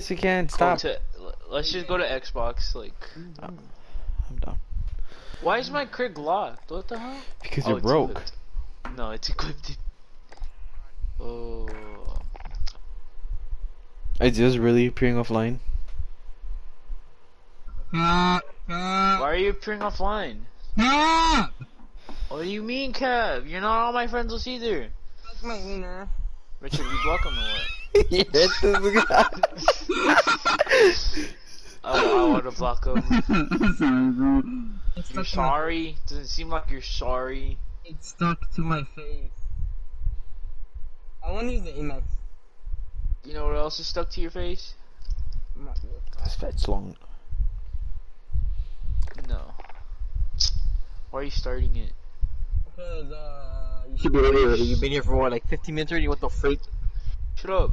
You can't stop. Let's just go to Xbox. Like, I'm done. why is my Craig locked? What the hell? Because Oh, you're it's broke. equipped. No, it's equipped. Oh. Is this really appearing offline? Why are you appearing offline? What do you mean, Kev? You're not all my friends will see there. That's my wiener. Richard, you block him or what? Yeah, this guy. I want to block him. Sorry, bro. You're sorry? Doesn't seem like you're sorry. It stuck to my face. I want to use the Amex. You know what else is stuck to your face? This fet's long. No. Why are you starting it? Because, you should be ready already. You've been here for what, like 15 minutes already? What the freak? Shut up.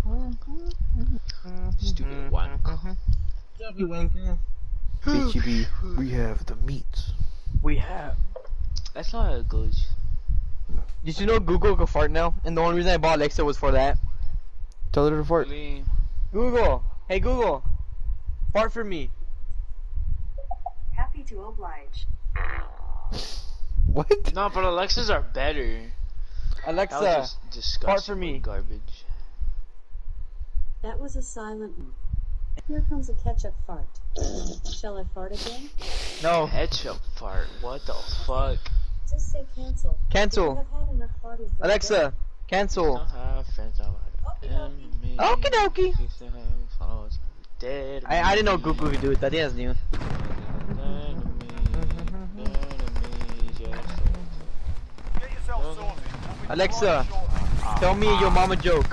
Stupid wank. Shut up, you wanker. HEB, we have the meats. We have. That's not how it goes. Did you know Google can fart now? And the only reason I bought Alexa was for that. Tell her to fart. Really? Google! Hey Google! Fart for me. Happy to oblige. What? No, but Alexas are better. That was Alexa, just disgusting. fart for me. Garbage. That was a silent. Here comes a ketchup fart. Shall I fart again? no. Ketchup fart. What the fuck? Just say cancel. Cancel. I've had enough parties for Alexa, cancel. Okie dokie. I didn't know Google could do it. I think that's new. Alexa, tell me your mama joke.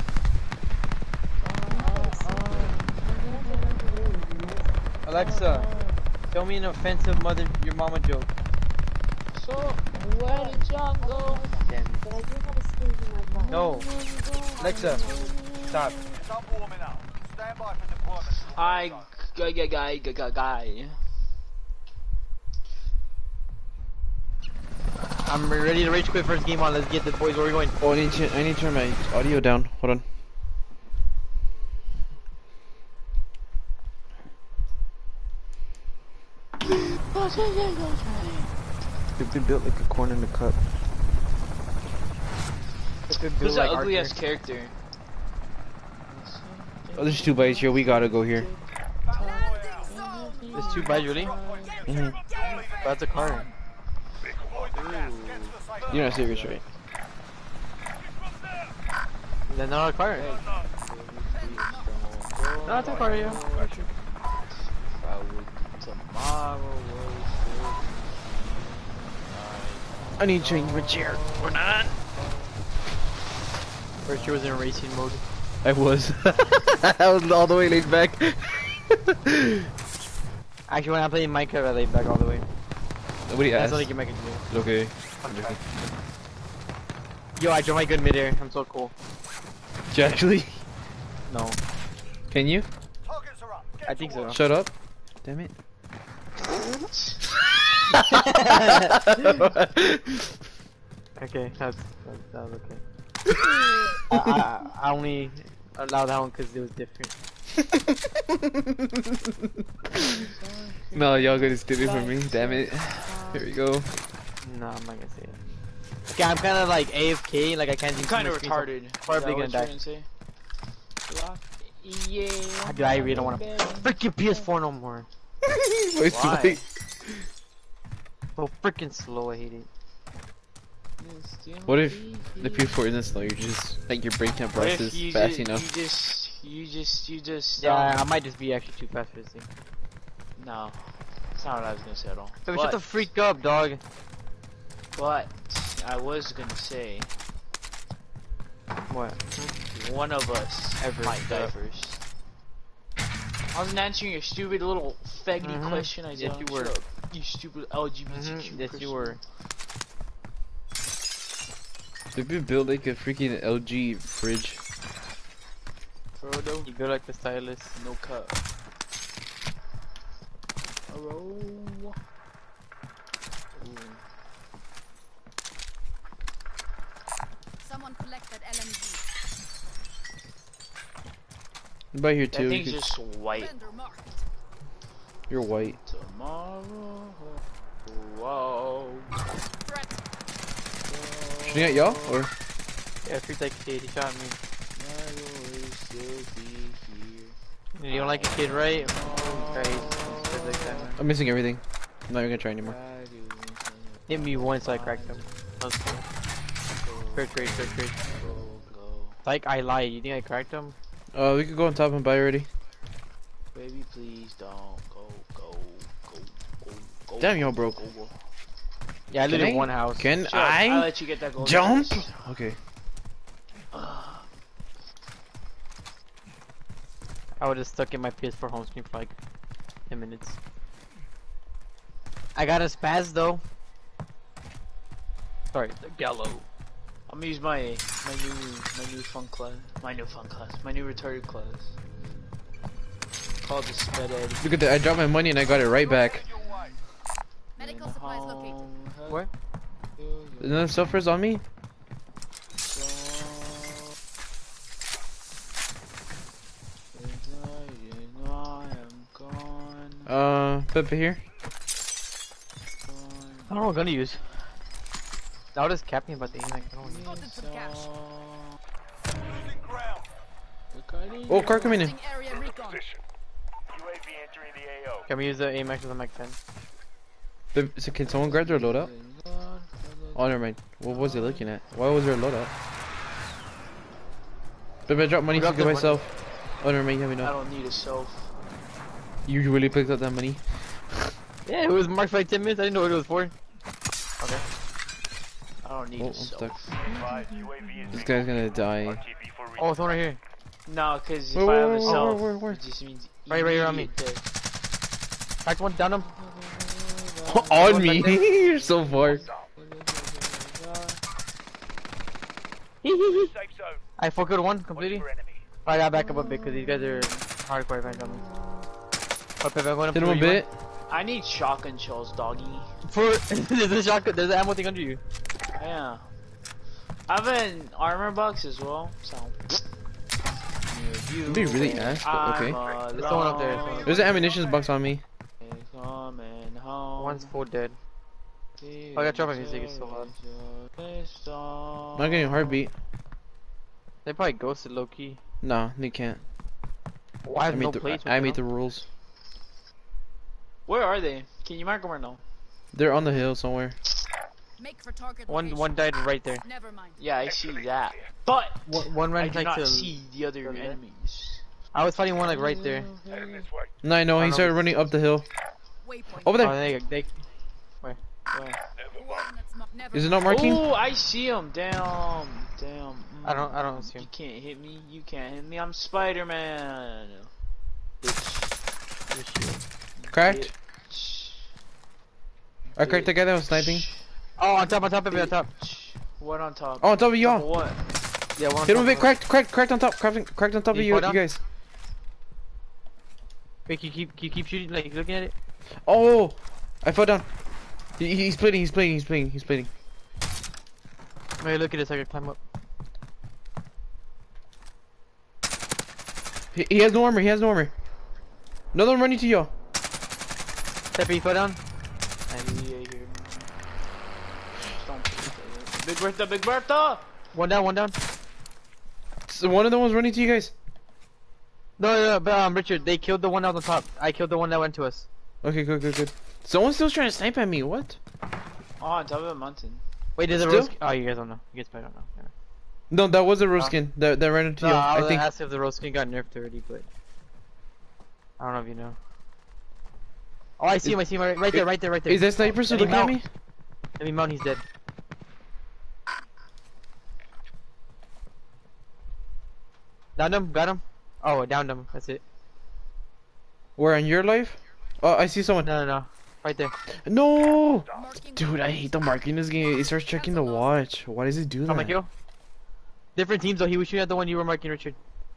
Alexa, tell me an offensive your mama joke. So, where did John go? Damn it. But I do have a squeeze in my butt. No. Alexa, stop. Guy. I'm ready to rage quit first game on. Let's get the boys. Where we going? Oh, I need to turn my audio down. Hold on. They've been built like a corn in the cup. Who's that ugly ass character? Oh, there's 2 bites here. We gotta go here. There's 2 bites, really? Mm-hmm. That's a car. You're not serious, right? That's not a car. No, it's a car, yeah. I need to change my chair. We're not. First year was in racing mode. I was. I was all the way laid back. Actually, when I played Minecraft, I laid back all the way. Nobody That's asked. all I can make it do. Okay. Yo, I drove my good midair. I'm so cool. Did you actually? No. Can you? I think so. Shut up. Damn it. Okay, that was okay. I only allowed that one because it was different. No, y'all gonna steal it from me. Damn it. Here we go. No, I'm not gonna say it. Okay, I'm kind of like AFK, like I can't do Kind of too much retarded. so I'm probably gonna die. Yeah. Dude, I really don't want to freaking PS4 no more. It's too Why? late. So freaking slow, I hate it. What if the PS4 isn't slow? You're just like your brain can't What if process you fast just, enough. you just. Yeah, I might just be actually too fast for this thing. No, that's not what I was gonna say at all. So shut the freak up, dog. But I was gonna say What? one of us Ever. might die first. I wasn't answering your stupid little faggoty question. I Yes, said, you were. "Shut up, you stupid LGBTQ Yes, person." you were. They've been built like a freaking LG fridge. Frodo, You go like the stylist. no cut. Hello. Someone collect that LMG. By here That too. thing's just white. You're white. Tomorrow. Whoa. Shooting at y'all or? Yeah, Freak's like a kid. He shot me. I will still be here. You don't like a kid, right? Oh, crazy. It's like that, man. I'm missing everything. I'm not even gonna try anymore. Hit me once, I cracked him. Let's go. Great. Like, I lied. You think I cracked him? We could go on top and buy already. Baby, please don't go. Damn, y'all broke. Go. Yeah, I live in one house. Can Sure, I'll I let you get that gold. jump? first. Okay. I would have stuck in my PS4 home screen for like 10 minutes. I got a spaz though. Sorry, the gallow. I'm gonna use my new fun class. My new retarded class. Called the Sped Ed. Look at that. I dropped my money and I got it right back. Medical supplies located. What? Another suffers on me? Pepe here. I don't know what I'm gonna use. I'll just cap me about the aim. Like, I don't know. Spotted some cash. Oh, car coming in. Area recon. Can we use the AMX with the Mac 10? So can someone grab their loadout? Oh, never mind. What was he looking at? Why was there a loadout? Babe, I dropped money to get myself. Oh, never mind. You have I enough. don't need a self. You really picked up that money? Yeah, it was marked for like 10 minutes. I didn't know what it was for. Okay. I don't need Oh, a I'm self. stuck. This guy's gonna die. Oh, it's one right here. No, cause if Wait, I have a wait, self, where? it just means Right around me. immediate death. Cracked one, down him. On me! You're so far. I focused one completely. I got back up a bit because these guys are hardcore advantage on me. Okay, I'm going Hit him a bit. I need shotgun shells, doggy. There's a shotgun. There's an ammo thing under you. Yeah. I have an armor box as well, so. It'd be really ass, but okay. There's someone up there. There's an ammunition box on me. Coming home. One's full dead. Oh, I got trouble music. It's so loud. I'm not getting a heartbeat. They probably ghosted low key. No, they can't. Why I have no made the plates? I made the rules. Where are they? Can you mark them or no? They're on the hill somewhere. Make for target One location. died right there. Never mind. Yeah, I see that. But One I ran do like not to. see the other the- enemies. I was fighting one like right there. No, I know. He started running up the hill. Waypoint. Over Oh, there. they Where? Never Is it mind. not marking? Oh, I see him. Damn. I don't see You him. can't hit me. You can't hit me. I'm Spider-Man. Bitch. Cracked. Bitch. I cracked the guy that was sniping. Oh, on top of it, on top. What on top? Oh, on top of you Top of all. what? Yeah, one on Hit him a top bit. of it. Cracked on top. Cracked on top Did of he you fall down? guys. Wait, can you keep shooting, like looking at it? Oh, I fell down. He's bleeding. He's bleeding. Wait, look at it so I can climb up. He has no armor. Another one running to you. Steppy, he fell down. Big Bertha! One down. So one of them was running to you guys. No, but Richard, they killed the one that was on top. I killed the one that went to us. Okay, good. Someone's still trying to snipe at me. What? Oh, on top of a mountain. Wait, there's a Still? rose. Oh, you guys don't know. You guys probably don't know. Yeah. No, that was a Roskin that ran into No, you. I I was think. asked if the rose skin got nerfed already, but I don't know if you know. Oh, I see him. Right there. Is that sniper still Let me looking at mount. me? Let me mount. He's dead. Downed him. Got him. Oh, downed him. That's it. Where on your life? Oh, I see someone. No. Right there. No, Marking dude, I hate the marking in this game. It starts checking the watch. Why does it do Oh my that? kill. Different teams though. He was shooting at the one you were marking, Richard.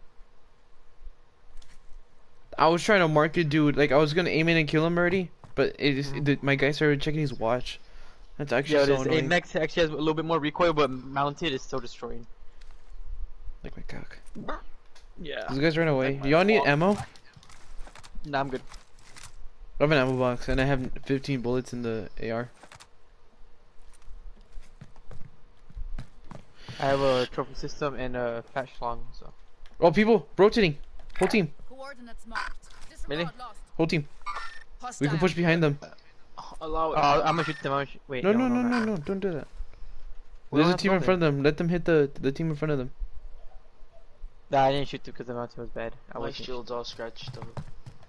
I was trying to mark it, dude. Like I was gonna aim in and kill him already, but my guy started checking his watch. That's actually Yeah, so this annoying. Amex actually has a little bit more recoil, but mounted is still destroying. Like my cock. Yeah. These guys ran away. Do y'all need ammo? Nah, I'm good. I have an ammo box and I have 15 bullets in the AR. I have a trophy system and a fat schlong, so. Oh, people rotating. Whole team. Coordinates marked. Really? Disregard lost. Whole team. We Hostile. can push behind them. Allow it. Oh, I'm gonna shoot them. Wait. No, don't do that. We There's don't a have team in building. front of them. Let them hit the team in front of them. Nah, I didn't shoot them because the mountain was bad. I My wasn't. shield's all scratched up.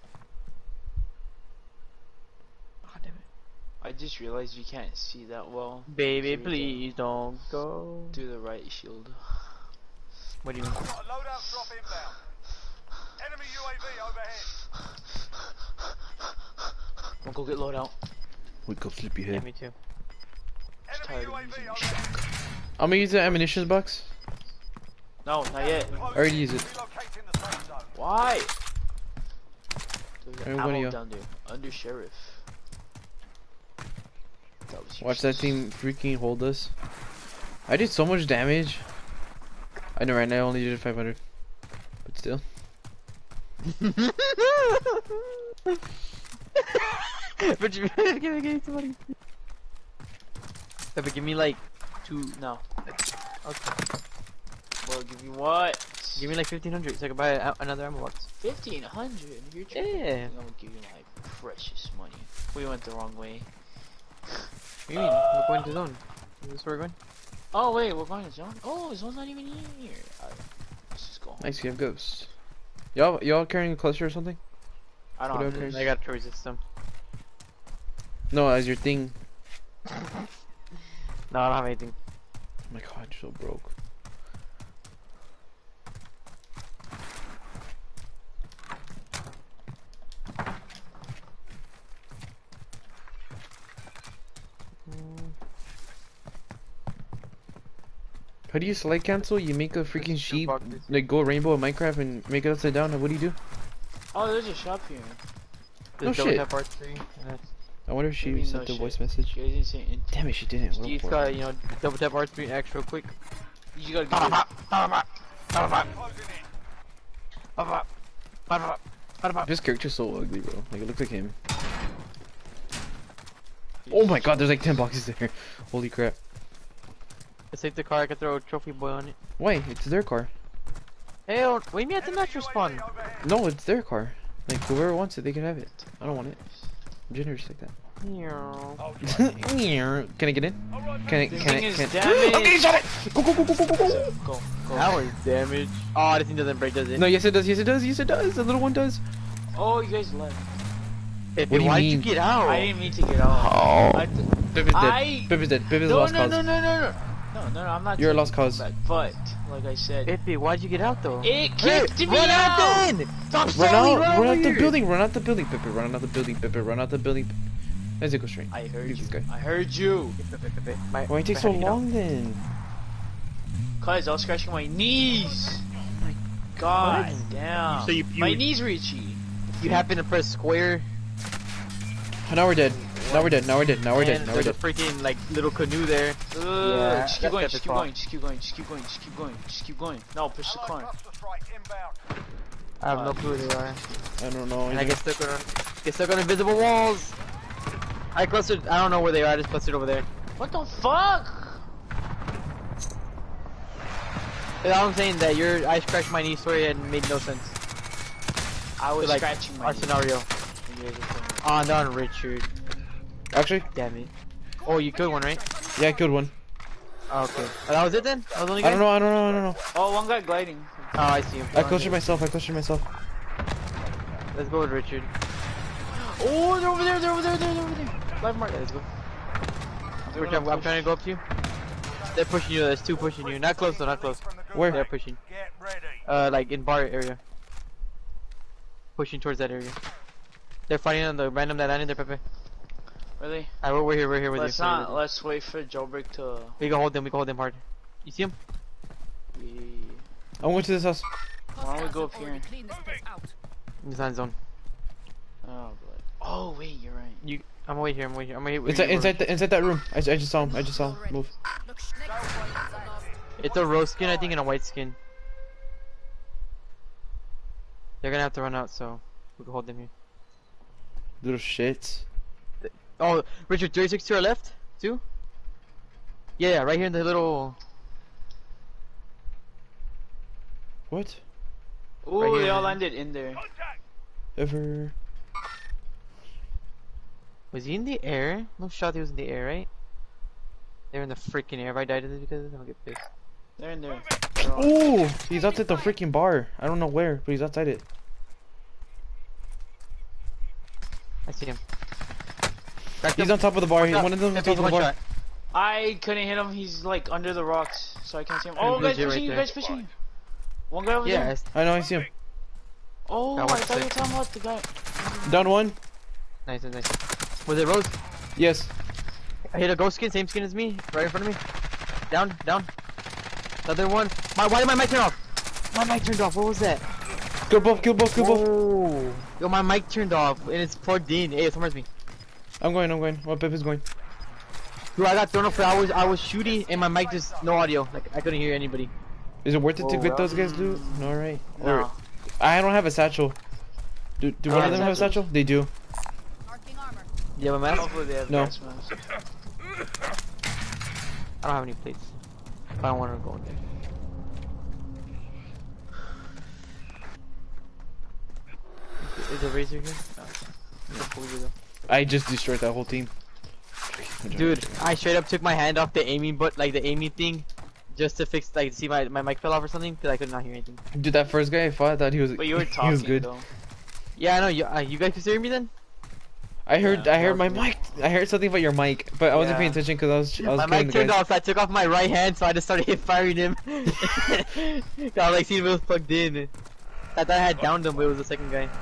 Oh, damn it. I just realized you can't see that well Baby, Through please don't go. through the right shield. What do you mean? Got a loadout drop inbound. Enemy UAV overhead. I'll go get loadout. Wake up, sleepyhead. Yeah, me too. Enemy tired of using UAV this shit. overhead. I'm gonna use the ammunition box. No, not yet. I already used it. Relocating the safe zone. Why? There's Hey, an what are ammo you? down there. Under sheriff. That was Watch that useless. team freaking hold us. I did so much damage. I know right now I only did 500. But still. But you give me somebody. But give me like 2. No. Okay. Well, give you what? Give me like 1500 so I can buy another ammo box. 1500. You're tripping. Yeah. I'm gonna give you my precious money. We went the wrong way. What do you mean? We're going to zone. Is this where we're going? Oh wait, we're going to zone. Oh, zone's not even here. Alright, let's just go home. Nice, you have ghosts. Y'all carrying a cluster or something? I don't What have else? this. I got a trophy system. No, as your thing. No, I don't have anything. Oh my god, you're so broke. How do you select cancel? You make a freaking sheep, boxes. like go rainbow in Minecraft and make it upside down. What do you do? Oh, there's a shop here. There's No double shit. tap R3. And that's, I wonder if What she do you mean, sent no a voice shit? message. You guys didn't say it. Damn it, she didn't. What a you just whore. gotta, double tap R3 and X real quick. You gotta get it. This character's so ugly, bro. Like, it looks like him. Oh my god, there's like 10 boxes there. Holy crap. Let's take the car, I can throw a trophy boy on it. Why? It's their car. Hey, what do you mean at the natural spawn? No, it's their car. Like, whoever wants it, they can have it. I don't want it. I'm generous like that. Can I get in? Can I, This can I, thing is can damaged. Okay, shut it! Go, go, go, go, go, go, go! Go, go. That was damage. Oh, this thing doesn't break, does it? No, yes it does, yes it does, yes it does! The little one does! Oh, you guys left. Hey, What do you why'd mean? you get out? I didn't mean to get out. Oh. I th- Pip is dead. I- Pip is dead. Pip is a no, lost no, cause. no, no, no, no. No, I'm not. You're a taking lost cause. it back, but, like I said, Ippy, why'd you get out though? it kicked me Run out. out then! Stop Run stalling, out! Run out over the here! building! Run out the building! Pippi, run out the building! Pippi, run out the building! Let's go straight. I heard Leave you. this guy. I heard you. Why it take so long then? Cause I was scratching my knees. God What? damn. So you- my knees were itchy. You happen to press square. Oh, now we're dead. Now we're dead. Now we're dead. Now we're dead. and Now we're there's dead. a freaking like little canoe there. Yeah, Just keep that's going. Pepper's Just keep fault. going. Just keep going. Just keep going. Just keep going. Just keep going. No, push the corner. Cluster strike inbound. I have no clue who they are. I don't know. And I get stuck on invisible walls. I clustered. I don't know where they are. I just clustered over there. What the fuck? I'm saying that I scratched my knee story and made no sense. I was Like, scratching my Our knee. scenario. And you guys were playing. Oh, darn Richard. Actually, Damn it. Oh, you killed one, right? yeah, I killed one. Oh, okay. Oh, that was it then? That was the only guy? I don't know. I don't know. I don't know. Oh, one guy gliding. Oh, I see him. I clustered myself. I clustered myself. Let's go with Richard. Oh, they're over there. They're over there. They're over there. Live mark. Yeah, let's go. They're Richard, gonna I'm trying to go up to you. They're pushing you. There's two pushing you. Not close though. Not close. From the good Where? They're pushing. Get ready. Like in bar area. Pushing towards that area. They're fighting on the random that landed there, Pepe. Really? Alright, we're here with Let's you. not. Let's wait for Jailbreak to. We can hold them. We can hold them hard. You see him? I'm going to this house. Why don't we go Hostiles up have already here? cleaned this place out. He's on zone. Oh, but. Oh wait, you're right. I'm wait here. I'm wait here. I'm wait here. Inside that room. I just saw him. I just saw him. Move. Looks snake spoilers are lost. It's a rose skin, I think, and a white skin. They're gonna have to run out, so we can hold them here. Little shits. Oh, Richard, 36 to our left, too. Yeah, right here in the little. What? Ooh, Right here. they all landed in there. Ever? Was he in the air? No shot. He was in the air, right? They're in the freaking air. If I died of this because of this, I'll get pissed. They're in there. Oh, he's outside the freaking bar. I don't know where, but he's outside it. I see him. He's on top of the bar. One of them on top of the bar. I couldn't hit him. He's like under the rocks, so I can't see him. I'm Oh, guys legit pushing right you! there. Guys pushing you! One guy over Yeah. there. I know, I see him. Oh, I I watched thought you it. were talking about the guy. Down one. Nice, nice. Was it Rose? Yes. I hit a ghost skin, same skin as me, right in front of me. Down, down. The other one. Why did my mic turn off? My mic turned off. What was that? Kill both, kill both, kill both. Oh. Yo, my mic turned off and it's plugged in. Hey, somewhere's me. I'm going. Well, Pip is going. Dude, I got thrown off for hours. I was shooting and my mic just no audio. Like I couldn't hear anybody. Is it worth it to Oh, get well. those guys loot? No, alright. No. I don't have a satchel. Do I one of have them have a satchel? They do. Marking armor. You have a mask? Hopefully they have No. gas masks. I don't have any plates. I don't want to go in there. Is a razor here? No. It's a Fuji though. I just destroyed that whole team. Dude, I straight up took my hand off the aiming the aiming thing, just to fix see my mic fell off or something because I could not hear anything. Dude, that first guy I fought, I thought he was. But you were he talking was good. though. Yeah, I know. You guys can hear me then? I heard my mic. I heard something about your mic, but I wasn't Yeah. paying attention because I was My killing mic the turned guys. off, so I took off my right hand, so I just started firing him. I like seeing if it was plugged in. I thought I had downed him, but it was the second guy.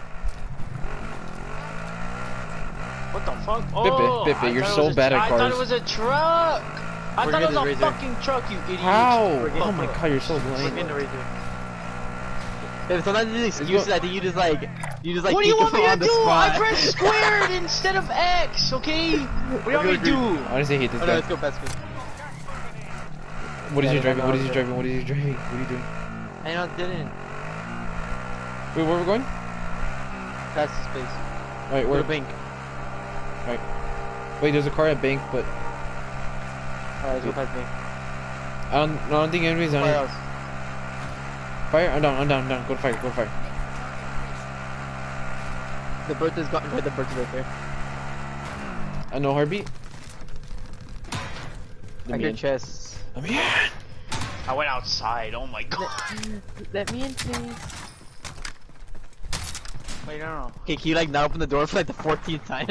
What the fuck? Oh, Bippe, I you're thought it so was a bad at I thought cars. it was a truck. I We're thought it was getting a the razor. fucking truck, you idiot. How? We're Oh my god, you're so We're blind. getting the razor. Yeah, sometimes these excuses, I think you just like What do you think want me of to on the do? spot. I pressed squared instead of X, okay? What do you want me to do? Honestly, I hate this Oh no, guy. let's go past me. What is Yeah, he driving? What is he no, driving? What is he driving? What are you doing? I know, it didn't. Wait, where are we going? Past the space. Alright, Go where? to bank. Wait, there's a car at bank, but Alright, let's go past bank. I don't think anybody's on it. Firehouse. Fire? I'm down. Go to fire. The bird is gone. Right, the bird's right there. No heartbeat. I hear chests. I'm here. I went outside, oh my god. Let me in, please. Wait, no. Okay, can you like not open the door for like the 14th time?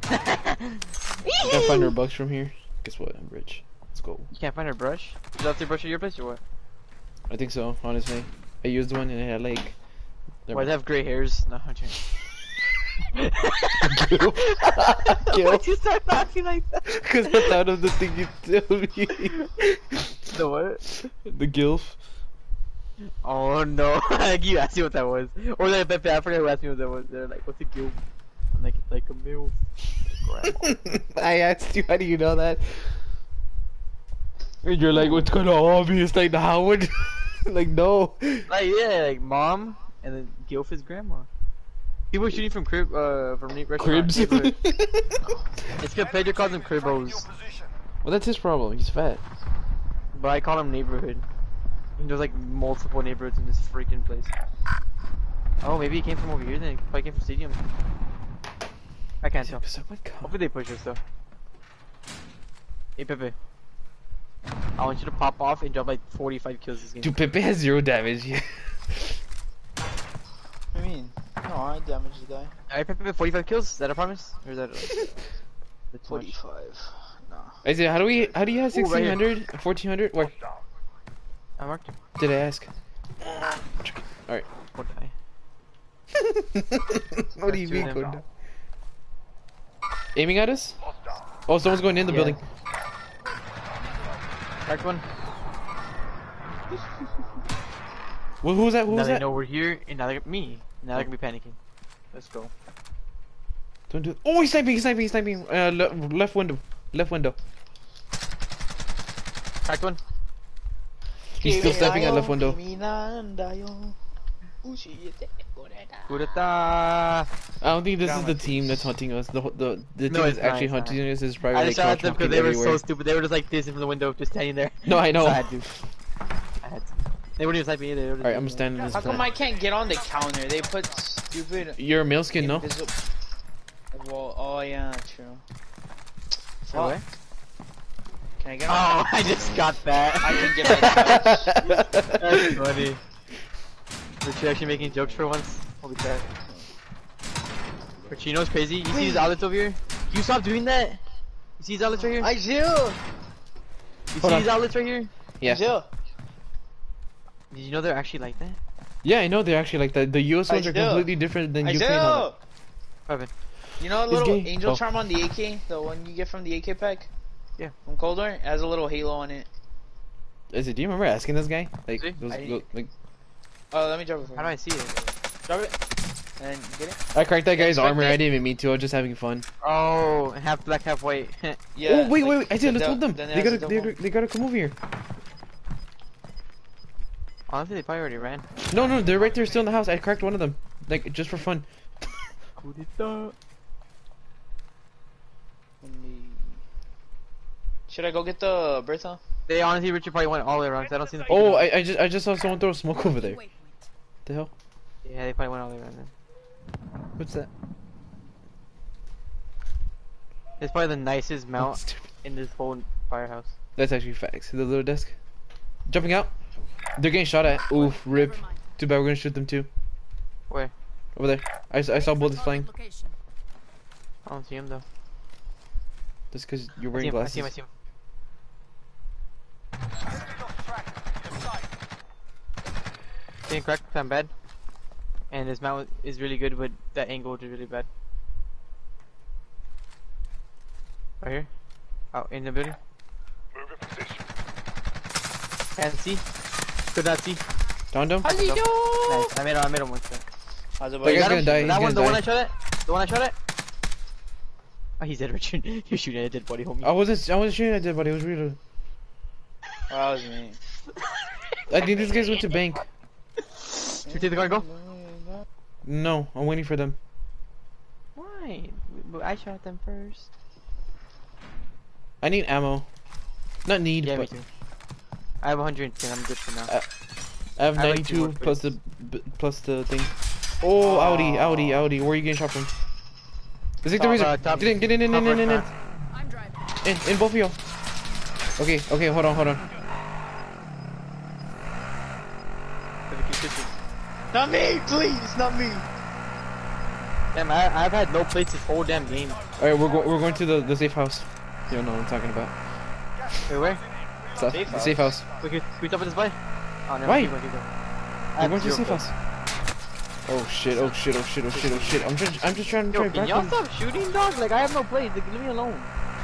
I got 500 bucks from here. Guess what? I'm rich. Let's go. You can't find her brush? Did you have to brush at your place or what? I think so, honestly. I used one and it had like. Why does it have gray hairs? No, I'm joking. Gil. Why'd you start laughing like that? Because I thought of the thing you told me. The what? The gilf. Oh no, you asked me what that was. Or like Pepe, I forgot who asked me what that was. They're like, what's a gilf? I'm like, it's like a milf. I asked you, how do you know that? And you're like, what's kind of obvious? Like, Howard? Like, no. Like, yeah, like mom, and then gilf is grandma. People shooting from restaurant Cribs? neighborhood. It's good Pedro calls them cribbos, Well, that's his problem. He's fat. but I call them neighborhood. And there's like multiple neighborhoods in this freaking place. Oh, maybe it came from over here then. It probably came from Stadium. I can't tell. Hopefully they push us though. Hey Pepe. I want you to pop off and drop like 45 kills this game. Dude, Pepe has 0 damage. What do you mean? No, I damaged the guy. Alright Pepe, 45 kills? Is that a promise? Or is that that's too much? 45. No. I said, how do you have Ooh, right here. 1600, 1400? Where I marked him. did I ask? Alright. What die? What do you Two mean, of them. Kondo? Aiming at us? Oh, someone's going in the Yeah. building. Cracked one. Well, who's that? Now Who's they that? know we're here, and now they're me. Now they're gonna be panicking. Let's go. Don't do it. Oh, he's sniping. Left window. Cracked one. He's still sniping at left window. Kureta. I don't think this Got is my the team that's hunting us. The team No, that's it's not, actually it's not. hunting us is probably I like just shot at them walking because they were everywhere. so stupid. They were just like this in the window, just standing there. No, I know. So I had to. I had to. They wouldn't even type me either. Alright, I'm standing in this How come plant. I can't get on the counter? They put stupid. You're a male skin, no? Well, oh yeah, true. Oh, where? Can I get on? Oh, I just got that. I can get my couch. That's funny. Were you actually making jokes for once? Holy crap. Chino's crazy. You see these outlets over here? You stop doing that? You see these outlets right here? I do. You Hold see on. these outlets right here? Yeah. I do. Did you know they're actually like that? Yeah, I know they're actually like that. The US ones I are do. completely different than I UK do. and all that. Evan. You know a It's little gay. angel Oh. charm on the AK? The one you get from the AK pack? Yeah. From Cold War? It has a little halo on it. Is it? Do you remember asking this guy? Like, See? like Oh, let me drop it for How do I see it? Drop it. And get it? I cracked that guy's Expect armor. it. I didn't even mean to. I was just having fun. Oh, half black, half white. Yeah. Oh wait, like, wait! I did. Let's the- hold them. then it They has gotta, a they double- gotta, they gotta come over here. Honestly, they probably already ran. No, no, they're right there, still in the house. I cracked one of them, like just for fun. Should I go get the Bertha? They honestly, Richard probably went all the way around 'cause I don't see them. Oh, I just saw someone throw smoke over there. Waypoint. The hell? Yeah, they probably went all the way around then. What's that? It's probably the nicest Oh, mount stupid. in this whole firehouse. That's actually facts. The little desk. Jumping out. They're getting shot at. Oof, rip. Never mind. Too bad we're gonna shoot them too. Where? Over there. I saw bullets Target flying. location. I don't see him though. Just because you're I wearing see him, I glasses. see him, I see him. Getting cracked, I'm bad. And his mount is really good, but that angle is really bad. Right here. Out in the building. Can't see. Could not see. Down him. Nice. I made him once. How's it That guy's Got gonna him? die, he's That one, gonna the one die. I shot at? The one I shot at? Oh, he's dead, Richard. You're shooting at a dead body, homie. I wasn't shooting at that, but it was real. Oh, that was me. I think these guys went to bank. Should we take the car and go? No, I'm waiting for them. Why? But I shot them first. I need ammo. Not need, Yeah, me but too. I have 110. I'm good for now. I have I like 92 more plus the thing. Oh, Audi. Where are you getting shot from? Is it the Top, reason? top- Get in. top right front. I'm driving. In both of y'all. Okay, hold on. Not me, please, not me. Damn, I've had no plates this whole damn game. Alright, we're going to the safe house. You don't know what I'm talking about. Wait, where? So, Safe the house? safe house. Can we stop at this way? Oh, never Why? mind, keep going. I We're have going to the zero safe plates. house. Oh shit. I'm just trying to Yo, can y'all back stop shooting, dog? Like, I have no plates. Like, leave me alone.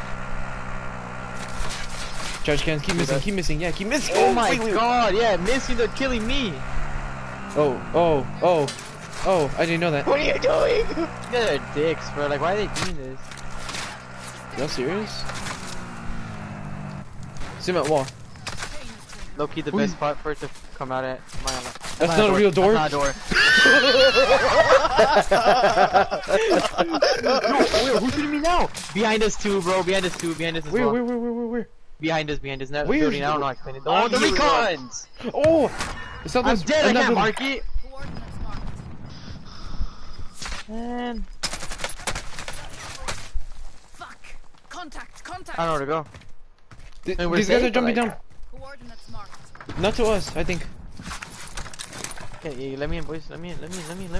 Trash cans, keep missing. Yeah, keep missing. Oh my wait. god, yeah, missing, they're killing me. Oh, I didn't know that. What are you doing? They're dicks, bro. Like, why are they doing this? Y'all serious? Cement wall. Low-key, the best spot for it to come out at. That's not a real door? That's not a door. Yo, who's shooting me now? Behind us too, bro. Behind us as Where? well. Behind us. That Where? building. I don't know how to explain it. Oh, the here we go. recons! Oh! It's not I'm this. dead, I another- can't mark it! Coordinates marked. Man. Fuck. Contact. I don't know where to go. And we're These guys safe, are jumping like- down. Coordinates marked. Not to us, I think. Okay, yeah, let me in, boys. Let me in. Watch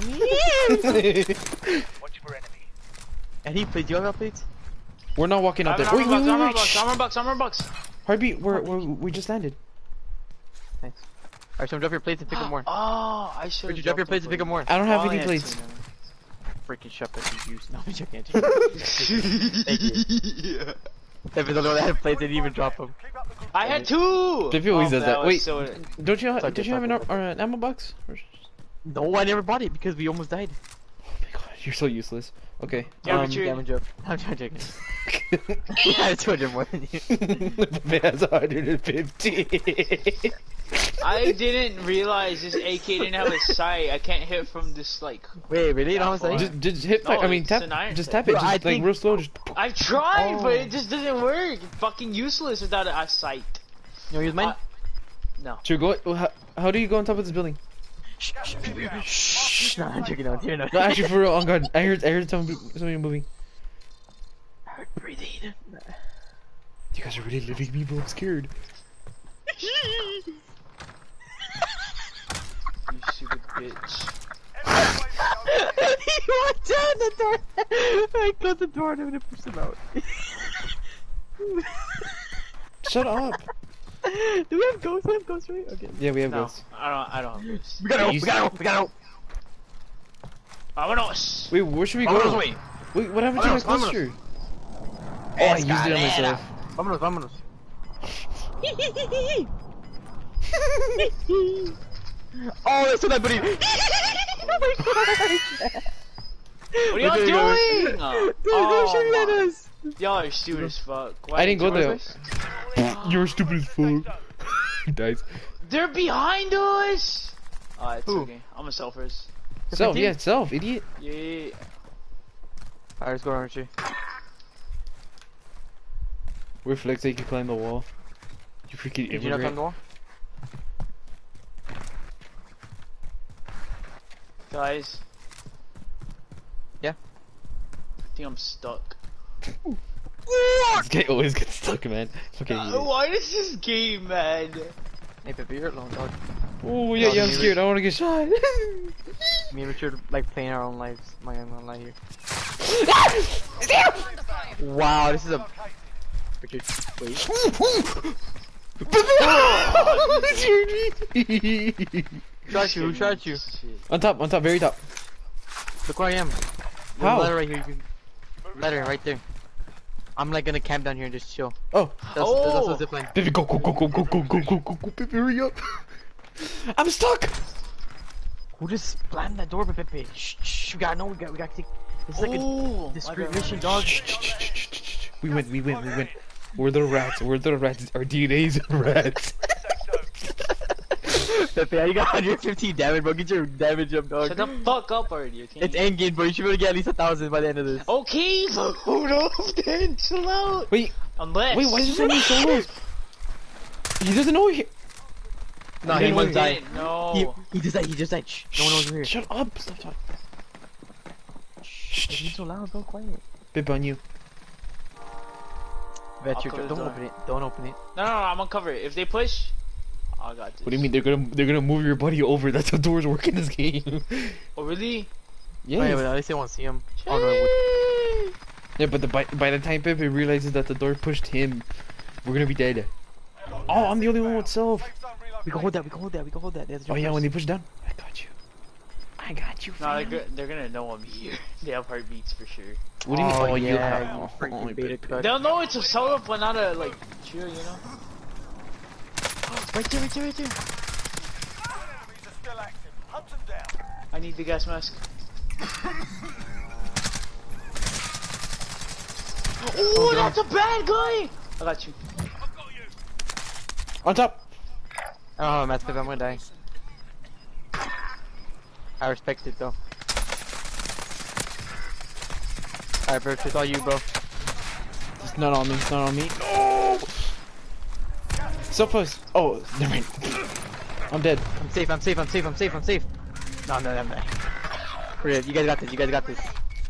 for enemy. And he plays. Do you have plates? We're not walking out there. Armor Wait. box, Shh. armor box. Heartbeat, we just landed. Nice. Alright, so drop your plates and pick up more. Oh, I should. Would you drop your plates and pick up more? I don't have Oh, any yeah, plates. Freaking shut up, you juice. No, I'm joking. Thank you. Yeah. If it's the only one that had plates, they didn't even drop them. Keep up the good I had two. Dippy always does that. was Wait, so- don't you? It's okay, Did you have it's an ammo box? Or- No, I never bought it because we almost died. Oh my god, you're so useless. Okay. Yeah, but you're- Damage up. I'm joking. I have 200 more than you. Man, that's 150. I didn't realize this AK didn't have a sight. I can't hit from this like. Wait, really? You don't have a sight? Just hit. No, I mean, it's tap. an iron Just sight. tap it. Bro, I Just like think- real slow. Just. I've tried, Oh. but it just doesn't work. It's fucking useless without a sight. You wanna use mine? No. Should we go? How do you go on top of this building? Shh, nah, I'm checking out here now. No, actually, for real. On God, I heard somebody moving. Breathing. You guys are really living me, bro. I'm scared. You stupid bitch. He walked down the door. I closed the door and I'm gonna push him out. Shut up. Do we have ghosts? We have ghosts, right? Okay. Yeah, we have No, ghosts. I don't have this. We gotta go. Vámonos! Wait, where should we Vámonos, go? güey. Wait, what happened to my Vámonos, vámonos. cluster? Oh, I used it on myself. Vámonos. Oh, that's so that buddy. Oh my god. What are y'all Okay, doing? Don't Oh, shoot at my- us. Y'all are stupid as fuck. Why I didn't go did you there. do this? You're stupid as fuck. Dies. They're behind us! Oh, it's Who? okay. I'm a selfers. Self, yeah, self, idiot. Yeah. Alright, let's go, Archie. We're flex, you can climb the wall. You freaking Did you not climb immigrant. the wall? Guys. Yeah? I think I'm stuck. This guy always gets stuck, man. Okay. Why does this game, man? Hey, Pepe, you're alone, dog. Oh yeah, yeah, I'm scared. I want to get shot. Me and Richard like playing our own lives. I'm not gonna lie here. Wow, this is a. Richard, wait. Shot you, who shot you? Shit. On top, very top. Look where I am. There's How? a ladder right here. You can... Ladder right there. I'm like gonna camp down here and just chill. Oh, That's Oh. a zipline. baby, go, baby, hurry up. I'm stuck. Who just slammed that door, Pepe? Shh, we gotta take. This is like a Oh, discreet my God. mission, dog. We win. We're the rats. Our DNA's rats. Pepe, you got 115 damage, bro. Get your damage up, dog. Shut the fuck up already, okay? It's endgame, bro. You should be able to get at least 1,000 by the end of this. Okay, so hold up then, chill out. Wait, Unless. why is there so many solos? He doesn't know he. No, He he must die. No. He just died. Shh. No one knows we're here. Shut up. Stop talking. Shh. so loud, bro. Quiet. Bip on you. Bet I'll you. cover the Don't door. open it. Don't open it. No, I'm gonna cover it. If they push, I got this. What do you mean they're gonna move your buddy over? That's how doors work in this game. Oh, really? Yeah. Oh, yeah, but at least they won't see him. Oh no, it would. Yeah, but by the time Pepe realizes that the door pushed him, we're gonna be dead. Oh, I'm the only one with self. We can hold that. Oh yeah, when they push down, I got you. No, fam. they're gonna know I'm here. They have heartbeats for sure. What do you mean? Oh, Oh, you yeah, have. you freaking Oh, beta Pepe. cut. They'll know it's a solo, but not a like chill, you know. Right there. Enemies are still active. Hunt them down. I need the gas mask. Oh, that's a bad guy. I got you. On top. Oh, Matt, I'm gonna die. I respect it though. Alright, bro, it's all you, bro. It's not on me. No. Self us. Oh, never mind. I'm dead. I'm safe. No, I'm not. You guys got this.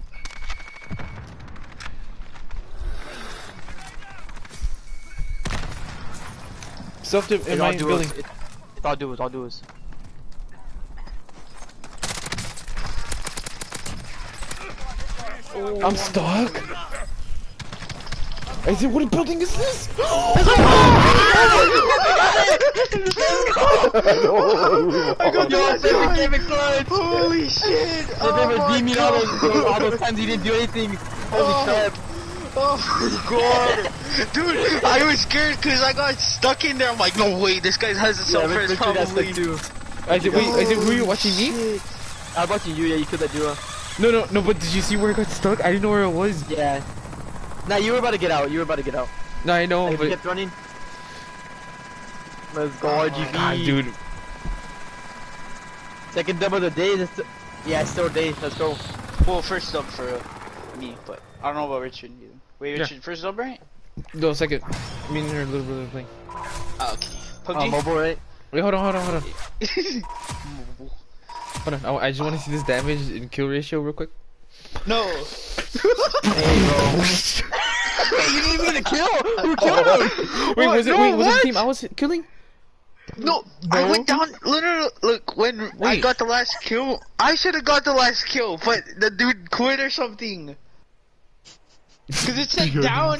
Self in It's my all duos. building. It's all duos. I'm stuck. I said, what building is this? I got Yo, David clutch! Holy shit! They were deeming all those times he didn't do anything. Holy crap. Oh my god! Dude, I was scared because I got stuck in there. I'm like, no way, this guy has a self-res Richard got stuck probably. too. I said, wait, were you watching me? I was watching you, yeah, you killed that duo. No, but did you see where I got stuck? I didn't know where it was. Yeah. Nah, you were about to get out. No, I know, Like, if but you kept running. Let's go RGB. God, dude. Second dub of the day. Yeah, it's still a day. Let's go. Well, first dub for me, but I don't know about Richard either. Wait, Yeah. Richard, first dub, right? No, second. Me and her little brother playing. Oh, okay. PUBG? Mobile, right? Wait, hold on. Hold on. I just want to see this damage and kill ratio real quick. No. Hey, bro. You didn't even get a kill. Who killed him? Wait, What? was it? No, Wait, was it what? the team I was killing? No, I went down. Literally, look, when I Wait. got the last kill, I should have got the last kill, but the dude quit or something. Cause it said down.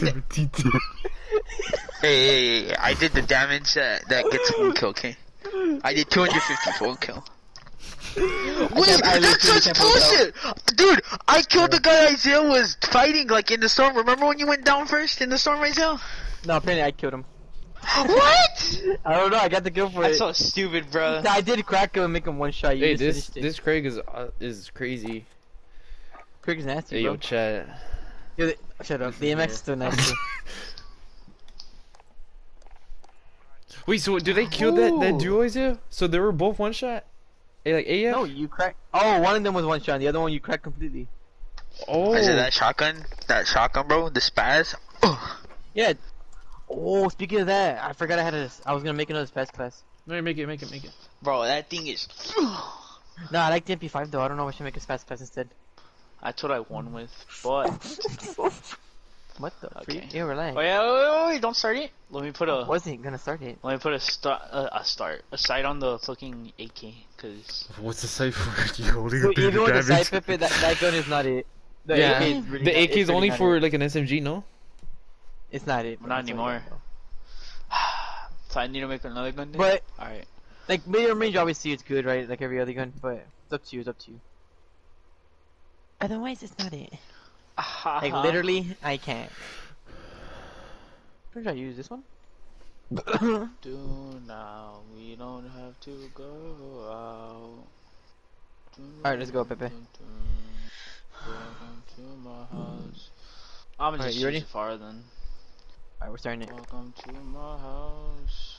Hey, I did the damage that gets one kill, okay? I did 250 for one kill. Wait, that's such bullshit! Dude, I killed the guy Isaiah was fighting, like, in the storm. Remember when you went down first in the storm, Isaiah? No, apparently I killed him. What? I don't know. I got the kill for That's it. so stupid, bro. I did crack him and make him one shot. You Hey, just finished it. this Craig is crazy. Craig is nasty, Hey, bro. yo, chat. Shut up. The MX is still nasty. Wait, so did they kill that duo Isaiah? So they were both one shot? Hey, like AF? No, you cracked. Oh, one of them was one shot. The other one you cracked completely. Oh. Is it that shotgun, bro? The spaz? Yeah. Oh, speaking of that, I forgot I was gonna make another spaz class. No, make it. Bro, that thing is... No, I like the MP5 though. I don't know. I should make a spaz class instead. That's what I won with, but... What the? Okay. Freak? Yeah, relax. Oh yeah, wait, don't start it. Let me put a... Wasn't gonna start it. Let me put a sight on the fucking AK, cause... What's the sight for? You holding So even with the side pipet, that gun is not it. The Yeah, AK is really the not- AK it's is really only not for it. like an SMG, no? It's not it. Not It's anymore. it, bro. So I need to make another gun then? But Alright. like medium range, obviously it's good, right? Like every other gun, but it's up to you. It's up to you. Otherwise, it's not it. Like literally, I can't. Should I use this one? Do now, we don't have to go out. Alright, let's go, Pepe. Welcome to my house. I'm Alright, just you ready? too far then. Alright, we're starting it. Welcome to my house.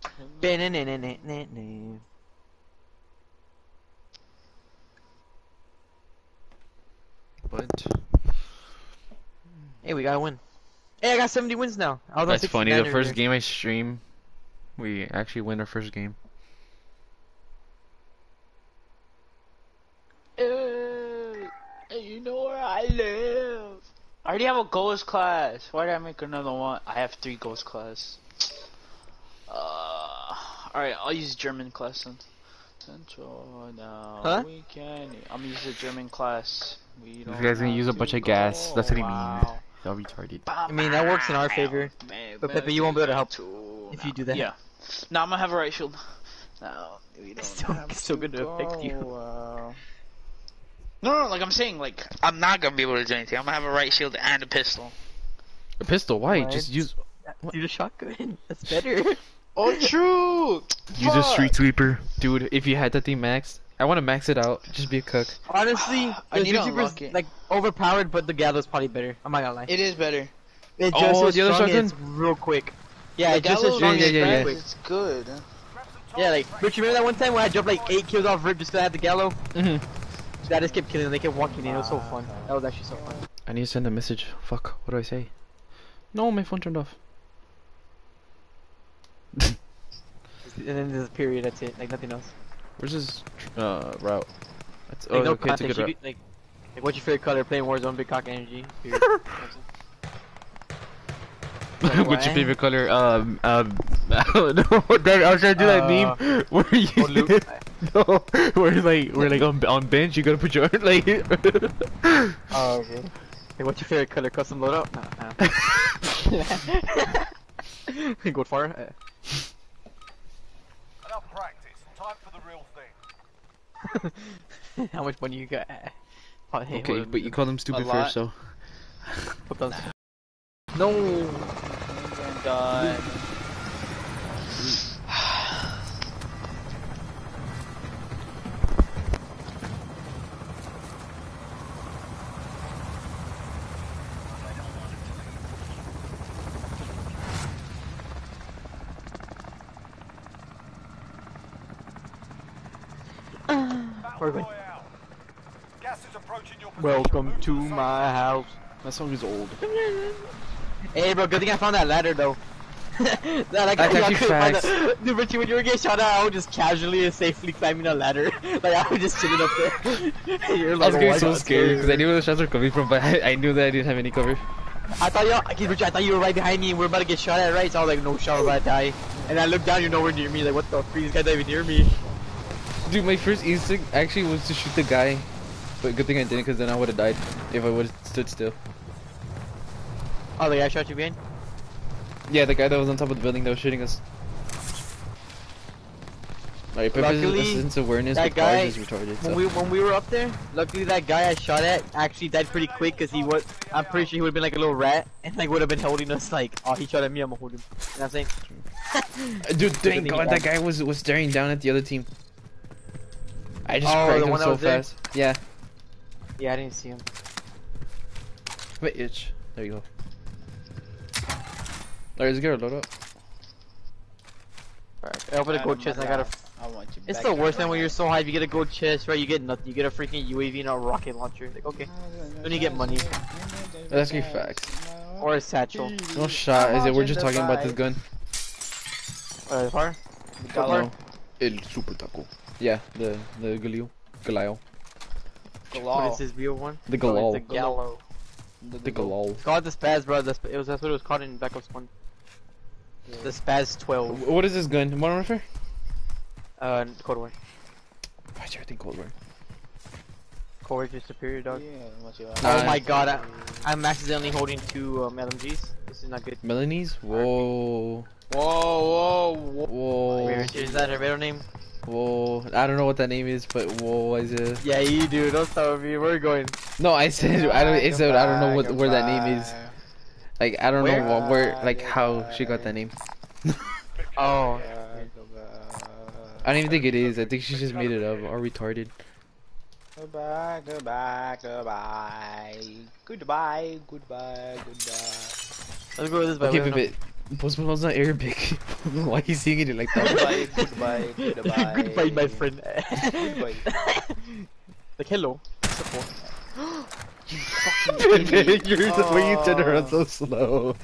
What? Hey, we gotta win. Hey, I got 70 wins now. I was on That's funny. The 69 first earlier. game I stream, we actually win our first game. You know where I live. I already have a ghost class. Why did I make another one? I have 3 ghost class. Alright, I'll use German class then. Central now. Huh? We can. I'm gonna use a German class. We This don't guy's gonna have use a to bunch of gas. go That's what he out. means. Y'all retarded. I mean, that works in our favor. But Pepe, you won't be able to help if you do that. Yeah. No, I'm gonna have a right shield. No, we don't It's still gonna affect you. No, like I'm saying, like I'm not gonna be able to do anything. I'm gonna have a right shield and a pistol. A pistol? Why? What? Just use Use a shotgun. That's better. Oh, true. use a street sweeper, dude. If you had that thing maxed, I want to max it out. Just be a cook. Honestly, I the need to YouTuber's unlock it. like overpowered, but the Gallo's probably better. I'm not gonna lie. It is better. It's Oh, just the other as strong shotgun? as real quick. Yeah, The it's just as Gallows strong Yeah, as yeah, real yeah. quick. It's good. Yeah, like, but you remember that one time when I dropped like 8 kills off Rip just 'cause I had the Gallo? Mhm. I just kept killing them, they kept walking in, it was so fun. That was actually so fun. I need to send a message. Fuck. What do I say? No, my phone turned off. And then there's a period, that's it, like nothing else. Where's this route? That's Like, no okay. It's a context, good you route. could, like, what's your favorite color? Playing Warzone, Big Cock Energy. Period. What's your What? favorite color? I don't know. I was trying to do that meme where you Luke. no, where like on bench you gotta put your like. Oh, okay. Hey, what's your favorite color? Custom loadout? Nah. Go far? Enough practice. Time for the real thing. How much money you got? Oh, hey, Okay, hold on. but you call them stupid lot. first, so. Put those- No! God. Where are we going? Royale. Gas is approaching your position. Welcome Move to the safe my zone. house. That song is old. Hey, bro, good thing I found that ladder though. That, like, That's I actually couldn't find facts. that- Dude, Richie, when you were getting shot at, I was just casually and safely climbing a ladder. Like, I was just sitting up there. You're I like, was oh getting my so God, scared because I dude. knew where the shots were coming from, but I knew that I didn't have any cover. I thought Richie, I thought you were right behind me and we are about to get shot at, right? So I was like, no shot, I'm about to die. And I looked down, you're nowhere near me. Like, what the freak? This guy's not even near me. Dude, my first instinct actually was to shoot the guy, but good thing I didn't because then I would have died if I would have stood still. Oh, the guy shot you behind? Yeah, the guy that was on top of the building that was shooting us. Alright, Pepper's Luckily, sense awareness that with cars guy- is retarded. So. When we were up there, luckily that guy I shot at actually died pretty quick because he was. I'm pretty sure he would have been like a little rat and like would have been holding us like, oh, he shot at me, I'm gonna hold him. You know what I'm saying? Dude, thank Didn't God he that guy was staring down at the other team. I just Oh, cracked the him one that so was there? fast. Yeah, Yeah, I didn't see him. my itch. There you go. Alright, let's get our load up. Alright, I opened a gold chest and I got a. I want you It's back the in worst my thing when life. you're so high, you get a gold chest, right? You get nothing. You get a freaking UAV and a rocket launcher. Like, okay. Then you get money. That's gonna be facts. Or a satchel. No shot, is it? We're just talking about this gun. Far? Gallo. El Super Taco. Yeah, the Galil. Galil. What is this real one? The Oh, it's Galal. the Gallo. The Galal. It's called the Spaz, bro. That's what it was called in Black Ops 1. The Spaz 12. What is this gun? Modern Warfare? Cold War. Why is everything Cold War? Cold War is superior, dog. Nah. Oh my god, I'm accidentally holding two LMGs. This is not good. Melanie's? Whoa. Whoa, whoa, Whoa. Wait, is that her middle name? Whoa. I don't know what that name is, but whoa, Isaiah. Yeah, you do. Don't start with me. Where are we going? No, I said I don't. It said I don't know where that name is. Like I don't Where? know where, like how she got that name. Oh. I don't even think it is. I think she just made it up or retarded. Goodbye, goodbye, goodbye. Goodbye, goodbye, goodbye. Let's go with this by Okay, way. but Post Malone's not Arabic. Why he's singing it like that? Goodbye, goodbye, goodbye. Goodbye, my friend. Goodbye. Like, hello. Support. You're the way you turn around so slow.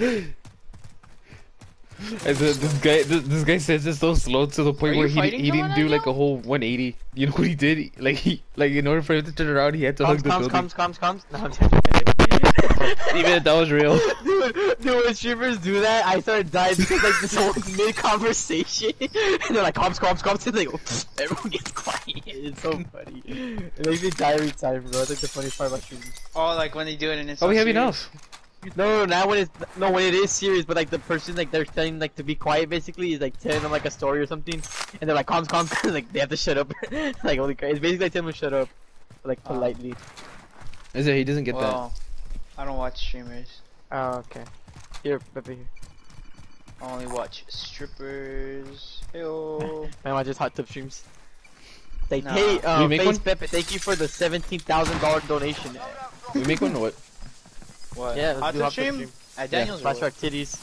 And this guy says it so slow to the point Are where you he fighting didn't someone do right like now? a whole 180. You know what he did? Like in order for him to turn around, he had to hug the building. Comes. No, I'm joking. Even if that was real. Dude, when streamers do that, I start dying because like this whole mid-conversation, and they're like, comms, and they go, everyone gets quiet. It's so funny. It makes me die every time, bro. That's like the funniest part about streaming. Oh, like when they do it and it's Oh, so we have serious. enough. No, not when it is serious, but like the person like they're telling like to be quiet basically is like telling them like a story or something, and they're like comms, like they have to shut up. Like holy crap, it's basically like telling them to shut up, like politely. Is it? He doesn't get Well, I don't watch streamers. Oh, okay. Here, Pepe, here. I only watch strippers. Ew. I watch just hot tub streams. Like, Nah. hey, We make Face one? Pepe, thank you for the $17,000 donation. that. We make one or what? What? Yeah, let's Hot do tub hot tub stream? stream. At Daniel's Flash World. Shark titties.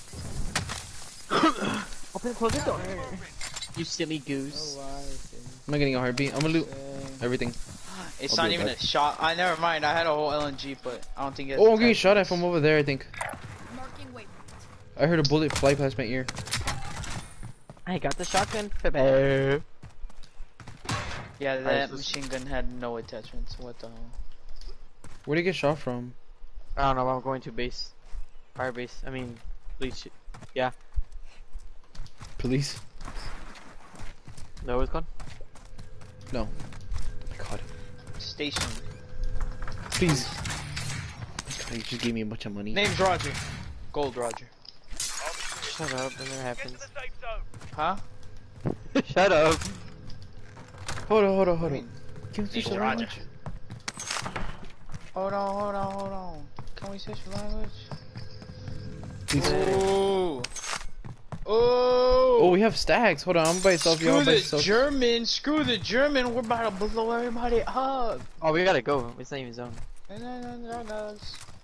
Open close the door. You silly goose. I'm not getting a heartbeat. I'm gonna loot everything. It's I'll not be even back. a shot. never mind. I had a whole LNG, but I don't think it's. Oh, I'm getting shot at from over there. I think Marking waypoint. I heard a bullet fly past my ear. I got the shotgun, Pepe. Yeah, Alright, that so- machine gun had no attachments. What the hell? Where'd he get shot from? I don't know, I'm going to base. Fire base. I mean, police shit. Yeah. Police? No, it's gone. No. Oh my god. Station. Please. God, you just gave me a bunch of money. Name's Roger. Gold Roger. Shut up, that never happens. Get to the safe zone. Huh? Shut up. Hold on. I mean, Can we switch Name's the Roger. language? Hold on. Can we switch language? Please. Ooh. Oh, Oh. we have stacks. Hold on, I'm by myself. Screw Y'all by the yourself. German. Screw the German. We're about to blow everybody up. Oh, we gotta go. It's not even zone. Alright,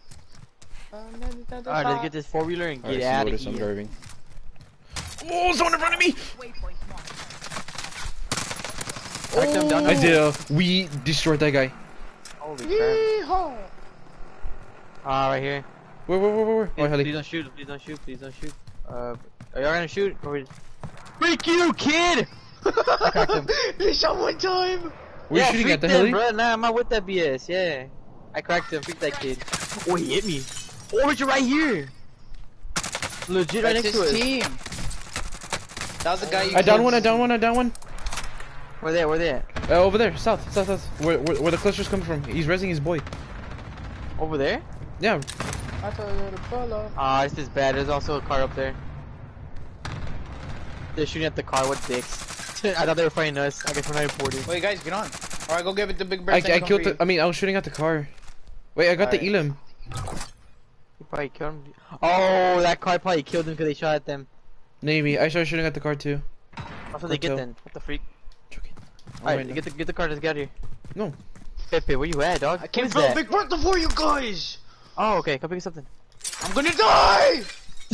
let's get this 4-wheeler and Alright, get so out of notice I'm here. driving. Oh, someone in front of me! Waypoint marked. Cracked him down. I did. We destroyed that guy. Holy crap. Ah, right here. Where? Oh, Please heli. don't shoot, please don't shoot, please don't shoot. Are y'all gonna shoot? Or freak you, kid! I cracked him. You shot one time. Were you shooting freak at the them, heli? bro. Nah, I'm not with that BS, yeah. I cracked him, freak that kid. Oh, he hit me. Oh, Richard, right here! Legit right That's next to his us. team. That was the guy you I down killed. one. I down one. Where they at? Over there, south. Where the cluster's coming from. He's resing his boy. Over there? Yeah. I told you to follow. Ah, this is bad. There's also a car up there. They're shooting at the car. What dicks? I thought they were fighting us. I guess we're not important. Wait, guys, get on. Alright, go get the big bird. I killed the. I mean, I was shooting at the car. Wait, I got the Alright. Elam. You probably killed him. Oh, that car probably killed him because they shot at them. Maybe. I started shooting at the car too. That's what they get Cartel. then. What the freak? Joking. Alright, Alright, get the car. Let's get out of here. No. Pepe, where you at, dog? I can't Who is build a that? big bird for you guys. Oh, okay. Come pick us something. I'm gonna die.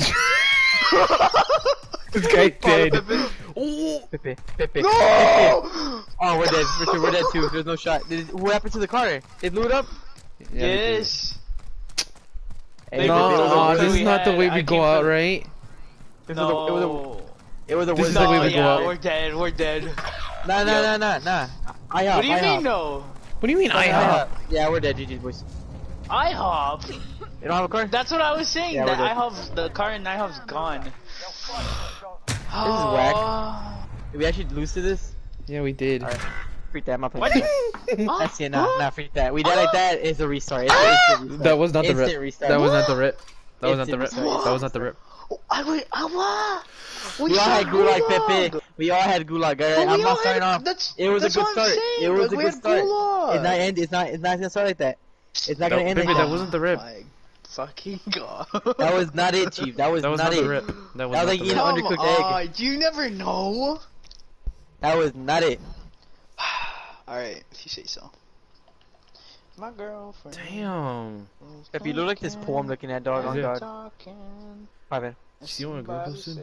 This guy dead. Pepe, Pepe. No. Oh, we're dead. Richard, we're dead too. There's no shot. What happened to the car? They blew it up? Yeah, we did. Yes. Hey, No, Pepe, it was a- this is not the way we I go came out, from- right? it was No. it was a This is worst the way No, we go yeah, out. we're dead. We're dead. Nah. What do you mean, no? What do you mean I hop? Yeah, we're dead, GG's boys. IHOP. You don't have a car? That's what I was saying. Yeah, that we're dead. IHOP's the car in IHOP's gone. This is whack. Did we actually lose to this? Yeah, we did. Alright. Freak that, I'm not What? playing that. That's it, nah, freak that. We died like that, it's a restart. It's an instant restart. That was not the Instant rip. restart. That was not the rip. That was not the Instant rip. restart. That was not the rip. We all had gulag, Pepe. We all had gulag, alright? I'm not starting off. It was a good start. It was a good start. It's not gonna start like that. It's not gonna end Baby, like that that. wasn't the rip. My fucking god. That was not it, Chief. That was That was not not it. the rip. That was That was not like the eating rip. an undercooked egg. You never know. That was not it. Alright, if you say so. My girlfriend. Damn. Pepe, you look like this poem looking at dog Is on it? God. Talking. My bad. See you want to go posted?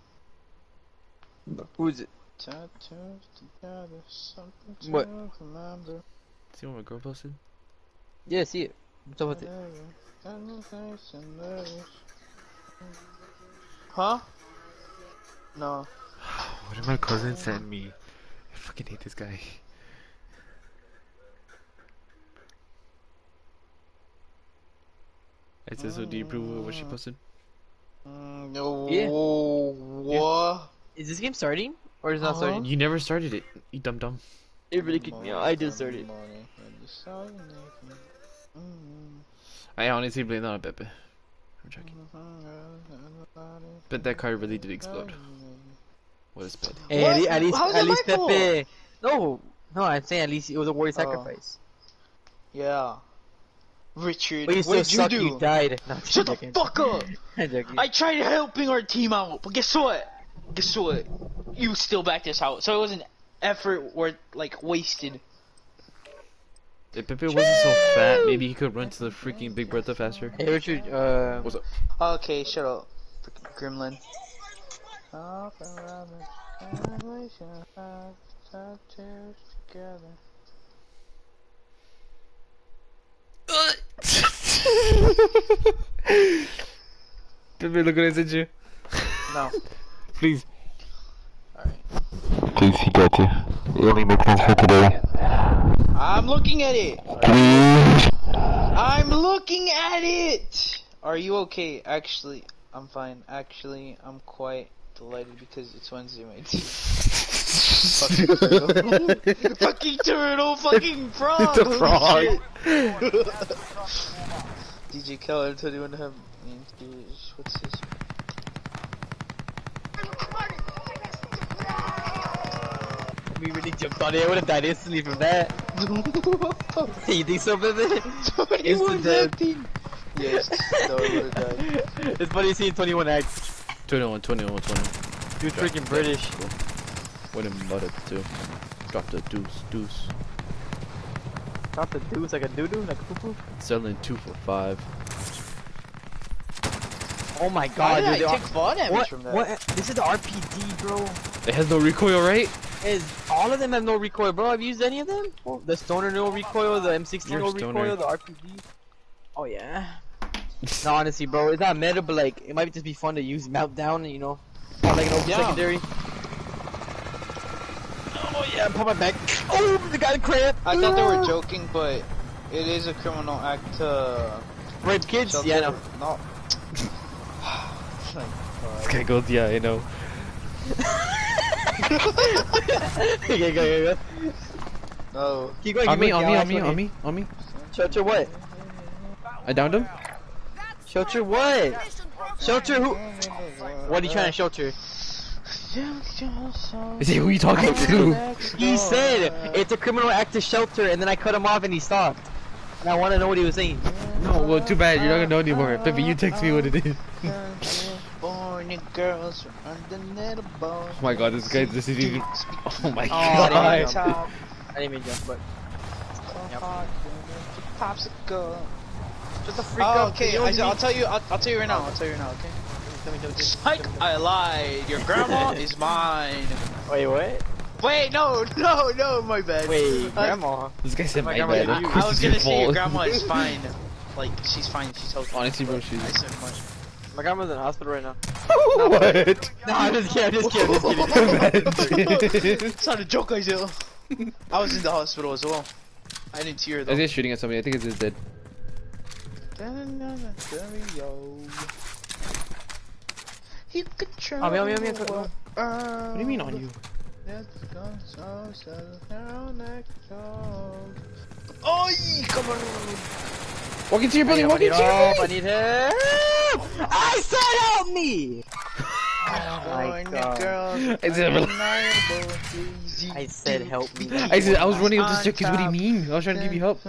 Who is it? Tattoos together, something to What? remember. See what my girl posted? Yeah, see it. What's up with it? Huh? No. What did my cousin send me? I fucking hate this guy. It says, so do you approve of what she posted? No. Yeah. What? Is this game starting? Or is it not starting? You never started it, you dum dum. It really kicked me out. I did start it. I honestly blame that on Pepe. I'm joking. But that car really did explode. What a sped. Hey, What? at least, How's at that least my fault? Pepe. No, I'm saying at least it was a warrior sacrifice. Yeah. Richard, But you what still did you suck. do? You died. No, I'm Shut the joking. fuck up! I'm joking. I tried helping our team out, but guess what? Guess what? You still backed us out, so it was an effort worth like wasted. If Pepe wasn't so fat, maybe he could run to the freaking Big Bertha faster. Hey Richard, What's up? Okay, shut up, freaking gremlin. Off around the generation, tattoos together. Pepe, look what I sent you. No. Please. Please, he got you. It only makes sense for today. I'm looking at it. Please. I'm looking at it. Are you okay? Actually, I'm fine. Actually, I'm quite delighted because it's Wednesday, mate. Fucking turtle. Fucking turtle. Fucking frog. It's a frog. Holy shit. DJ Khaled told you want to have. What's this? we really jumped on it. I would have died instantly from that. You think so, Pepe? 21 death. acting. Yes, no, I would have died. It's funny seeing 21 act. 21. Dude, freaking British. What in butter too. Drop the deuce. Drop the deuce like a doo-doo, like a poo-poo. Selling 2 for 5. Oh my Why god, did dude. I take fall damage What? from that? What? This is the RPD, bro. It has no recoil, right? Is all of them have no recoil, bro? Have you used any of them? The Stoner no recoil, the M16 You're no a stoner. recoil, the RPG. Oh yeah. No, honestly, bro, it's not meta, but like it might just be fun to use Meltdown, you know, or like an open secondary. Oh yeah, put my back. Oh, the guy cramp. I thought they were joking, but it is a criminal act to Rape kids? shelter. Yeah, no. No. This guy goes, yeah, I know. Okay, go. No. Keep going. On me, keep on going, me, yeah, on me, that's on me, on me. Shelter what? I downed him. Shelter what? Shelter who? What are you trying to shelter? Is he who you talking to? He said it's a criminal act to shelter, and then I cut him off and he stopped. And I want to know what he was saying. No, well, too bad. You're not gonna know anymore. Pippy, you text me what it is. California girls are undeniable. Oh my god, this guy, this is even. Oh my I god. didn't mean jump, but Popsicle. just a freak Oh, up. okay. I'll tell you. I'll tell you right now. I'll tell you right now. Okay. Tell me. Psych! I lied. Your grandma is mine. Wait, what? Wait, no, my bad. Wait, grandma. This guy said My my grandma bad. did Of you. course I was it's gonna your say your fault. grandma is fine. Like she's fine. She's healthy. Honestly, bro, I she's. said much. My grandma's in the hospital right now. What? No, I'm just kidding. It's not a joke, Isaiah. I was in the hospital as well. I didn't hear though. Isaiah's shooting at somebody. I think it's his dead. You control. On me. What do you mean on you? Oh, come on. Walk into your building. Walk into your I building. need help. I said help me. Oh my god. I said help me. I said I was running up the staircase. What do you mean? I was trying to give you help.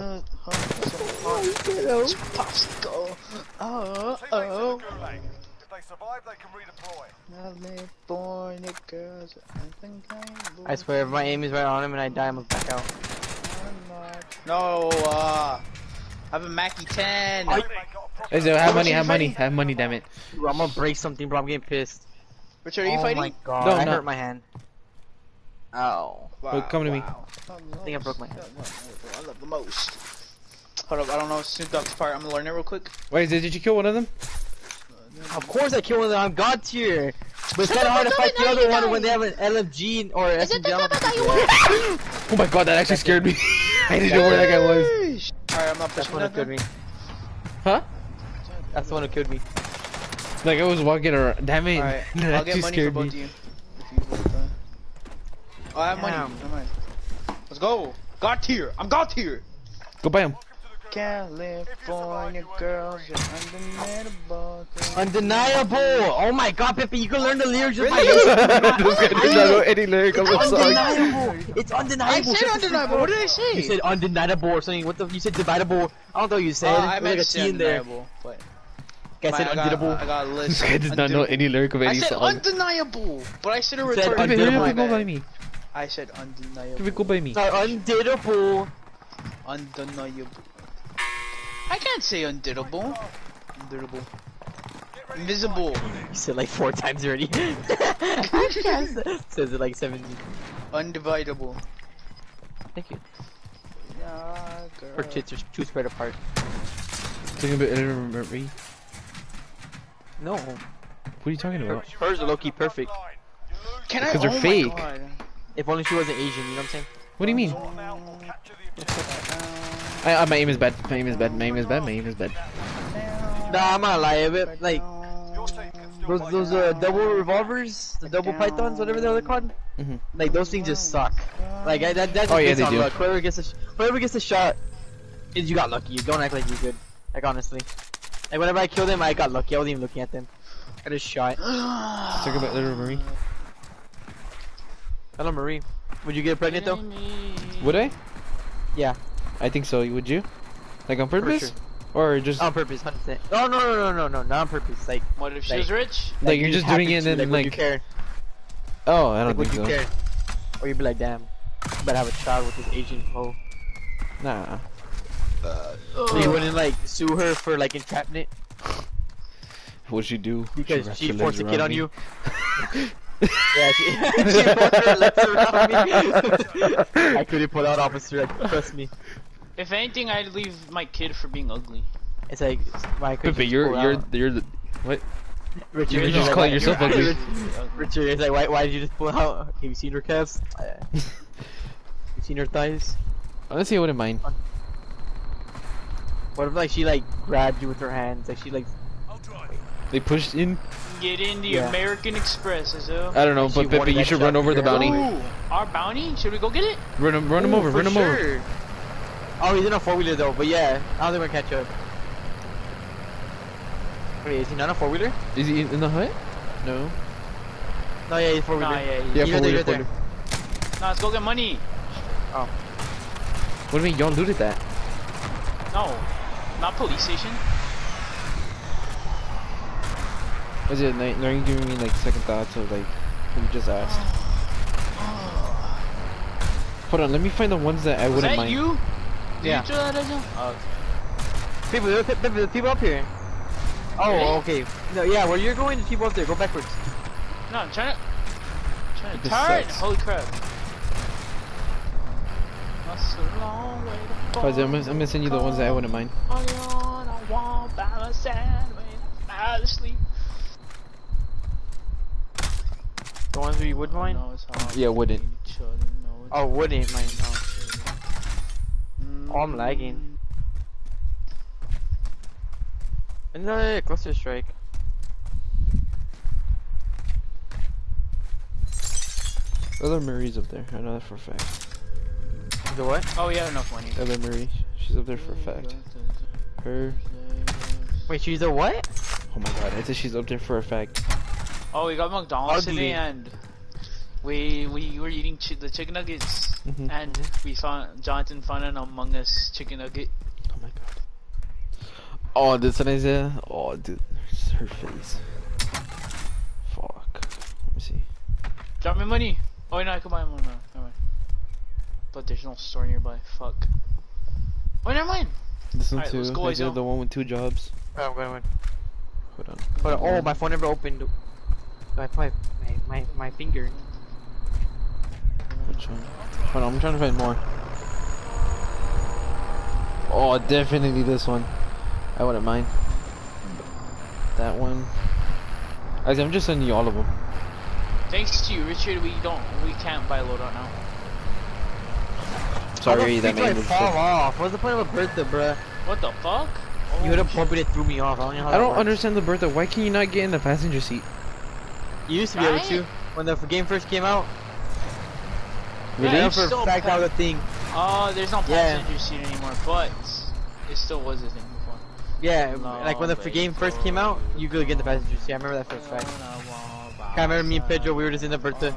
Popsicle. Oh. Gulag. If they survive, they can redeploy. California girls. I swear, if my aim is right on him and I die, I'm gonna back out. No, I have a Mackie 10. Isaiah, have money. Have money. Have money. Damn it. Dude, I'm gonna break something, bro. I'm getting pissed. Richard, are you Oh fighting? my god, No, I no. hurt my hand. Ow. Look, come to me. I think I broke my hand. I love the most. Hold up, I don't know Snoop Dogg's part. I'm gonna learn it real quick. Wait, did you kill one of them? Of course I killed them. I'm god tier. But it's kinda hard to fight the other one when they have an LMG or SMG. Oh my god, that actually scared me. I didn't know where that guy was. Alright, I'm not That's pushing the one who killed me. Huh? That's the one who killed me. Like I was walking around. Damn it. Alright, That I'll get actually money for scared both me. of you. If you both die. Oh, I have money. Damn. Never mind. Let's go. God tier. I'm God tier. Go buy him. California girls are undeniable. Undeniable! Oh my god, Pepe, you can learn the lyrics just by This listening. guy does not know any lyric of the song. Undeniable! It's I undeniable! said undeniable. What did I say? You said undeniable or something. What the? You said dividable. I don't know what you said. I There's meant like a T in there. undeniable. But I said undeniable. I got a list. This guy does not know any lyric of I any said song. undeniable, but I said a You said retarded. Pepe, hurry up undeniable. and go by me. I said undeniable. Pepe, go by me. Undeniable. Undeniable. I can't say undiddable. Undiddable. Invisible. You said like 4 times already. I can't say- Says it like 70. Undividable. Thank you. Yeah, girl. Her tits are too spread apart. Talking about remember me. No. What are you talking about? Hers are low-key perfect. Can I? Because they're oh my fake. God. If only she wasn't Asian, you know what I'm saying? What do you mean? My aim is bad. My aim is bad. My aim is bad. My aim is bad. Nah, I'm not lying. But, like, those double revolvers, the double pythons, whatever they're called. Mhm. Like those things just suck. Like that's just Oh, yeah, based they on do. luck. Whoever gets a shot, is you got lucky. You don't act like you're good. Like honestly, like whenever I killed them, I got lucky. I wasn't even looking at them. I just shot. Talk about little Marie. Hello, Marie. Would you get pregnant though? Would I? Yeah, I think so. Would you? Like on purpose? sure. Or just on purpose, 100%. Oh no, not on purpose. Like, What if she Like- was rich? like you're you just happen doing it and to, then would you like care? oh I don't Like, would think you so. care? Or you'd be like, damn, you better have a child with this Asian hoe. Nah. So you wouldn't like sue her for like entrapment What'd she do? because wrapped she her forced legs a kid around on me. you. Yeah, she put her lips around me. I couldn't pull out, officer. Like, trust me. If anything, I'd leave my kid for being ugly. It's like, why couldn't Pepe, you just pull you're out? the what? Richard, You is just like, call why- yourself ugly. Richard is like, why did you just pull out? Have you seen her calves? You seen her thighs? Honestly, I wouldn't mind. What if like she like grabbed you with her hands? Like she like I'll drive. They pushed in. Get in the Yeah. American Express, is it? I don't know, She but Pepe, wanted you that should shot run over the here. bounty. Ooh, our bounty? Should we go get it? Run him Ooh, over. for Run him over. sure. Oh, he's in a 4-wheeler though, but yeah, I don't think we'll catch up. Wait, is he not a 4-wheeler? Is he in the hut? No. No, yeah, he's 4-wheeler. Nah, yeah. Yeah, He's for right there, real, right there. Nah, let's go get money. What do you mean y'all looted that? No, not police station. Was it like, are you giving me like second thoughts of like what you just asked? Hold on, let me find the ones that I Was wouldn't that mind. you? Did Yeah. you throw that at you? Oh, People up here. Oh, Really? okay. No, yeah, where you're going, the people up there. Go backwards. no, I'm trying to This turn. sucks. Holy crap. That's a long way to Pause it, I'm gonna send you the ones that I wouldn't mind. The ones where you would mind? Yeah, wouldn't. Oh, wouldn't mind. Oh, I'm lagging. Another cluster strike. Other Marie's up there, I know that for a fact. The what? Oh, we have enough money. Other Marie, she's up there for a fact. Her. Wait, she's a what? Oh my god, I said she's up there for a fact. Oh, we got McDonald's Ugly. today, and we were eating the chicken nuggets, Mhm. and we found Jonathan found an Among Us chicken nugget. Oh my god. Oh, this one is oh, dude, her face. Fuck. Let me see. Drop me money. Oh no, I can buy one now. Never mind. But there's no store nearby. Fuck. Oh, never mind. This one Alright, too. let's go, I did Aizo. the one with 2 jobs. Oh, I'm going. Hold on. But oh, my phone never opened. My finger. Which one? Hold on, I'm trying to find more. Oh, definitely this one. I wouldn't mind. That one. Actually, I'm just sending you all of them. Thanks to you, Richard. We can't buy loadout now. Sorry, How the that freak do I man was. fall off. What's the point of a Bertha, bruh? What the fuck? You hit a pump and it threw me off. I don't know how I that don't works. understand the Bertha. Why can you not get in the passenger seat? You used to be able Right? to when the game first came out. Really? I know it's for still a fact that was a thing. Oh, there's no Yeah. passenger seat anymore, but it still was a thing before. Yeah, like when the game first came out, you could get in the passenger seat. I remember that for a fact. I remember me and Pedro, we were just in the Bertha.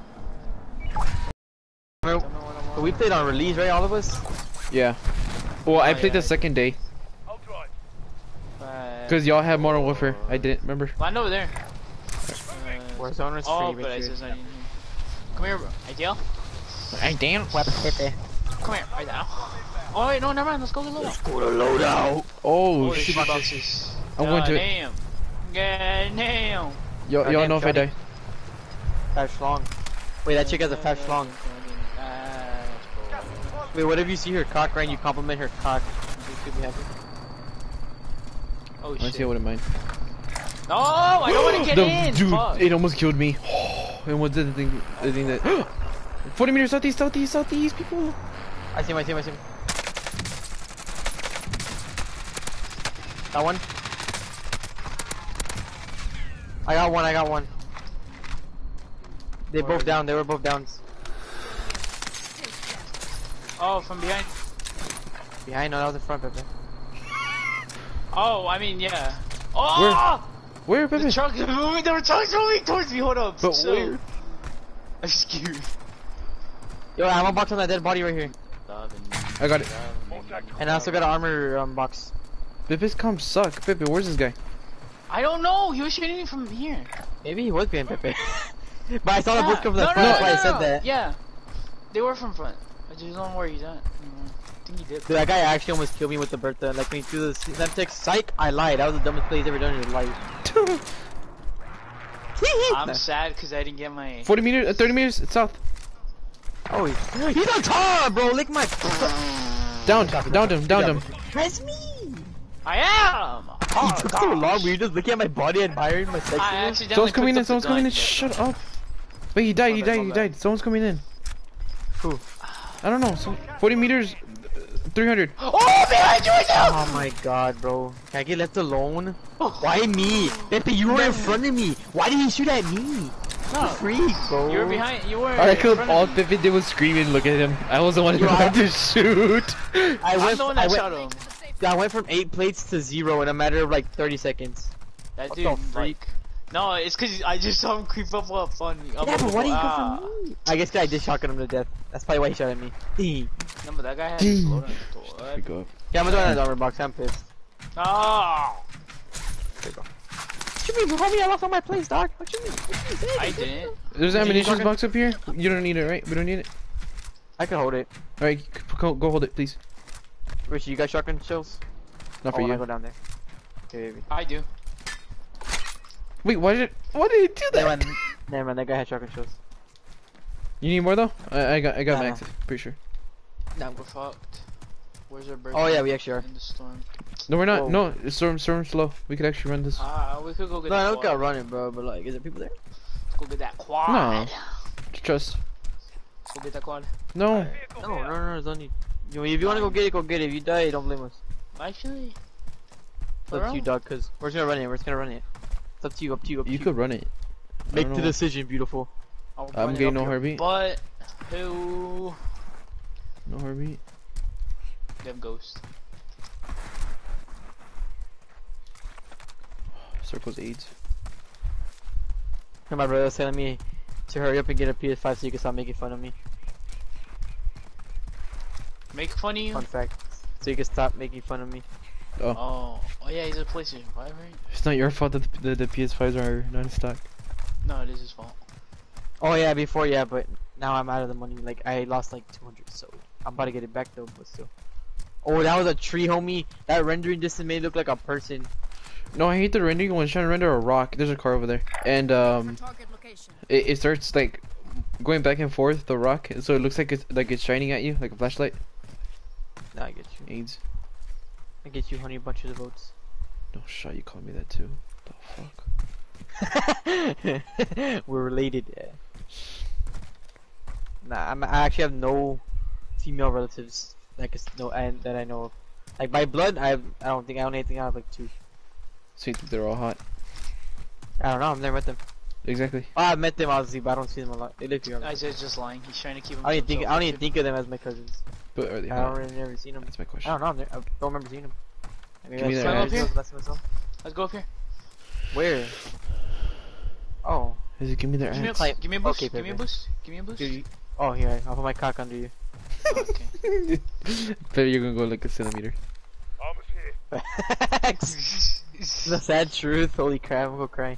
Remember, but we played on release, right? All of us. Yeah. Well, I Oh, played yeah. the second day. I'll drive. Because y'all had Modern Warfare. I didn't, remember? Land over there. Warzone was Oh, free, but I Richard. says I didn't. Come here, bro. Ideal. I damn. Come here, right now. Oh wait, no, never mind. Let's go get loadout. Go to loadout. Oh, there's shit. two boxes. I'm going to it. Damn. God damn. Y'all Goddamn, know if I Johnny. die. Fast schlong. Wait, that chick has a fast schlong. Wait, what if you see her cock right and you compliment her cock? You should be happy. Oh Honestly, I shit. wouldn't mind. No, I don't want to get in. Dude, Fuck. it almost killed me. And what's the thing? The thing that 40 meters southeast, people. I see him. That one? I got one. They both down, they were both downs. Oh, from behind. Behind, no, that was in front, Pepe. Oh, I mean, yeah. Oh! Where, Pepe? The truck is moving. The truck's moving towards me. Hold up. But So- where? I'm scared. Yo, I have a box on that dead body right here. I got it. And I also got an armor box. Pepe's comms suck. Pepe, where's this guy? I don't know. He was shooting me from here. Maybe he was behind Pepe. But I saw the Yeah. bush come from the No, front, no, that's why I no, said no. that. Yeah. They were from front. I just don't know where he's at anymore. I think he did. Dude, that guy actually almost killed me with the Bertha. Like when he threw the Semtex, psych, I lied. That was the dumbest play he's ever done in his life. I'm sad because I didn't get my. 40 meters, 30 meters south. Oh, he's on top, bro. Lick my. Downed him. Press me. I am. He took so long. Were you just looking at my body, admiring my I sexiness? accidentally. Someone's coming in, picked up someone's coming the in. gun, Shut up. Wait, he died. Someone's coming in. Who? I don't know. 40 meters, 300. Oh, behind you right now! Oh my god, bro. Can I get left alone? Why me? Pepe, you were in front of me. Why did he shoot at me? No, Freak, bro. you were behind. You were. I in killed front all of me. Pippin did was scream and look at him. I was the one who Yo, had to shoot. I'm the one that shot him. I went from 8 plates to 0 in a matter of like 30 seconds. That What dude, the freak? like, no, it's cause I just saw him creep up on me. Yeah, but why did he go for me? I guess I did shotgun him to death. That's probably why he shot at me. No, but that guy had a float on the door. Go up. Yeah, I'm gonna throw that armor box. I'm pissed. Oh, What you mean, homie? I lost all my plates, dog. What you mean? I didn't. There's an Did you ammunition fucking- box up here. You don't need it, right? We don't need it. I can hold it. Alright, go hold it, please. Richie, you got shotgun shells? Not for When I you. go down there. Okay, baby. I do. Wait, why did he do that? Never mind, that guy had shotgun shells. You need more though? I got Nah. max. Pretty sure. We're fucked. Where's our bird? Oh yeah, we actually are. In the storm. No, we're not. Whoa. No, it's storm slow. We could actually run this. We could go get. No, I that don't got quad. running, bro. But like, is there people there? Let's go get that quad. No. Trust. Let's go get that quad. No. No, there's only. If you wanna go get it, go get it. If you die, don't blame us. Actually, It's up to you, dog. Cause we're just gonna run it. We're just gonna run it. It's up to you. Up to you. Up to You you. could run it. I Make don't the know. decision, beautiful. I'm getting no heartbeat. But who? No heartbeat. Them ghost. Circles AIDS. And my brother was telling me to hurry up and get a PS5 so you can stop making fun of me. Make fun of you. Fun fact. So you can stop making fun of me. Oh yeah, he's a PlayStation 5, right? It's not your fault that the PS5s are not in stock. No, it is his fault. Oh yeah, before yeah, but now I'm out of the money. Like I lost like 200, so I'm about to get it back though. But still. Oh, that was a tree, homie. That rendering distance made it look like a person. No, I hate the rendering when it's trying to render a rock. There's a car over there, and Target location. it starts like going back and forth the rock, so it looks like it's shining at you like a flashlight. Nah, I get you. AIDS. I get you, honey, bunches of votes. No shot, you called me that too. The fuck? We're related. Yeah. Nah, I actually have no female relatives that I know of. Like by blood, I only think I have like 2. So you think they're all hot? I don't know. I've never met them. Exactly. Oh, I've met them obviously, but I don't see them a lot. They live here. Isaiah's just lying. He's trying to keep him. I don't even think of them as my cousins. But are they I hot? don't really never seen them. That's my I question. don't know. I don't remember seeing them. Give me that's their why I ads. was last myself. Let's go up here. Where? Oh. Is it give me their Give me a, ads? give me a boost. Okay, give me a Pepe. boost. Give me a boost. Dude, oh, here. I'll put my cock under you. Oh, okay. Bet you're gonna go like a centimeter. Armor's here. The sad truth. Holy crap! I'm gonna cry.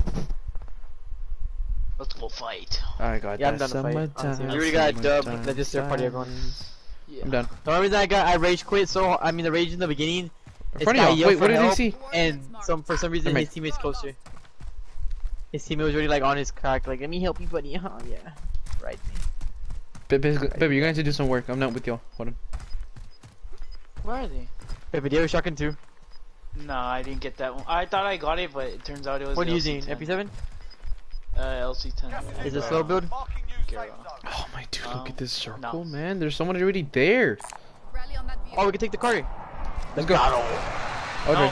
Let's go fight. I got Yeah, I'm that done to fight, honestly. summertime. You already got a dub. summertime Let's just start party, everyone. sadness. Yeah. I'm done. The only reason I rage quit, the rage in the beginning, In this front guy of y'all. yelled Wait, for what did they help, see? and for some reason Never his teammate's closer. His teammate was already like on his cock, like, let me help you, buddy. Yeah, right. Baby, you're gonna have to do some work. I'm not with y'all. Hold on. Where are they? Baby, do you have a shotgun too? No, I didn't get that one. I thought I got it, but it turns out it was. What are the you using? LC10. MP7? LC10. Is it slow build? Marking new safe Get zone. Oh my dude, look at this circle, no. man. There's someone already there. Rally on that vehicle. Oh, we can take the car. Let's go. Okay.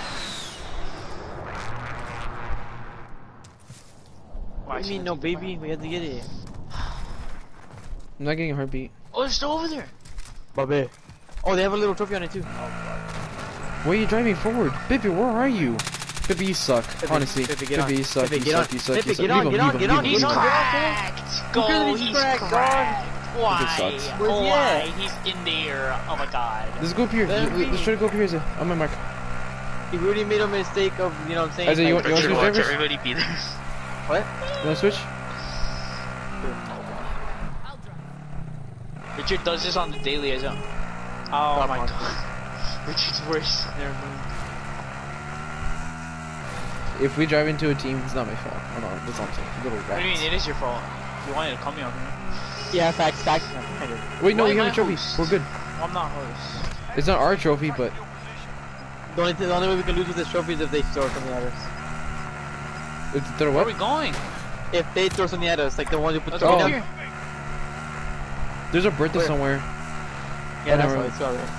What do you mean, no, baby? We had to get it. I'm not getting a heartbeat. Oh, they're still over there. Baby. Oh, they have a little trophy on it too. Why are you driving forward? Bippy, where are you? Bippy, you suck. Bippy, Honestly. Bippy, get on. Bippy, you suck. Bippy, You get on. suck. You suck. Bippy, You suck. get on, Leave get him, on, leave get him, on. leave He's him. cracked. Go. Look at He's this crack, cracked. Why? sucks. Where's he Why? at? He's in there. Oh my god. Let's go up here. Let's try to go up here, Isaiah. On my mark. He really made a mistake of, you know what I'm saying? Isaiah, you like- want to switch Watch drivers? everybody be there. What? You want to switch? I'll drive. Richard does this on the daily as well. Oh Stop my on. god. Richard's worse. Never mind. if we drive into a team, it's not my fault. Oh, no, that's what I'm saying. Little What do you mean? rats. It is your fault. You wanted to call me on here. Yeah, facts. No, I did. Wait, no, Why we am have a I trophy. host? We're good. I'm not host. It's not our trophy, but The only way we can lose with this trophy is if they throw something at us. it's they're Where are what? we going? If they throw something at us, like the ones who put Let's trophy go down. here. There's a Bertha Where? somewhere. Yeah, that's Whatever. all. It's alright.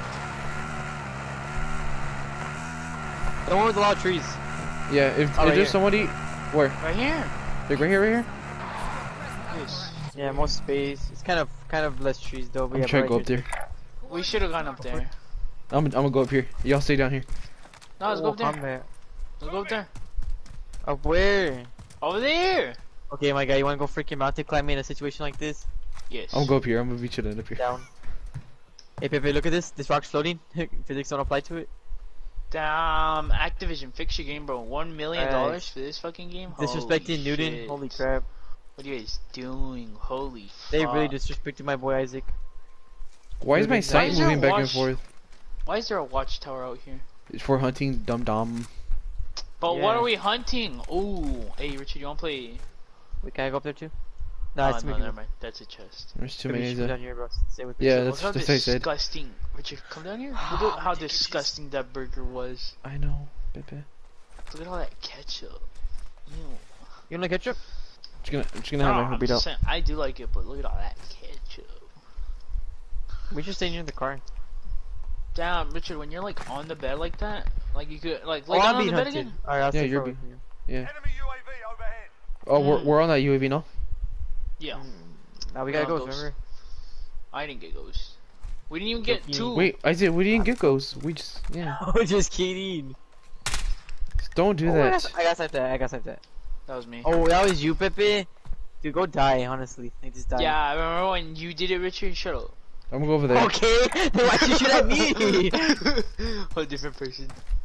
The one with a lot of trees. Yeah, if Oh, right there's here. somebody, where? Right here. Like right here, right here. Yes. Yeah, more space. It's kind of less trees though. But I'm yeah, trying to right go up here. there. We should have gone up there. I'm gonna go up here. Y'all stay down here. No, let's go up there. Combat. Let's go up there. Up where? Over there. Okay, my guy, you wanna go freaking mountain climbing in a situation like this? Yes. I'm gonna go up here. I'm gonna be chilling up here. Down. Hey Pepe, look at this. This rock's floating. Physics don't apply to it. Damn, Activision, fix your game, bro. $1 million Right. for this fucking game? Disrespecting Holy Newton. shit. Holy crap. What are you guys doing? Holy They fuck. really disrespected my boy Isaac. Why is my Why sight is there moving a back and watch- forth? Why is there a watchtower out here? It's for hunting dum dum. But Yeah. what are we hunting? Ooh, hey Richard, you wanna play? Wait, can I go up there too? Nah, it's no, me. never mind. That's a chest. There's too Maybe many you of should go them. down here, bro. Stay with me. Yeah, Look how that's what I said. disgusting. Richard, come down here. Look at how disgusting that burger was. I know, Pepe. Look at all that ketchup. Ew. You wanna ketchup? I'm just gonna have my I'm heart beat just out. saying, I do like it, but look at all that ketchup. We should stay near the car. Damn, Richard, when you're like on the bed like that, like you could like Oh, lay down I'm on the being bed hunted. again. Alright, I'll Yeah, stay you're far away being- from you. Yeah. Enemy UAV overhead. Oh, we're on that UAV now. Yeah, Now we gotta We're go, on ghost. remember? I didn't get ghosts. We didn't even get Joking. two. Wait, Isaac, we didn't get ghosts. We just Oh, just kidding. don't do Oh, that. I got sniped that. I got sniped that. That was me. Oh, that was you, Pepe? Dude, go die, honestly. Like, just die. Yeah, I remember when you did it, Richard. Shut up. I'm gonna go over there. Okay, then why'd you shoot at me? A different person.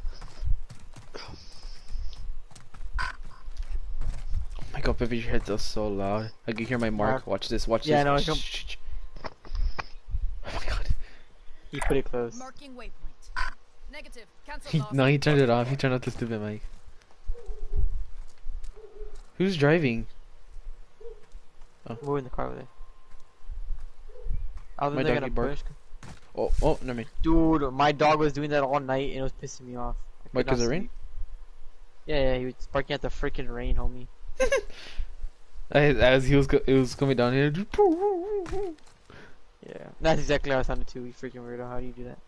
Oh my god, Pepe, your head's so loud. I can hear my mark. Mark. Watch this. Watch Yeah, this. no, I Shh, can- shh, shh. Oh my god. He put it close. Marking waypoint. Negative. Cancel off. No, he turned it off. He turned off the stupid mic. Who's driving? We're in the car over there. I was My in there doggy gonna bark. push. Oh, never mind. Dude, my dog was doing that all night and it was pissing me off. I Why, could 'cause not of rain? sleep. Yeah, he was barking at the freaking rain, homie. As it was coming down here. Yeah, that's exactly how I sounded too. You freaking weirdo. How do you do that?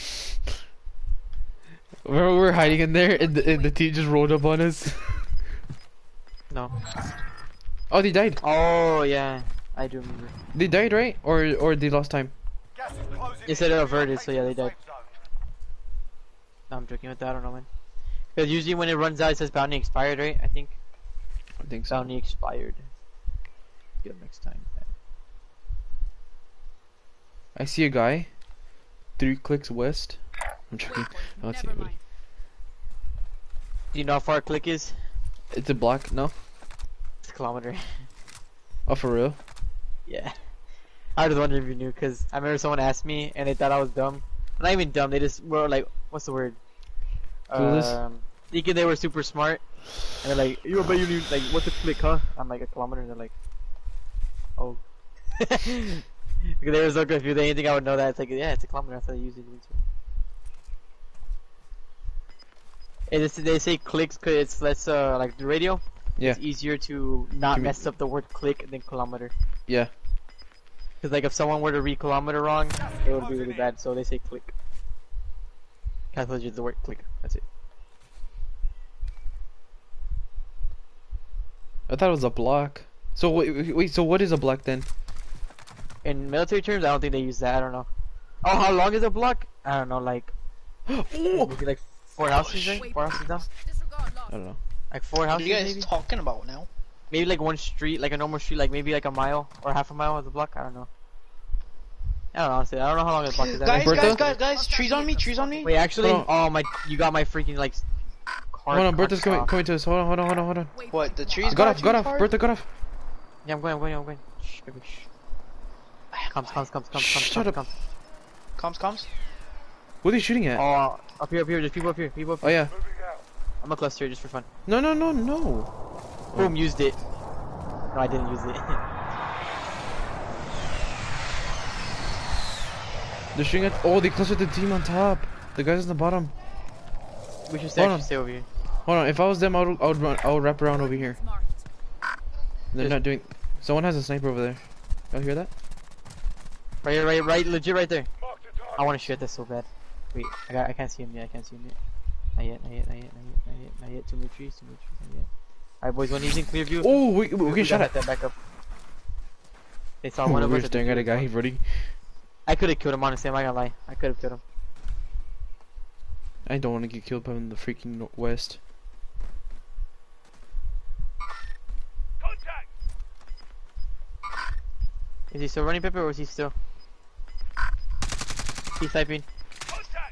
Remember we were hiding in there and the team just rolled up on us. No. Oh, they died. Oh yeah, I do remember. They died, right? Or they lost time. Gas is closing They in. said it averted, so yeah, they died. Safe zone. No, I'm joking with that. I don't know, man. Because usually when it runs out, it says bounty expired, right? I think I think so. bounty expired. Get it next time. I see a guy. 3 clicks west. I'm joking. Waypoint. I don't see Never anybody. mind. Do you know how far a click is? It's a block. No. It's a kilometer. Oh, for real? Yeah. I was wondering if you knew, because I remember someone asked me and they thought I was dumb. Not even dumb, they just were like, what's the word? Clueless? Thinking they were super smart. And they're like, you bet you knew, like, what's a click, huh? I'm like, a kilometer, and they're like, oh. Because they were so confused, they didn't think I would know that. It's like, yeah, it's a kilometer, I thought they usually do too. And they say clicks because it's less, like the radio. Yeah. It's easier to not Commu- mess up the word click than kilometer. Yeah. Because like if someone were to read kilometer wrong, it would be really bad. So they say click. Calculate is the word click. That's it. I thought it was a block. So wait. So what is a block then? In military terms, I don't think they use that. I don't know. Oh, how long is a block? I don't know. Like maybe like 4 houses, right? 4 houses down. Disregard I loss. don't know. Like 4 What are houses, you guys maybe. talking about now? Maybe like one street, like a normal street, like maybe like a mile or half a mile is a block. I don't know. I don't know. Honestly, I don't know how long a block is. Guys, Bertha? guys, trees on me, trees on me. Wait, actually, Hold oh my, you got my freaking like. Hold on, Bertha's coming to us. Hold on. Waypoint. What, the trees Got off. you hard? Bertha, got off. Yeah, I'm going. Shh, baby, shh. Comes. Shut up. Comes. What are they shooting at? Oh, up here, there's people up here, Oh yeah. Moving out. I'm a cluster just for fun. No. Boom, used it. No, I didn't use it. They're shooting at. Oh, they clustered the team on top. The guys on the bottom. We should Hold actually on. stay over here. Hold on. If I was them, I would wrap around over here. Marked. They're not doing. Someone has a sniper over there. Y'all hear that? Right, legit right there. Mark the target. I want to shoot this so bad. Wait, I can't see him yet. Not yet. Too many trees. Not yet. Alright, boys, when he's in clear view. Oh, we get shot at. That back up. They saw one of We're us. staring at a guy. He's running. I could have killed him, honestly. I'm not gonna lie. I could have killed him. I don't want to get killed by him in the freaking west. Contact. Is he still running, Pepper, or is he still? He's typing. Contact.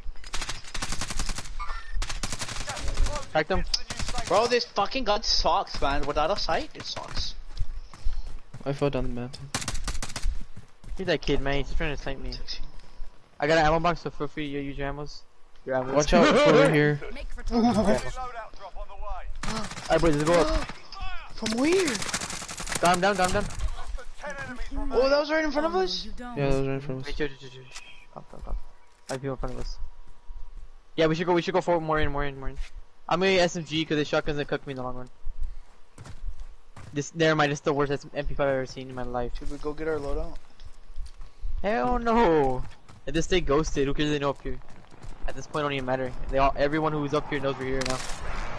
Cracked him. Bro, this fucking gun sucks, man. Without a sight, it sucks. I fell down the mountain. He's that kid, man. He's just trying to snipe me. I got an ammo box, so feel free to use your ammos. Your ammos. Watch out for over here. Make for target. Loadout drop on the way. Alright, boys, let's go up. From where? Down. Less than 10 enemies remaining. Oh, that was right in front of us? You don't. Yeah, those are in front of us. Wait, Calm. 5 people in front of us. Yeah, we should go forward, more in. I'm gonna SMG because the shotguns that cook me in the long run. Never mind, it's the worst MP5 I've ever seen in my life. Should we go get our loadout? Hell no! If this stay ghosted, who cares if they know up here? At this point, it don't even matter. Everyone who's up here knows we're here now.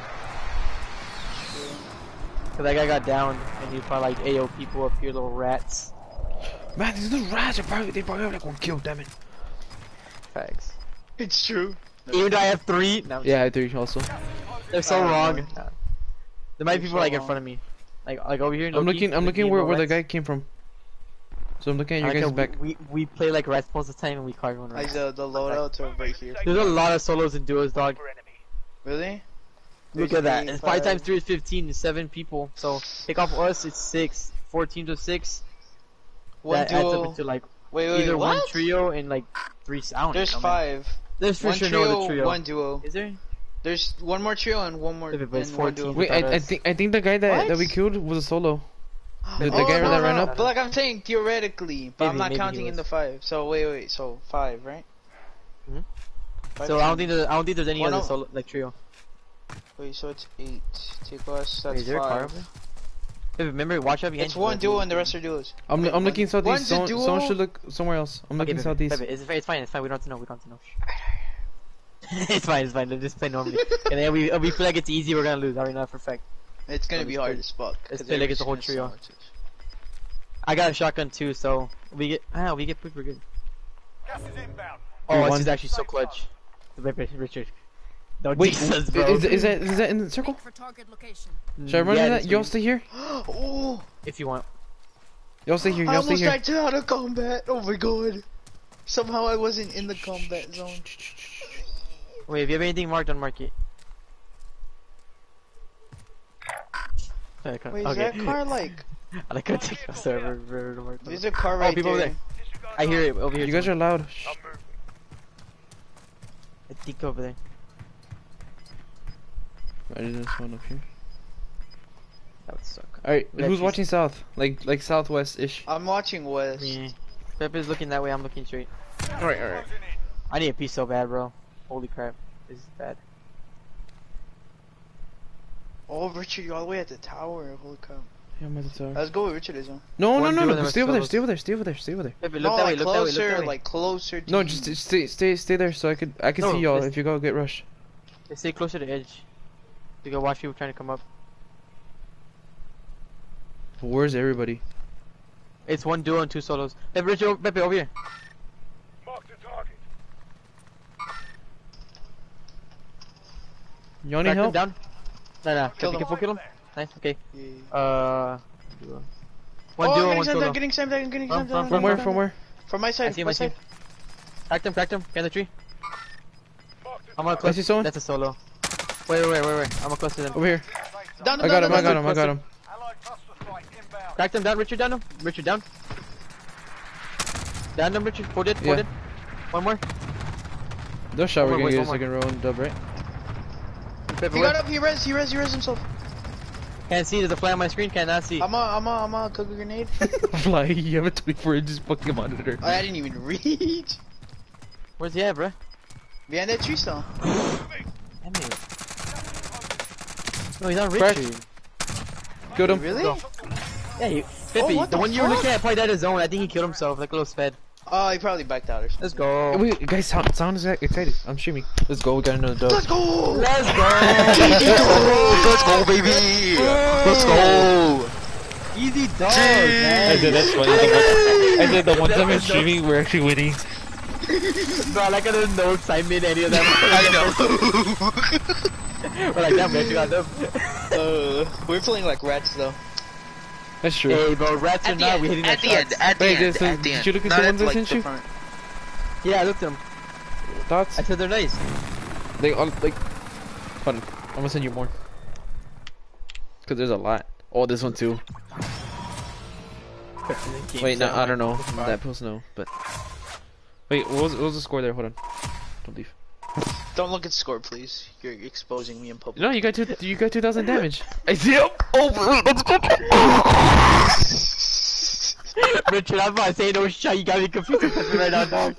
Cause that guy got downed, and he probably like, "Ayo, people up here, little rats." Man, these little rats they probably have like 1 kill. Damn it. Facts. It's true. Even though I have 3. No, Yeah, I 3 also. they're so wrong. There might be They're people so like in wrong. front of me, like over here. I'm looking where the guy came from. So I'm looking at your guys' back. We play like rats most of the time, and we carve one right. Like the loadouts are right here. There's a lot of solos and duos, dog. Really? Look at that. And 5 times 3 is 15. 7 people. So take off us, it's 6. 4 teams of 6. One That adds up duo. into like Wait, either one what? trio and like 3 sound. There's 5. There's for One sure trio, no other trio. one duo. Is there? There's one more trio and one more. Yeah, but it's and one 14. duo. Wait, I think the guy that we What? killed was a solo. The Oh, guy no, that ran no, up. But like I'm saying, theoretically, but I'm Maybe- not maybe he counting in was. the 5. So wait, so 5, right? Mhm. 5 So I don't think there's any Well, other no. solo like trio. Wait, so it's 8. Take us. Wait, That's is there a car 5. over there? Hey, remember, watch out behind It's you, one bro. duo and the rest are duos. I'm looking southeast. One's a Someone duo. should look somewhere else. I'm Okay, looking Pepe, southeast. Pepe, it's fine. We don't have to know. It's fine. Let's just play normally. And then we feel like it's easy, we're gonna lose. I already know that for a fact. It's gonna So be let's hard play- as fuck. let's 'cause play like it's a whole everybody's gonna trio. suck. I got a shotgun too, so we get pretty good. Gas is inbound. Oh, this won. is actually so clutch. Richard. No, Wait, Jesus, bro. is that in the circle? Make for target location. Should I run Yeah, in that's that? Y'all what stay here. Oh, if you want. Y'all stay here. I Y'all stay almost here. died out of combat. Oh my god. Somehow I wasn't in the combat zone. Wait, if you have anything marked, unmark it. Wait, is that car like? I like to take a server. There's a car right people over there. there. I hear it over here. You guys are loud. I think over there. I did this one up here. That would suck. Alright, Let's who's just- watching south? Like southwest-ish. I'm watching west. Me. Pepe's looking that way. I'm looking straight. Alright. Closing in. I need a piece so bad, bro. Holy crap, this is bad. Oh, Richard, you're all the way at the tower. Holy cow. Yeah, I'm at the tower. Let's go with Richard as well. No, One dude and the no. rest Stay over there. solos. Stay over there. Stay over there. Stay over there. Pepe, No, look that way. like Look that way. Look closer, that way. like closer to No, you. just stay there so I can No, see y'all let's- if you go get rushed. Let's stay closer to the edge. You can watch people trying to come up. Where's everybody? It's one duo and 2 solos. Pepe, Richard, Pepe, over here. Mark the target. Y'all need Crack them help? down. No. Kill Pepe, them. can kill them. Nice. Okay. Yeah. Duo. Oh, One duo, I'm one solo. getting slammed down, getting slammed down. From where? From where? From my I side, see him. my I see him. side. Crack them. Behind the tree. Mark the I'm gonna I cluster. see someone. That's a solo. Wait. I'm gonna cluster them. Over here. Down, I got him. down, I got down. him. I got him. Allied cluster strike inbound. Crack them down, Richard, down him. Richard, down. Down them, Richard. 4 dead, 4 Yeah. dead. One more. No shot. We're One more, gonna boys, get a one second row and dub, right? He got up, he res himself. Can't see, there's a fly on my screen, cannot see. I'm a cook a grenade. Fly, you have a 24 inches fucking monitor. I didn't even reach. Where's he at, bro? Behind that tree still. Damn it. No, he's on Fresh. Richard. Killed him. Really? Yeah, Fippy, what the the one you were looking fuck? at probably died his own. I think he killed himself, like a little sped. Oh, he probably backed out or something. Let's go. Wait, guys, sound is excited. I'm streaming. Let's go, we got another dub. Let's go! Let's go! Let's go, baby! Let's go! Easy dog, man. I did, that's funny. I did the one time I'm streaming, we're actually winning. Bro, like there's no excitement in any of them. I know. We're like, damn, we actually got them. We're playing like rats though. That's true. Hey, bro, rats or not, we hitting At that the end, shots. at the Wait, end, so at the did end. you look at Not the ones I like, sent the you? front. Yeah, I looked at them. Thoughts? I said they're nice. They all, like... Hold on, I'm gonna send you more. Cause there's a lot. Oh, this one too. Wait, no, I don't know. That post, no, but... Wait, what was the score there? Hold on. Don't leave. Don't look at score, please. You're exposing me in public. No, you got 2,000 damage. I see him. Oh, let's go. Richard, I'm about to say no shot. You got me confused with me right now, dog.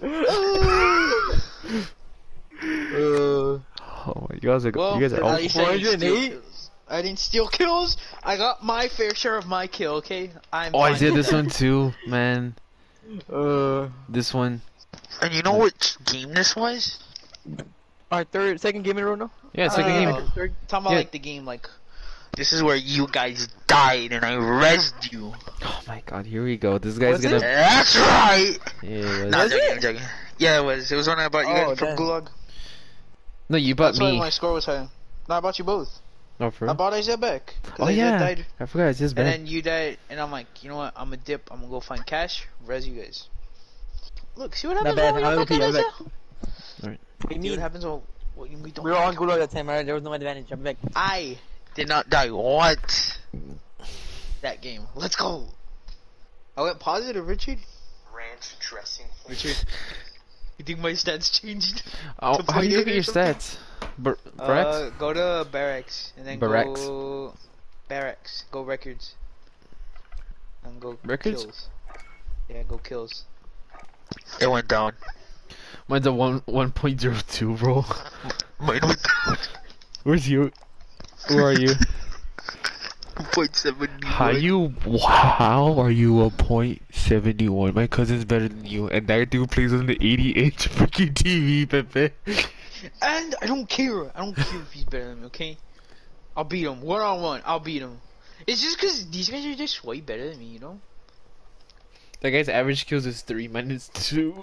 Oh my, you guys are Well, you guys are at least I didn't steal 408? kills. I didn't steal kills. I got my fair share of my kill. Okay, I'm. Oh, I fine did with this that. one too, man. This one. And you know what game this was? Our second game in a row now? Yeah, it's like a game. Third. Talking about Yeah. like the game, like this is where you guys died and I rezzed you. Oh my god, here we go. This guy's Was gonna. it? That's right. Yeah, it was. No, I'm joking, I'm joking. Yeah, it was. It was when I bought you Oh, guys from damn. Gulag. No, you bought That's why me. my score was high. No, I bought you both. Oh, for I real? bought Isaiah back. 'cause Oh Isaiah yeah, died. I forgot. It's just And bad. then you died, and I'm like, you know what? I'm gonna dip. I'm gonna go find cash. Res you guys. Look, see what Not happens bad. when we I'll don't repeat, back I'm out, back. Isaiah? What do you See what mean? happens when we don't. We were on back. Gulag that time, right? There was no advantage. I'm back. I did not die once. That game. Let's go. I went positive, Richard. Ranch dressing. Richard. You think my stats changed? Oh, to how do you look play at your or something? stats? Barracks? Go to barracks and then Barracks. go barracks. Go records. And go Records? kills. Yeah, go kills. It went down. Mine's a 1.02, bro. Mine went down. Where's you? Where are you? 0.71. How are you a .71? My cousin's better than you, and that dude plays on the 80-inch freaking TV, Pepe. And I don't care. I don't care if he's better than me. Okay. I'll beat him 1-on-1. I'll beat him. It's just because these guys are just way better than me, you know. That guy's average kills is 3 minus 2.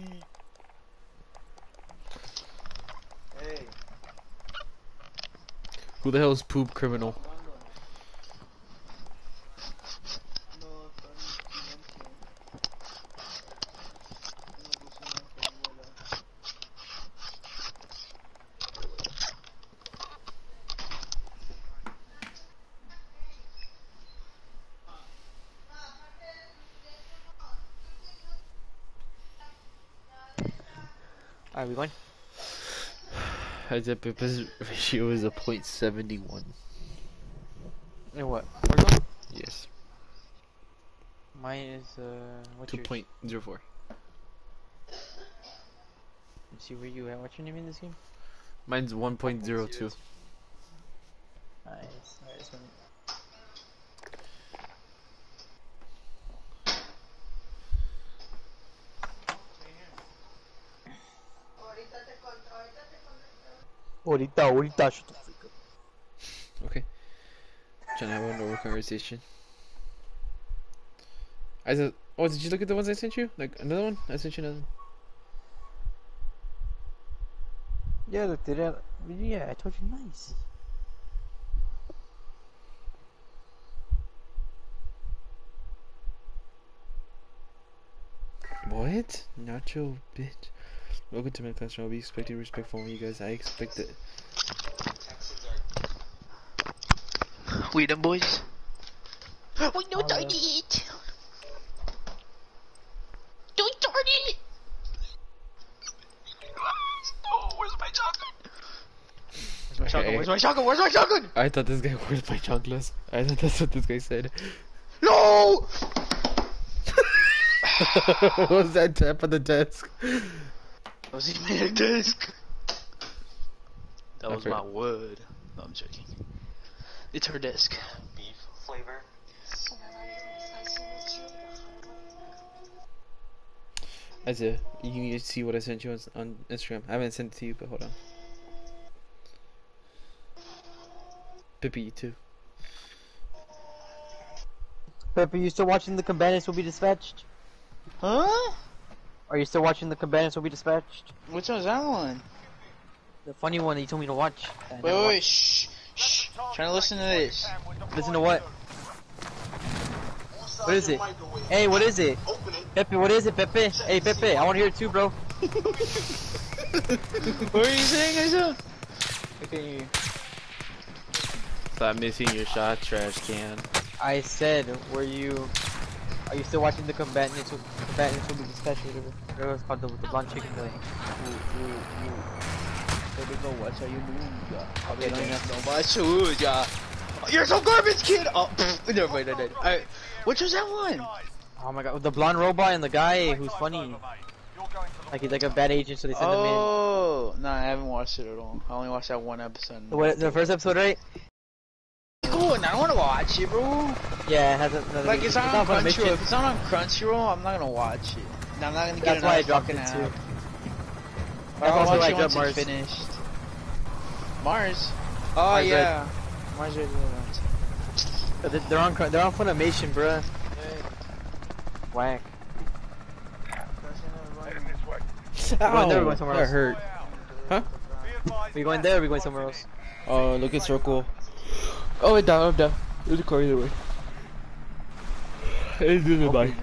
Hey. Who the hell is Poop Criminal? Alright, we going? I said Pepe's ratio is a .71. And what? We're going? Yes. Mine is, what's yours? 2.04. Let's see where you at. What's your name in this game? Mine's 1.02. Nice. Alright, this one. Ahorita, shut the fuck up. Okay. Trying to have a normal conversation. I said, oh, did you look at the ones I sent you? Like another one? I sent you another one. Yeah, look, did I? Yeah, I told you nice. What? Nacho, bitch. Welcome to my class. I'll be expecting respect from you guys. I expect it. We them boys. We know darn it. Don't darn it. Oh, where's my chocolate? shotgun? Where's my shotgun? Where's my shotgun? I thought this guy where's my chanclas? I thought that's what this guy said. No! What was that tap on the desk? Was he made a disc? That was my word. No, I'm joking. It's her disc. Beef flavor. Isaiah, you need to see what I sent you on Instagram. I haven't sent it to you, but hold on. Pippi, you too. Pepper, you still watching The Combatants Will Be Dispatched? Huh? Are you still watching The Combatants Will Be Dispatched? Which one's that one? The funny one that you told me to watch. Wait, shh. Trying to listen to this. Listen to what? What is it? Hey, what is it? Pepe, what is it, Pepe? Hey, Pepe, I want to hear it too, bro. What are you saying, Isaiah? I can't hear you. Stop missing your shot, trash can. I said, are you still watching The Combatants Will Be Dispatched? Whatever it's called, the blonde chicken thing. Baby, go watch how you move, yeah. You're so garbage, kid! Oh, never mind, I died. Alright, which was that one? Oh my god, the blonde robot and the guy who's funny. Like he's like a bad agent, so they send him in. Oh, no, I haven't watched it at all. I only watched that one episode. The first episode, right? Cool, and I don't want to watch it, bro. Yeah, it has a, like, it's not on Crunchyroll. If it's not on Crunchyroll, I'm not gonna watch it. And I'm not gonna get another fucking app. I'll watch it once it's finished. Mars? Oh, Mars yeah. Red. Mars Red. They're on Funimation, bruh. Whack. Ow, we're going somewhere that else. hurt. Huh? Are we going there or are we going somewhere else? Oh, look at circle. Oh, I'm down. There's a car either way. It's in the bike.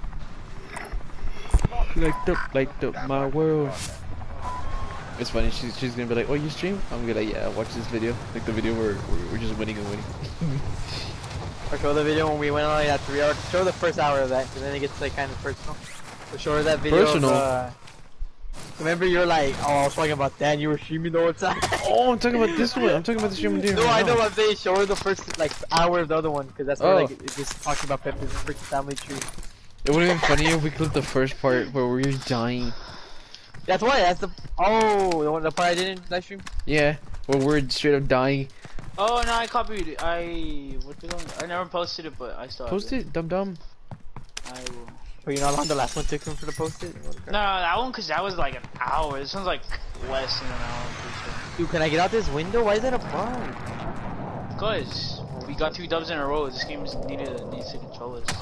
Light up my world. It's funny, she's gonna be like, oh, you stream? I'm gonna be like, yeah, watch this video. Like the video where we're just winning and winning. Or show the video when we went on like that 3 hours. Show the first hour of that, and then it gets like kind of personal. Or show her that video of, remember you're like, oh, I was talking about that and you were streaming the whole time. Oh, I'm talking about this one. I'm talking about the stream I'm doing. No, right I know now. what I'm saying. Show her the first like hour of the other one, because that's where like it's just talking about Pepper's freaking family tree. It would have been funny if we clipped the first part where we were dying. That's why. That's the the part I didn't live stream. Yeah, where we're straight up dying. Oh no, I copied it. I never posted it, but I still Post it, dum dum. I will. But you're not on the last one took him for the post it? No, that one because that was like an hour. This one's like less than an hour. I'm pretty sure. Dude, can I get out this window? Why is that a bug? Because we got 2 dubs in a row. This game needs to control us.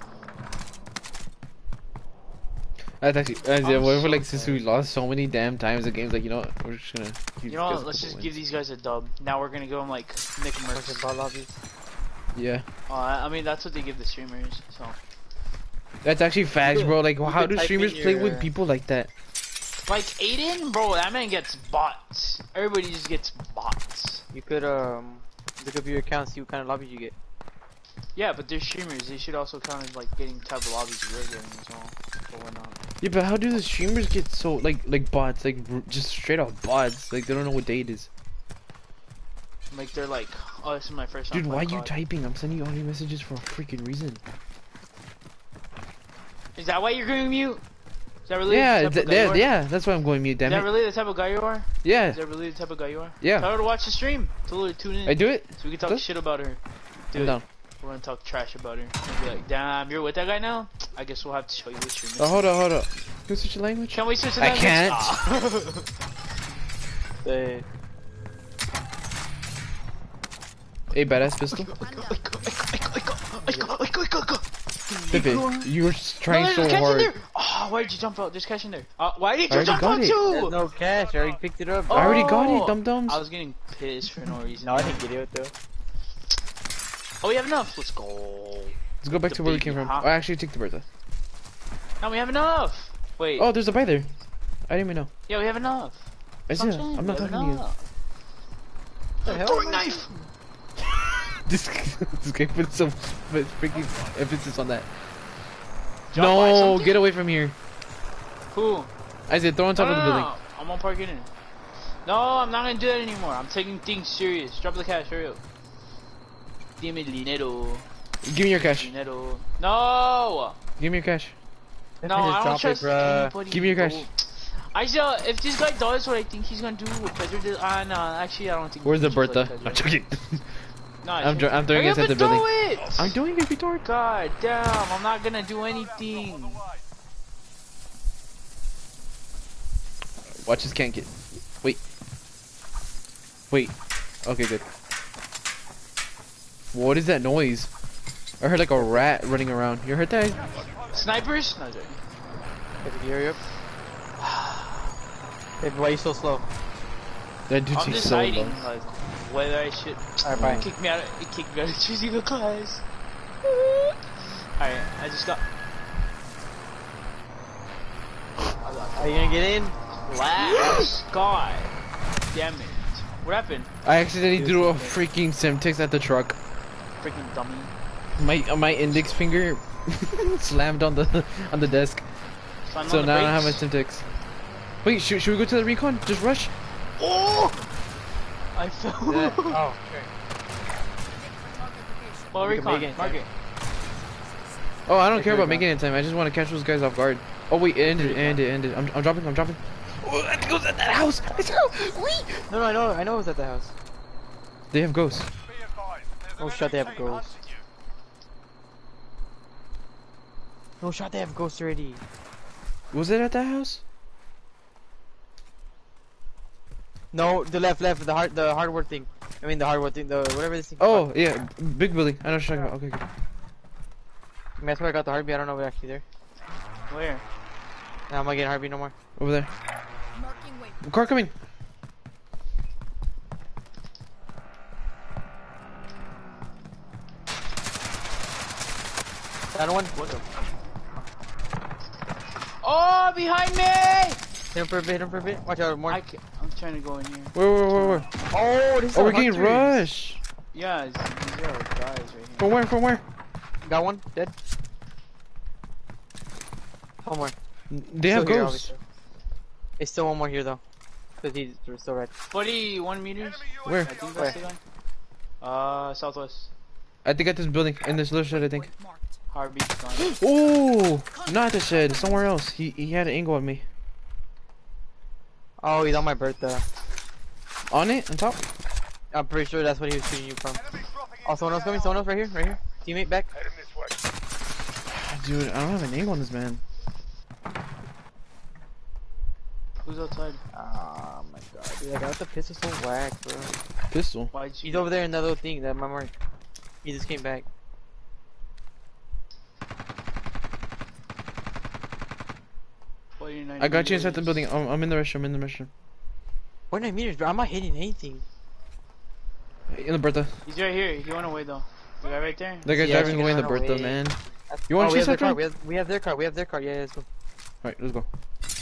That's actually, what if like since we lost so many damn times the game's like, you know what, we're just gonna keep You know what, let's just give these guys a dub. Now we're gonna give them like Nick Merckx. Yeah. I mean that's what they give the streamers, so. That's actually facts, bro. Like, how do streamers play with people like that? Like Aiden, bro, that man gets bots. Everybody just gets bots. You could look up your account, see what kind of lobbies you get. Yeah, but they're streamers. They should also count as like getting type of lobbies we're getting as well. But we're not. Yeah, but how do the streamers get so like bots, like just straight up bots? Like they don't know what day it is. Like they're like, oh, this is my first time. Dude, why are you COD. typing? I'm sending you audio messages for a freaking reason. Is that why you're going mute? Is that really the type of guy you are? Yeah, that's why I'm going mute. Damn Is it. that really the type of guy you are? Yeah. Is that really the type of guy you are? Yeah. Tell her to watch the stream. Tell her to tune in. I do it. So we can talk shit about her. I'm down. We're gonna talk trash about her. We'll be like, damn, you're with that guy now? I guess we'll have to show you what you're missing. Oh, hold up. Can we switch the language? Can we switch the I language? can't. Hey, badass pistol. Pepe, you were trying so hard. Oh, why did you jump out? There's cash in there. Why did you already jump got out it. too? There's no cash. I already picked it up. I already got it, dum-dums. I was getting pissed for no reason. No, I didn't get it though. Oh, we have enough. Let's go. Let's go back to where we came from. Huh? I actually take the Bertha. No, we have enough. Wait. Oh, there's a buy there. I didn't even know. Yeah, we have enough. I'm not talking to you. Throwing knife. This guy put so much freaking emphasis on that. Drop by No, something? get away from here. Who? I said throw on top of the building. I'm on park in. No, I'm not gonna do that anymore. I'm taking things serious. Drop the cash, hurry up. Give me dinero. Give me your cash. Dinero. No! Give me your cash. No, I don't trust anybody. Give me your cash. I still, if this guy does what I think he's gonna do, what Pedro did, no, actually I don't think. Where's the he should Bertha? play I'm joking. No, I'm throwing it at the building. I'm doing it, retard. God damn, I'm not gonna do anything. Watch this can't get. Wait. Wait. Okay, good. What is that noise? I heard like a rat running around. You heard that? Snipers? No, sorry. Hurry up. Baby, why are you so slow? That dude's I'm so low. deciding like, whether I should kick me out of choosing a class. Alright, I just got. Are you gonna get in? Last God damn it. What happened? I accidentally threw a freaking Semtex at the truck. Freaking dummy. My index finger slammed on the desk. So now I don't have my Semtex. Wait, should we go to the recon? Just rush? Oh! I fell. Yeah. Oh, okay. Well, recon, mark it. Oh, I don't care about making it in time. I just want to catch those guys off guard. Oh wait, it ended. I'm dropping. Oh, it goes at that house. It's out. No, I know it was at the house. They have ghosts. Oh shit, they have ghosts. No shot, they have ghosts already. Was it at that house? No, the left, the hardwood thing. I mean the hardwood thing, the whatever this thing. Oh yeah, big building. I know what you're talking about. Okay, good. That's where I got the heartbeat. I don't know if it's actually there. Where? Nah, I'm not getting heartbeat no more. Over there. Car coming. That one. What the? Oh, behind me! Hit him for a bit. Watch out, more. I'm trying to go in here. Where? Oh, this is we're getting rushed. Yeah, these are guys right here. From where? Got one, dead. One more. They have ghosts. There's still one more here though. Cause he's still red. 41 meters. Where? I think that's the guy. Southwest. I think at this building, in this little shed, I think. Heartbeat's gone. Oh, not the shed, somewhere else. He had an angle on me. Oh, he's on my birthday. On it? On top? I'm pretty sure that's what he was shooting you from. Oh, someone else coming, right here. Teammate back. Dude, I don't have an angle on this man. Who's outside? Oh my god, dude, I got the pistol so whack, bro. Pistol? He's over there in that little thing, that my mark. He just came back. I got you inside the building. I'm in the restroom. 49 meters, bro. I'm not hitting anything. In the Bertha. He's right here. He went away though. The guy right there. The guy's driving away in the Bertha, man. You want to chase that car? We have their car. Yeah, let's go. Alright, let's go.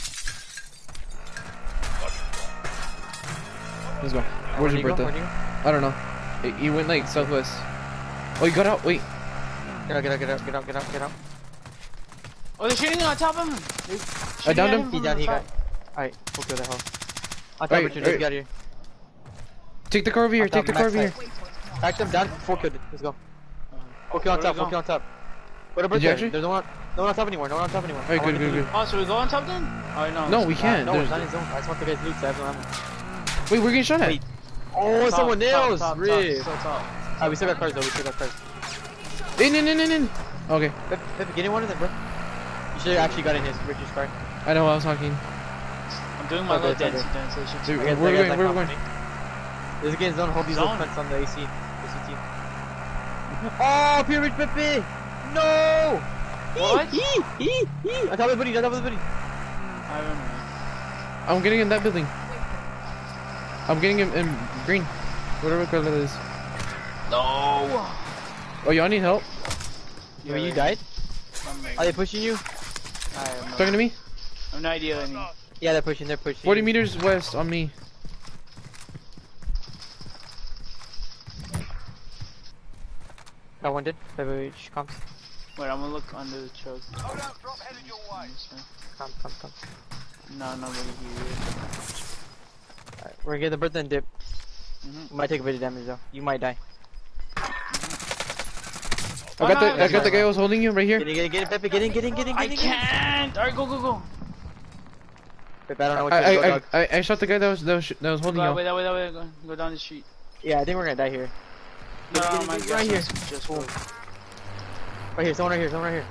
Let's go. Where's your Bertha? I don't know. He went like southwest. Oh, you got out. Wait. Get out. Oh, they're shooting on top of him. I downed him. He got. Alright, we'll kill the hell. On top of you, just get here. Take the car over here. Back them down. Full kill. Let's go. Full kill on top. What about there? There's no one on top anymore. Alright, good. Oh, so we go on top then? Oh, no. No, we can't. No, it's not in his zone. I just want the guy's loot, so I have no ammo. Wait, we're getting shot at. Oh, someone else! Rip! Top. We still got cars though, In. Okay. Pepe, get in one of them, bro. You should have actually got in his Richard's car. I know, I was talking. I'm doing my little dance demonstration. Dude, where are we going? There's a guy in zone, hold these little cunts on the AC. ACT. Oh, Pyramid Pepe! No! What? On top of the buddy. I don't know. I'm getting in that building. I'm getting him in green. Whatever color it is. No! Oh, y'all need help? Yeah, you died? Are they pushing you? Talking to me? I have no idea. Yeah, they're pushing. 40 meters west on me. Got one dead. Pepe, comes. Wait, I'm gonna look under the truck. Drop headed your way. Come. No, nobody here. Alright. We're gonna get the birth and dip. You might take a bit of damage though. You might die. I got the guy who was holding you right here. Get in, Pepe. Get in. I can't. Alright, go. Pepe, I don't know what you're doing, dog. I shot the guy that was holding you. That way. Go down the street. Yeah, I think we're gonna die here. No, my right here. Just cool. Right here, someone right here.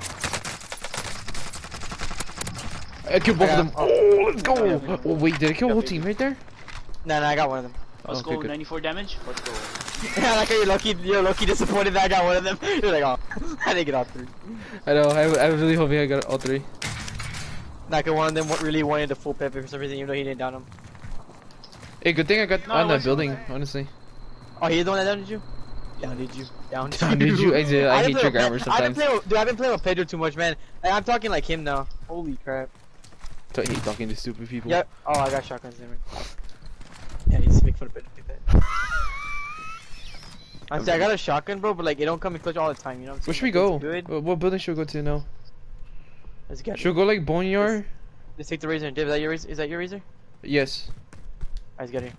I killed both of them. Oh, let's go. Oh, wait, did I kill a whole team right there? No, I got one of them. Let's go, 94 damage. Let's go. Yeah, like you're lucky disappointed that I got one of them. You're like, oh, I didn't get all three. I know, I was really hoping I got all three. Like one of them really wanted to full Pepe for some reason, even though he didn't down him. Hey, good thing I got on that building, honestly. Oh, he's the one that downed you? Downed you? Did you? I did. I hate your grammar sometimes. Dude, I've been playing with Pedro too much, man. Like, I'm talking like him now. Holy crap. I hate talking to stupid people. Yep. Oh, I got shotguns there. Yeah, you just make fun of Pedro like that. Honestly, I got a shotgun, bro, but like it don't come in clutch all the time. You know what I'm saying? Where should we go? What building should we go to now? Let's get. Should we go like Boneyard? Let's take the razor and dip. Is that your razor? Yes. Let's get here.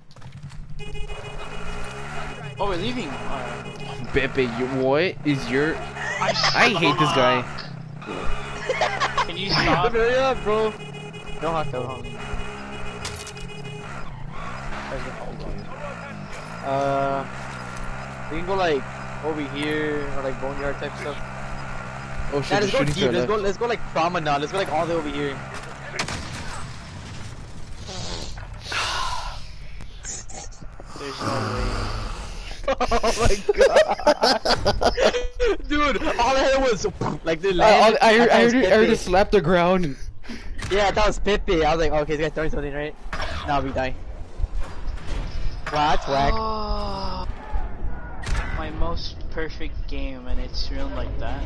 Oh, we're leaving. Pepe, what is your? I hate this guy. Can you stop? Hurry up, bro. No hot dog. We can go like over here or like Boneyard type stuff. Oh shit, nah, let's go deep. Left. Let's go like promenade. Let's go like all the way over here. There's no way. Oh my god, dude! All I heard was like the land. I heard it slap the ground. Yeah, that was Pepe. I was like, okay, this guy's throwing something, right? Now we die. Wow, that's whack. My most perfect game, and it's ruined like that.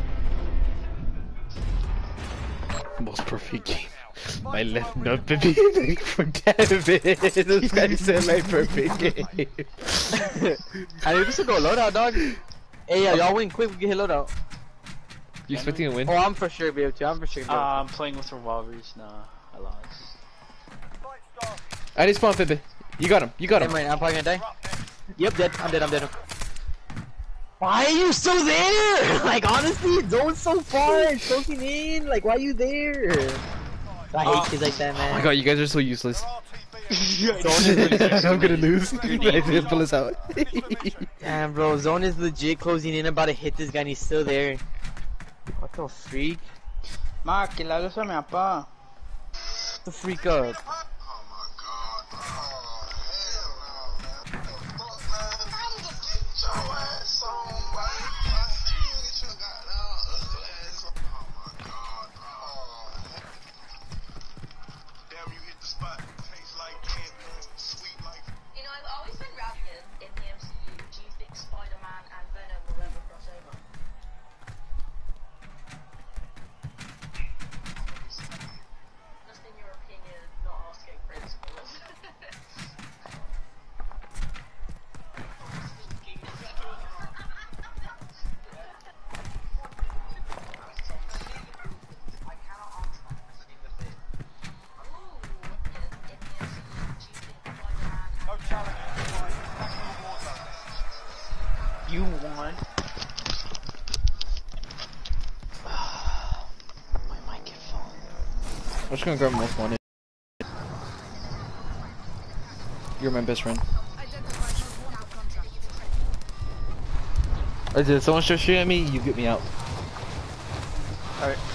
Most perfect game. My left nut baby. For David. This guy said my perfect game. I need to go loadout, dog. Hey, y'all win quick. We get hit loadout. You expecting to win? Oh, I'm for sure be able to. I'm for sure. I'm playing with revolvers. Nah, I lost. I just spawned Pepe. You got him. I'm probably gonna die. Yep, dead. I'm dead. Why are you still there? Like, honestly, zone's so far. It's soaking in. Like, why are you there? I hate kids like that, man. Oh my god, you guys are so useless. I'm gonna lose. I didn't pull us out. Damn, bro. Zone is legit closing in. About to hit this guy and he's still there. What the freak? Ma, que la luz a mi papá. The freak up. You won. My mic get full. I'm just gonna grab most wanted. You're my best friend. I did. Someone shoot at me. You get me out. All right.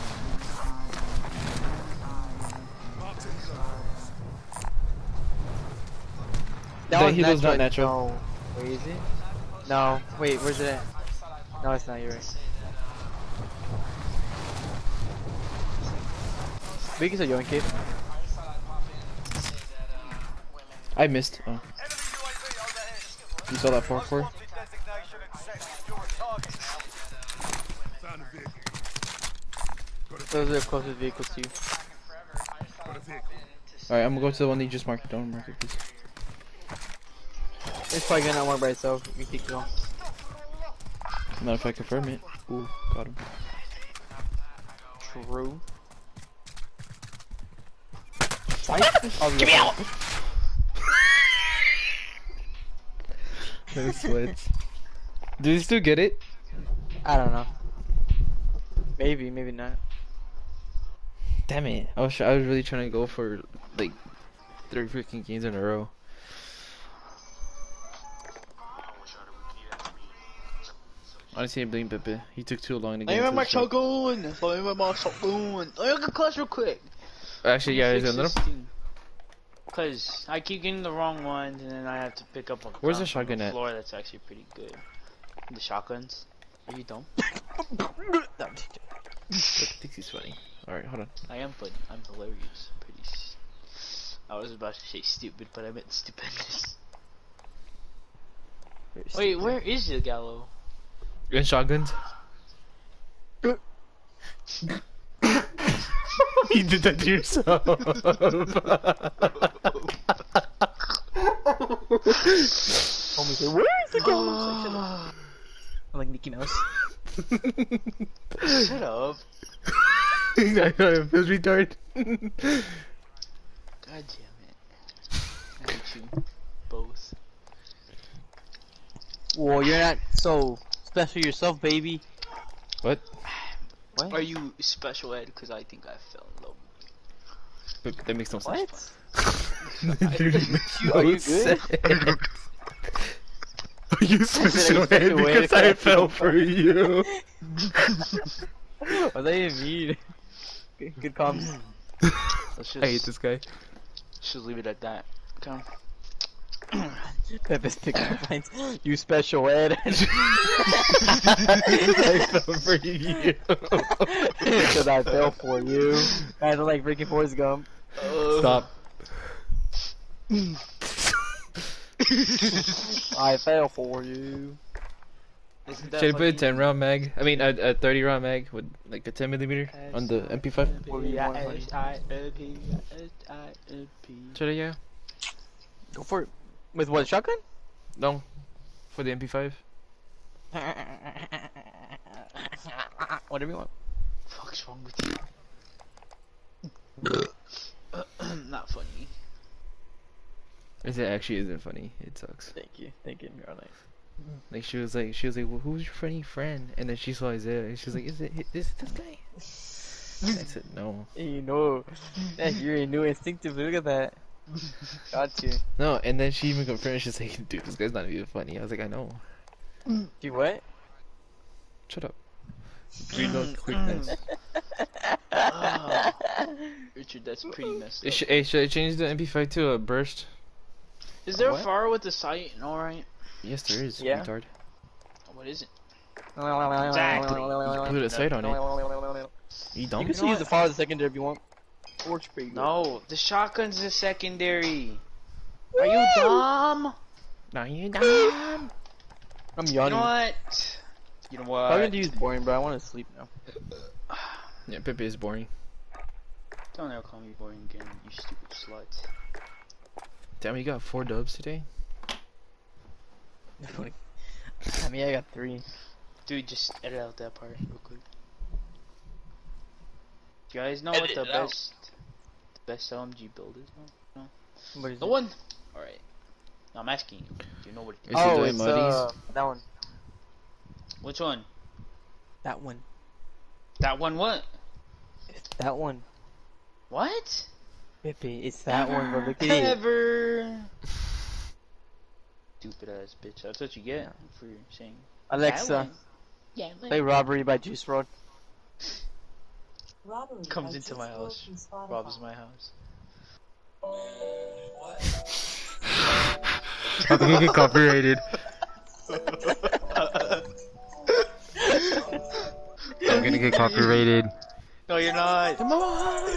That helo's not natural. No. Wait, is it? No. Wait, where's it at? No, it's not. You're right. Big is a yoink kid. I missed. Oh. You saw that 4-4? Those are the closest vehicles to you. Alright, I'm gonna go to the one that you just marked. Don't mark it, please. It's probably gonna not work by itself. You keep it on. Not if I confirm it. Ooh, got him. True. Give me out! No sweats. Do you still get it? I don't know. Maybe, maybe not. Damn it! I was really trying to go for like 3 freaking games in a row. Honestly, I blame Pepe. He took too long to get into my the shot. shotgun. My shotgun. I got class real quick. Actually, yeah, he's another. Cause I keep getting the wrong ones, and then I have to pick up a gun Where's the from shotgun at? floor that's actually pretty good. The shotguns. Are you dumb? thinks he's funny. Alright, hold on. I am funny. I'm hilarious. I'm pretty. I was about to say stupid, but I meant stupendous. Wait, where is the Gallo? You in shotguns? You did that to yourself. Homie said, where is the Gallo? I'm like Mickey Mouse. Shut up. I know, it feels retarded. God damn it. I hate you both. Whoa, you're not so special yourself, baby. What? What? Are you special ed? Because I think I fell in love with That makes no sense. What? Are you good? Are you special ed because I fell for you? What do you mean? Good comms. Let's I hate this guy. Just leave it at that. Okay. Pepe's pickup lines. You special ed. I fell for you. Because I fell for you. I don't like freaking Forrest Gump. Stop. I fell for you. Isn't Should I put a 10 round mag? I mean, a 30 round mag with like a 10mm on the MP5? Should I, yeah? Go for it. With what, shotgun? No. For the MP5? Whatever you want. What's wrong with you? Not funny. It actually isn't funny. It sucks. Thank you, you're nice. Like she was like, well, who's your funny friend? And then she saw Isaiah, and she was like, is it this guy? I said no. You know, you're a new instinctive. Look at that. Got you. No, and then she even confirmed. She's like, dude, this guy's not even funny. I was like, I know. Do what? Shut up. Reload quickness. Oh. Richard, that's pretty messed up. Hey, should I change the MP5 to a burst? Is there What? a fire with the sight? Alright. Yes, there is. Yeah. Retard. What is it? Exactly. You put a sight on it. You don't? You can still use the fire as a secondary if you want. Works pretty good. No, the shotgun's a secondary. Are you dumb? No, you dumb. I'm You yawning. know what? You know what? I'm gonna use boring, bro. I want to sleep now. Yeah, Pepe is boring. Don't ever call me boring again, you stupid slut. Damn, you got 4 dubs today? I mean, I got 3. Dude, just edit out that part real quick. Do you guys know what the best LMG build is? No? What is The it? one? Alright. No, I'm asking you. Do you know what it is? Is it Oh, the it's Muddies? that one. Which one? That one. That one what? It's that one. What? Pepe, it's that one, bro. Look at it. Ever. Stupid ass bitch. That's what you get for saying. Alexa, Yeah, play Robbery by Juice WRLD. Robbery comes by into Juice my WRLD house. from Spotify. Robs my house. I'm gonna get copyrighted. I'm gonna get copyrighted. No, you're not. Come on!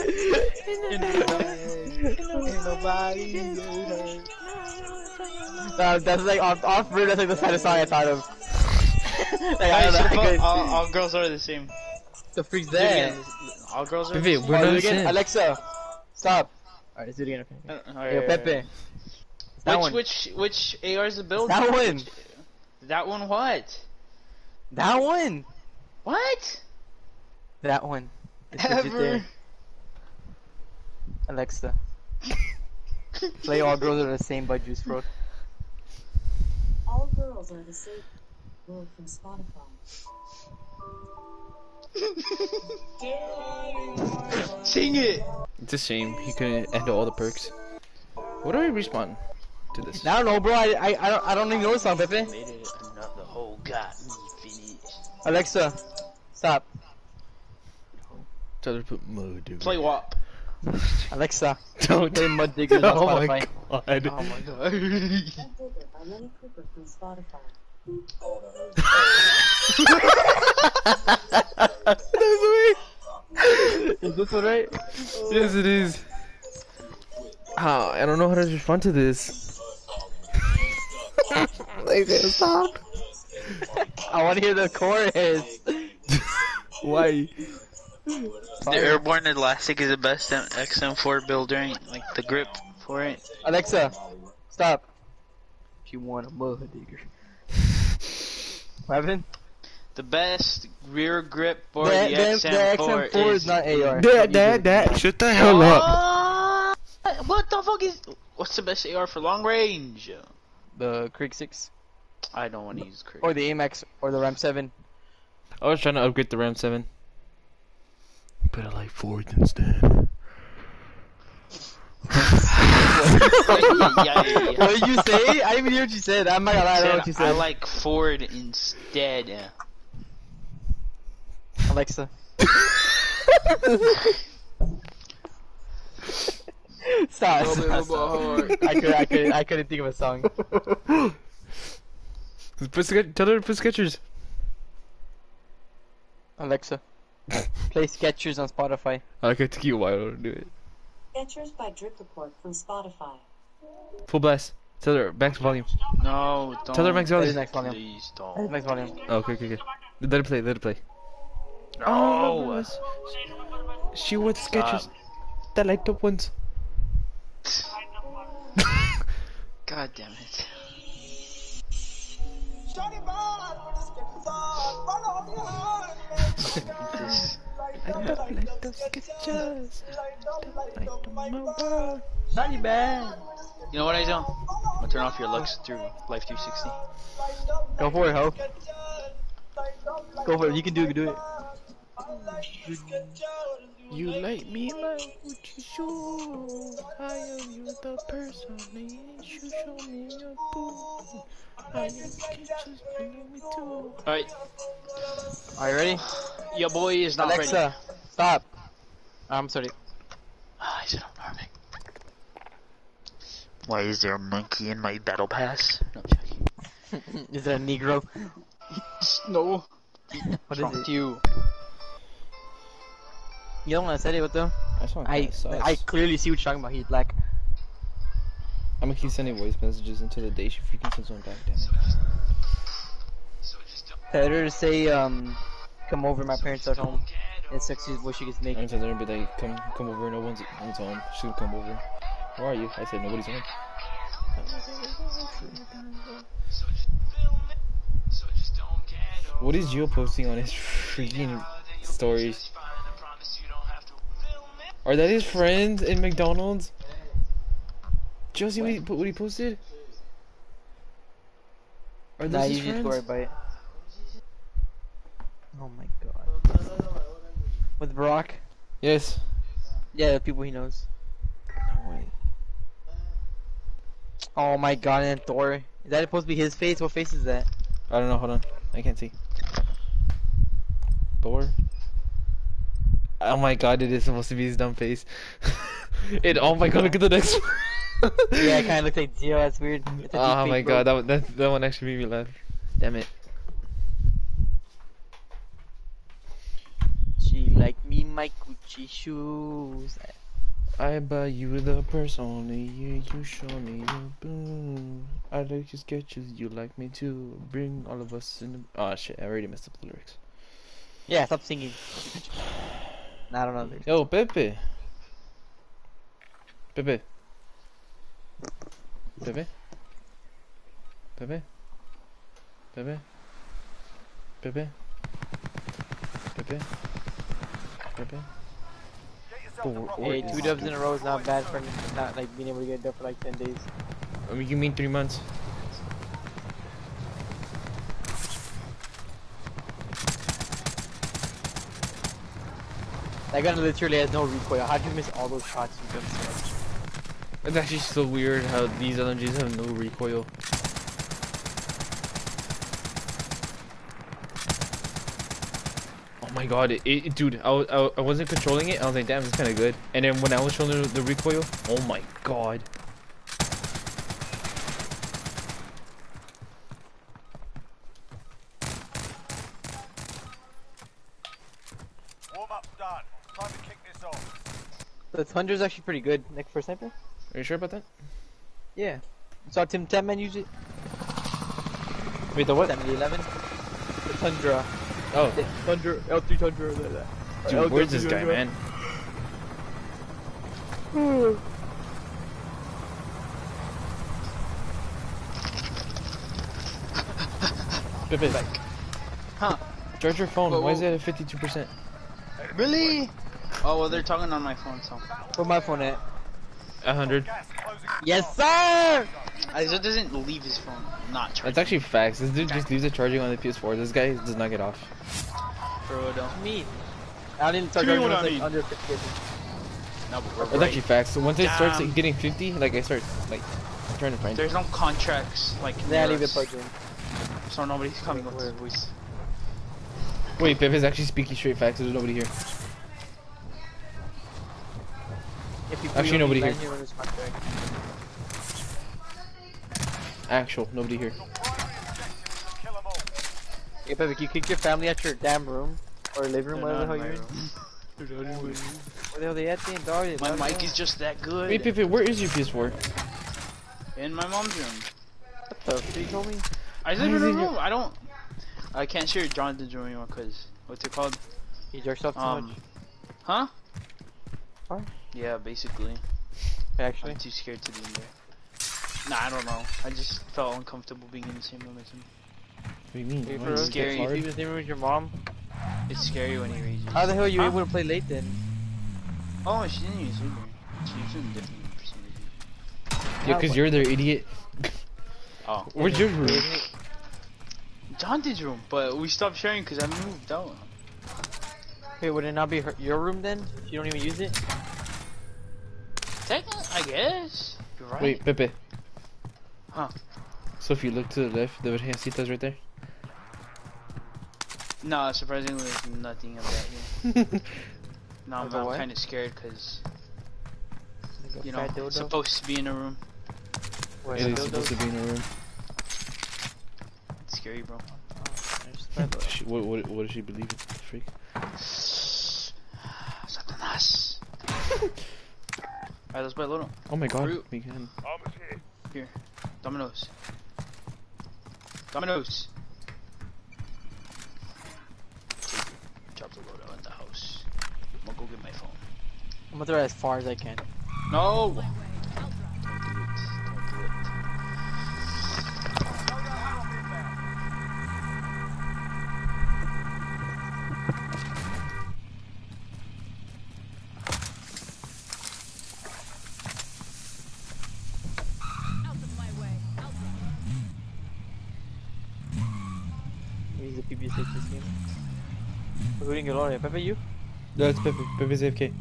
That's like off root. That's like the saddest song I thought of. Like, I don't know. All girls are the same. The freak's there. All girls are. Pepe, we're Alright, not do it again. again. Alexa, stop. Alright, let's do it again. Okay. Yo, Pepe. That one. Which AR is the build? That one. That one what? That one. What? That one. It's legit Ever. there. Alexa. Play All Girls Are the Same by Juice WRLD. All girls are the same word from Spotify. Sing it! It's a shame he couldn't handle all the perks. What do we respawn to this? I don't know, bro. I don't even know the song, Pepe. Made it another whole got me finished. Alexa, stop. Tell her to put mud. Play WAP. Alexa, Don't play Mud Diggers on Oh my Spotify. god. Oh my god. Mud Digger by Lenny Cooper from Spotify. Is this one right? Yes, it is. I don't know how to respond to this. Stop. I want to hear the chorus. Why? The Airborne Elastic is the best XM4 build, right? Like the grip for it. Alexa, stop. If you want a Mud Digger. What happened? The best rear grip for the The XM4 XM4 is not AR. Dad, shut the hell up. What the fuck is... What's the best AR for long range? The Krieg 6. I don't want to use Krieg. Or the AMX. Or the Ram 7. I was trying to upgrade the Ram 7. But I like Fords instead. yeah. What did you say? I didn't even hear what you said. I'm not gonna lie, I don't know what you said. I like Ford instead. Alexa. Stop. I couldn't think of a song. Tell her to put Skechers. Alexa, play Skechers on Spotify. I could take you a while to do it. Skechers by Drip Report from Spotify. Full blast. Tell her max volume. No, don't. Tell her max That volume. is next volume. Please That is don't. next volume. Oh, okay. Let it play. No. Oh, she wore the Skechers. The light up ones. God damn it. This. I don't like those Skechers. Not even bad. You know what I do? I'm gonna turn off your looks through Life 360. Go for it, ho. Go for it. You can do it. You like me like Gucci shoes. I am you the person that you show me your boo. I am Skechers, you know me too. Alright, Are you ready? your boy is not Alexa, ready. stop. I'm sorry. I said I'm not Why is there a monkey in my battle pass? No, I'm joking. Is it a Negro? No. What Wrong is with it? you? You don't want to say it, what though? I clearly see what you're talking about. He's black. I'm gonna keep sending voice messages until the day she freaking sends one back, damn it. Tell her to say, come over, my parents are at home. It's sexiest voice she gets make. I'm telling her to be like, come over, no one's home. She's gonna come over. Where are you? I said nobody's home. What is Gio posting on his freaking stories? Are that his friends in McDonald's? Josie, what he posted? Are those his friends? Worry about it. Oh my god. With Brock? Yes. Yeah, the people he knows. No way. Oh my god, and Thor. Is that supposed to be his face? What face is that? I don't know, hold on. I can't see. Thor? Oh my god, it is supposed to be his dumb face. Oh my god, look at the next one. Yeah, it kinda looks like Gio, that's weird. Oh my god, that one actually made me laugh. Damn it. She like me, my Gucci shoes. I buy you the purse, only you show me your boo. I like your sketches, you like me too. Bring all of us in the... Oh shit, I already messed up the lyrics. Yeah, stop singing. I don't know. Yo, Pepe. Pepe. Pepe. Pepe. Pepe. Pepe. Pepe. Pepe. Hey, 2 dubs in a row is not bad for not like being able to get a dub for like 10 days. I mean, you mean 3 months? That gun literally has no recoil. How did you miss all those shots you done so much? It's actually so weird how these LMGs have no recoil. Oh my god, dude, I wasn't controlling it. I was like, damn, it's kind of good. And then when I was showing the recoil, oh my god. Warm up done. Time to kick this off. The Thunder's actually pretty good. Nick for sniper? Are you sure about that? Yeah. You saw Tim Tamman use it? Wait, the what? 7011? The Tundra. Oh. The Thunder, L3 Tundra. Dude, where's this guy, man? Pippin. Huh? Charge your phone. Whoa, Why is whoa. it at 52%? Really? Oh well, they're talking on my phone, so. Where my phone at? 100. Yes, sir! Isaac doesn't leave his phone not charged. That's actually facts. This dude just leaves it charging on the PS4. This guy does not get off. For real though. Me. I didn't start Give me charging what I like mean. under 50. No, but we're That's right. actually facts. So once it starts Damn. getting 50, like I start like trying to find it. There's no contracts like Yeah, near leave it us, plugged in. so nobody's coming with their voice. Wait, Pip is actually speaking straight facts. There's nobody here. If you Actually, nobody here. when it's contract. Actual, nobody here. Kill them all. Hey, Pepe, you kick your family at your damn room or living room, They're whatever the not hell in you're my in. room. Where the hell they at? Then, dog? They My love mic you. is just that good. Wait, Pip, where is your PS4? In my mom's room. What the fuck you told me? I live Why in is a it in your- room. I can't share Jonathan's room anymore because what's it called? You jerked off too much. Huh? What? Yeah, basically. Actually, I'm too scared to be in there. Nah, I don't know. I just felt uncomfortable being in the same room as him. What do you mean? Hey, Why for is real, it scary. you hard? leave the same room with your mom? It's scary when he rages. How the hell are you Huh? able to play late then? Oh, she didn't use Uber. She used it different for some reason. Yeah, because you're their idiot. Oh. Where's your room? Jonathan's room, but we stopped sharing because I moved out. Hey, would it not be your room then? If you don't even use it? Technically, I guess. You're right. Wait, Pepe. Huh. So if you look to the left, the Virgencita's right there. No, surprisingly, there's nothing of that here. No, Like a I'm what? kind of scared because, Like a you know, fat it's dildo? supposed to be in a room. Wait, It a is dildo? supposed to be in a room. It's scary, bro. What does she believe in? Freak. Satanas. Alright, let's play a little. Oh my god. Fruit. We can. Armor's here. Here. Dominoes. Dominoes. Drop the loadout at the house. I'm gonna go get my phone. I'm gonna throw it as far as I can. No! Way. Don't do it. Don't do it. Out of my way. Out of Use the PB6 this game. Who didn't get on it? Pepe, you? No, it's Pepe. Pepe's AFK.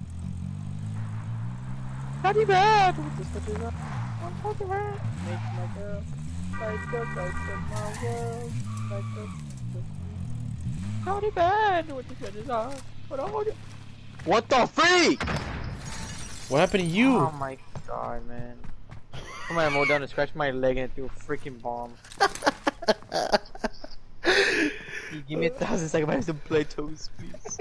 Not even bad! What this stuff is up? I'm talking about. Make my girl. Like the lights of my world. Like the. Not even bad! What this stuff is up? What the freak? What happened to you? Oh my god, man. Come on, I mowed down to scratch my leg and it threw a freaking bomb. You give me 1,000 seconds, I have some Play-Toes, please.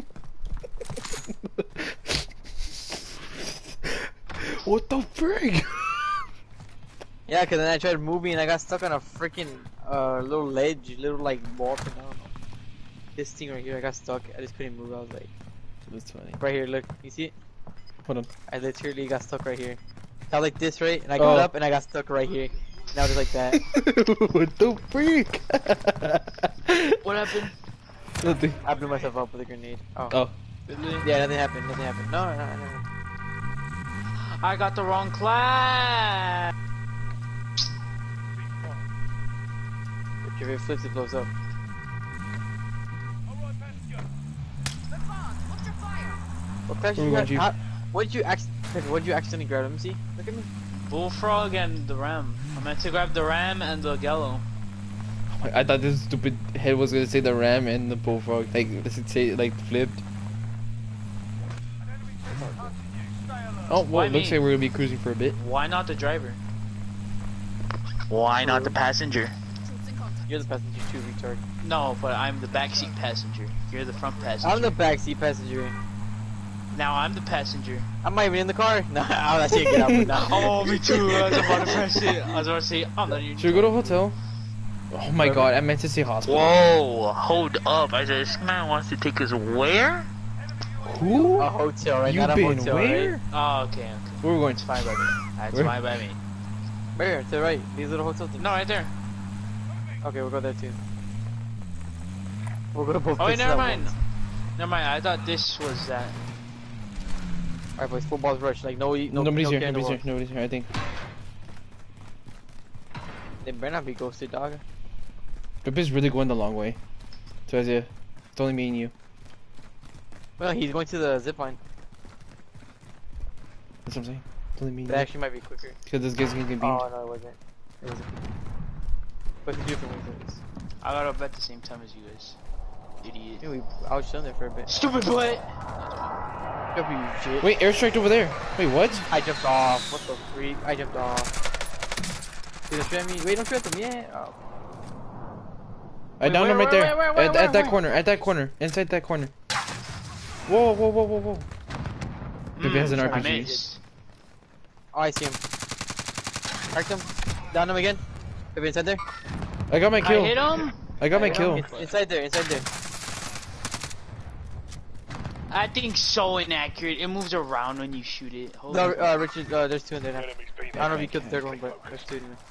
What the frig? Yeah, cause then I tried moving and I got stuck on a freaking little ledge, little like wall thing, I don't know. This thing right here, I got stuck, I just couldn't move, I was like, That's funny. right here, look, you see it? Hold on. I literally got stuck right here. I was like this, right? And I got Oh. up and I got stuck right here. Now just like that. What the freak? What happened? Nothing. I blew myself up with a grenade. Oh. Oh. Yeah, nothing happened, nothing happened. No. I got the wrong class. If it flips, it blows up. All right, Passenger. the bomb. Watch your fire. What class Where you we got? going, What did you accidentally grab? Let me see. Look at me. Bullfrog and the ram. I meant to grab the ram and the gallo. I thought this stupid head was gonna say the ram and the bullfrog. Like, does it say like flipped? Oh, well, Why it looks me? like we're gonna be cruising for a bit. Why not the driver? Why not the passenger? You're the passenger too, retard. No, but I'm the backseat passenger. You're the front passenger. I'm the backseat passenger. Now I'm the passenger. I'm not even in the car. Nah, I see it get out now. Oh, me too. I was about to press it. I was about to say, I'm not even. Should we go to a hotel? Oh my god, I meant to say hospital. Whoa, hold up. I said, this man wants to take us where? Who? A hotel, right? You Not a been motel, where? right? Oh, okay. Where we going? It's fine by me. That's Where? fine by me. Where? To the right. These little hotel things. No, right there. Okay, we'll go there too. We'll go to both Oh, wait, places never at mind. once. Never mind. I thought this was that. Alright, boys. Football's rush. Like, Nobody's here, nobody's here, I think. They better not be ghosted, dog. Rip is really going the long way. So Isaiah, it's only me and you. Well, he's going to the zip line. That's what I'm saying. It's only me and That you. actually might be quicker. Because this guy's gonna get beamed. Oh, no, it wasn't. It wasn't. But it's different ways. I got up at the same time as you guys. Idiot. Dude, I was chilling there for a bit. Stupid butt! Don't be shit. Wait, airstrike over there. Wait, what? I jumped off. What the freak? I jumped off. Dude, don't shoot at me. Wait, don't shoot at them yet. Oh. I downed him right there. where, At that where? corner, at that corner. Inside that corner. Whoa, whoa, whoa, whoa, whoa. Maybe has an I RPG. missed. Oh, I see him. Marked him. Down him again. Could be inside there. I got my kill. I hit him. I got my kill. Inside there, inside there. That thing's so inaccurate. It moves around when you shoot it. Holy No, Richard, there's two in there now. I don't know if you killed the third one, but there's two in there.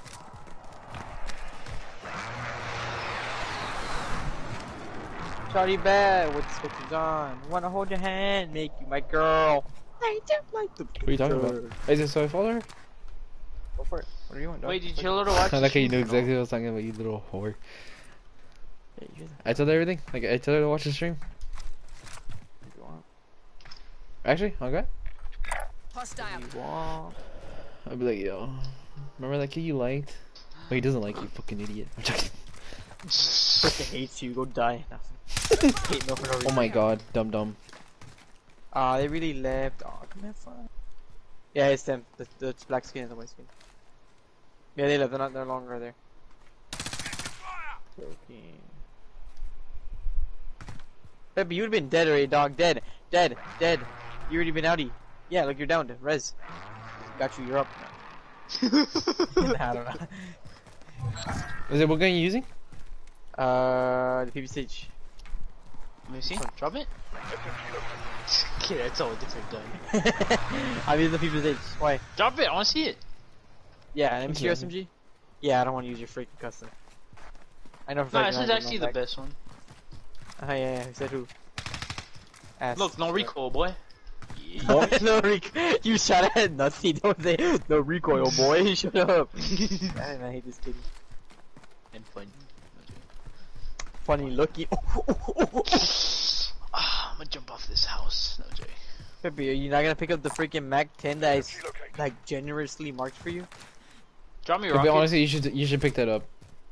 Shawty bad, with the switches on. Wanna hold your hand, make you my girl. I don't like the What are you talking about? Is it so I follow her? Go for it. What are you doing, dog? Wait, did you tell her to watch I like how you the know stream? exactly what I was talking about, you little whore. Yeah, you I told her everything. Like, I told her to watch the stream. if you want. Actually, okay. Hostile. If you want. I'll be like, yo, remember that kid you liked? But he doesn't like you, fucking idiot. I'm joking. Freaking hates you, go die. Hate no for no reason. Oh my god, dumb dumb. Ah, they really left. Oh, come have fun. Yeah, it's them. The black skin and the white skin. Yeah, they left. They're not. They're longer there. Joking. Pepe, you'd been dead already, dog. Dead. Dead. Dead. You already been outie. Yeah, look, you're down. Res. Got you. You're up. I don't know. Is it what gun you using? The PPSH. Let me see. Drop it. Okay, that's all a different gun. I'm using the PPSH. Why? Drop it. I want to see it. Yeah, let me see your Okay. SMG. Yeah, I don't want to use your freaking custom. I know for No, fact this I is have actually no the back. best one. Yeah, who said who? Ass. Look, no recoil, boy. No recoil. You shot at nothing. Don't say no recoil, boy. Shut up. I hate this kid. And fun. Funny looking. Ah, I'm gonna jump off this house. No, Jay. Pepe, are you not gonna pick up the freaking Mac 10 that is like generously marked for you? Drop me a But rocket. honestly, you should pick that up.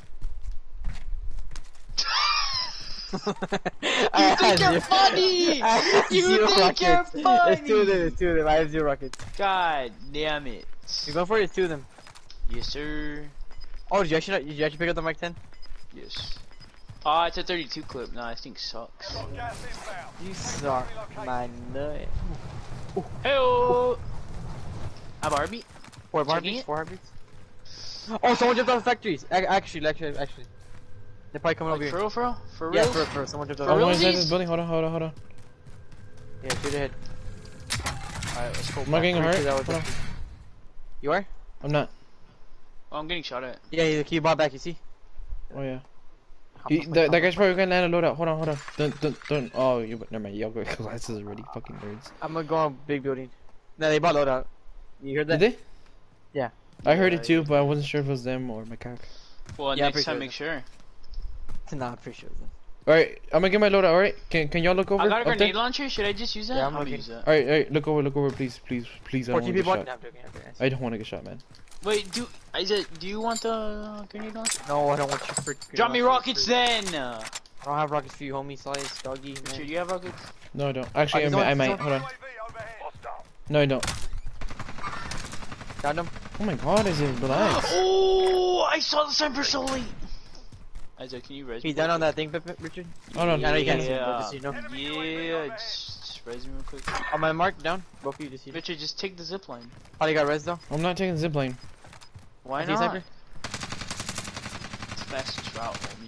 I think have you're zero- funny! I have You zero think rockets. you're There's two of them. funny! There's two of them. I have 0 rockets. God damn it. You go for it. It's 2 of them. Yes, sir. Oh, did you actually pick up the Mac 10? Yes. Oh, it's a 32 clip. Nah, this thing sucks. Gas inbound. You suck, my nut. Hey-oh! I have a heartbeat. 4 Checking heartbeats. it. 4 heartbeats. Oh, someone jumped out of the factories. Actually. They're probably coming over Like, here. for real? For real? Yeah, for someone jumped out For of the Oh, real? inside realsies? this building. Hold on. Yeah, shoot ahead. Alright, let's go. Am I getting Pretty hurt? sure that was Hold on. empty. You are? I'm not. Oh, I'm getting shot at. Yeah, the key bought back, you see? Oh yeah. That guy's probably gonna land a loadout. Hold on. Don't. Oh, never mind. Y'all got glasses already. Fucking nerds. I'm gonna go on big building. No, they bought loadout. You heard that? Did they? Yeah. I heard it too, but I wasn't sure if it was them or my cock. Well, Yeah, I'm next pretty time sure make sure. Nah, I'm pretty sure. Alright, I'm gonna get my loadout, alright? Can y'all look over? I got a up there? grenade launcher. Should I just use that? Yeah, I'm gonna looking. use that. Alright, look over, please. I don't 14 want to get people. shot. No, I'm joking, I'm joking. I don't want to get shot, man. Wait, do you want the grenade launcher? No, I don't want you for. Drop me rockets then. I don't have rockets for you, homie. Slice, doggy. Sure, Man. you have rockets? No, I don't. Actually, Oh, I might. Hold on. UAV overhead. Hostile. No, I don't. Got him. Oh my god, is it relax? Oh, I saw the sniper so late. Isaac, can you res me? He's down on that thing, Richard. Oh no, I know you can't see him, but Yeah, just so you know. yeah, just res me real quick. On my mark, down. Both of you just see. Richard, just take the zip line. How you got res though? I'm not taking the zipline. Why I see a not? sniper. It's fastest route, homie.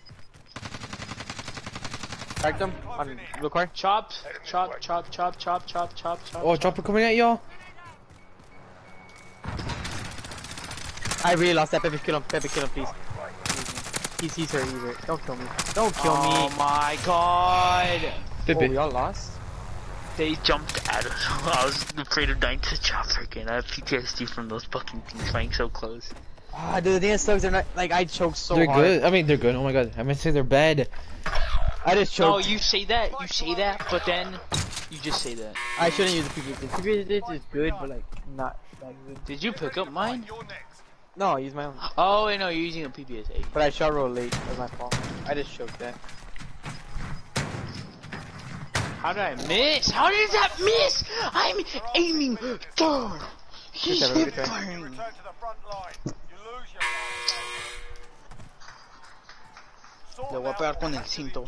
Cracked him on blue car. Chop. Oh, chopper coming at y'all. I really lost that. Pepe, kill him. Pepe, kill him, please. He's hurt. Don't kill me. Don't kill me. Oh my god. Oh, Pepe. we all lost. They jumped at us. I was afraid of dying to the chopper again. I have PTSD from those fucking things flying so close. Ah, dude, the thing that sucks, they're not, like, I choked so They're hard. good. I mean, they're good. Oh my god. I meant to say they're bad. I just No, choked. you say that, but then you just say that. I shouldn't use the PPS. The PPS is good, but like, not that good. Did you pick up mine? You're next. No, I use my own. Oh, wait, no, you're using a PPS-8. But I shot real late. That was my fault. I just choked that. How did I miss? How did that miss? I'm aiming down. He's Good try, hip good try. firing. Return to the front line. You lose your Le voy a pegar con el cinto.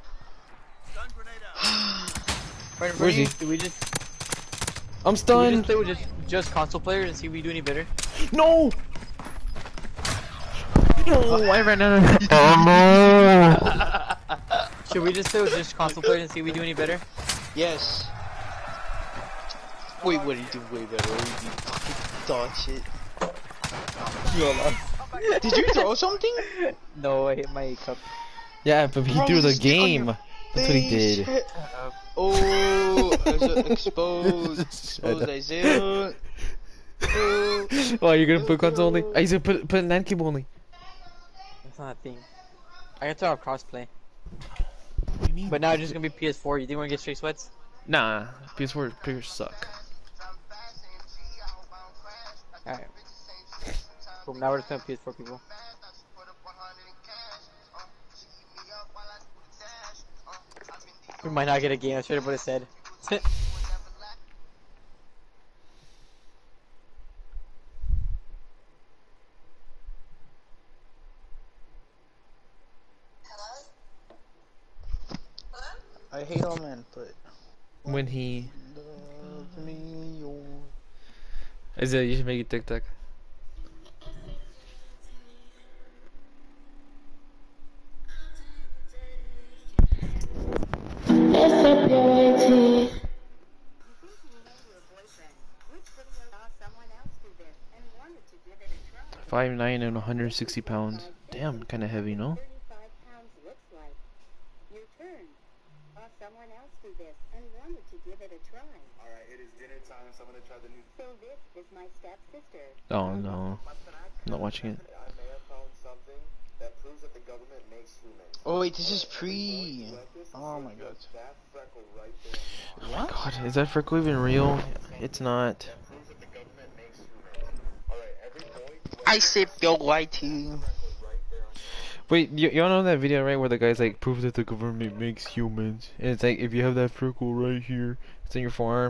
Right in front Where's of you. he? Do we just I'm stunned. play with just console players and see if we do any better? No. No, I ran out of. Should we just play with just console players and see if we do any better? Yes. Wait, what did you do way better? What did you fucking dog shit? Did you throw something? No, I hit my cup. Yeah, but he Bro, threw the just stick on game. your That's what he did. Oh, exposed Isaiah. Oh, you're gonna put console only? I used to put LAN cable only. That's not a thing. I can turn off crossplay. But now it's just gonna be PS4. You think we're gonna get straight sweats? Nah, PS4 players suck. Alright. Boom, now we're just playing PS4 people. We might not get a game, that's what it said. I hate all men, but When he love me, oh. Isaiah, you should make it TikTok. SWAT. 5'9" and 160 pounds. Damn, kind of heavy, no? 35 pounds looks like. Your turn. Saw someone else do this and wanted to give it a try. Alright, it is dinner time, so I'm gonna try the new. So this is my stepsister. Oh no, I'm not watching it. I may have found something that proves that the government makes humans. Oh wait, this is pre. Oh my god. That freckle right there. Oh my god, is that freckle even real? It's not. That proves that the government makes humans. Alright, every boy. I sip your white tea. Wait, y'all know that video, right, where the guy's like, prove that the government makes humans, and it's like, if you have that freckle right here, it's in your forearm.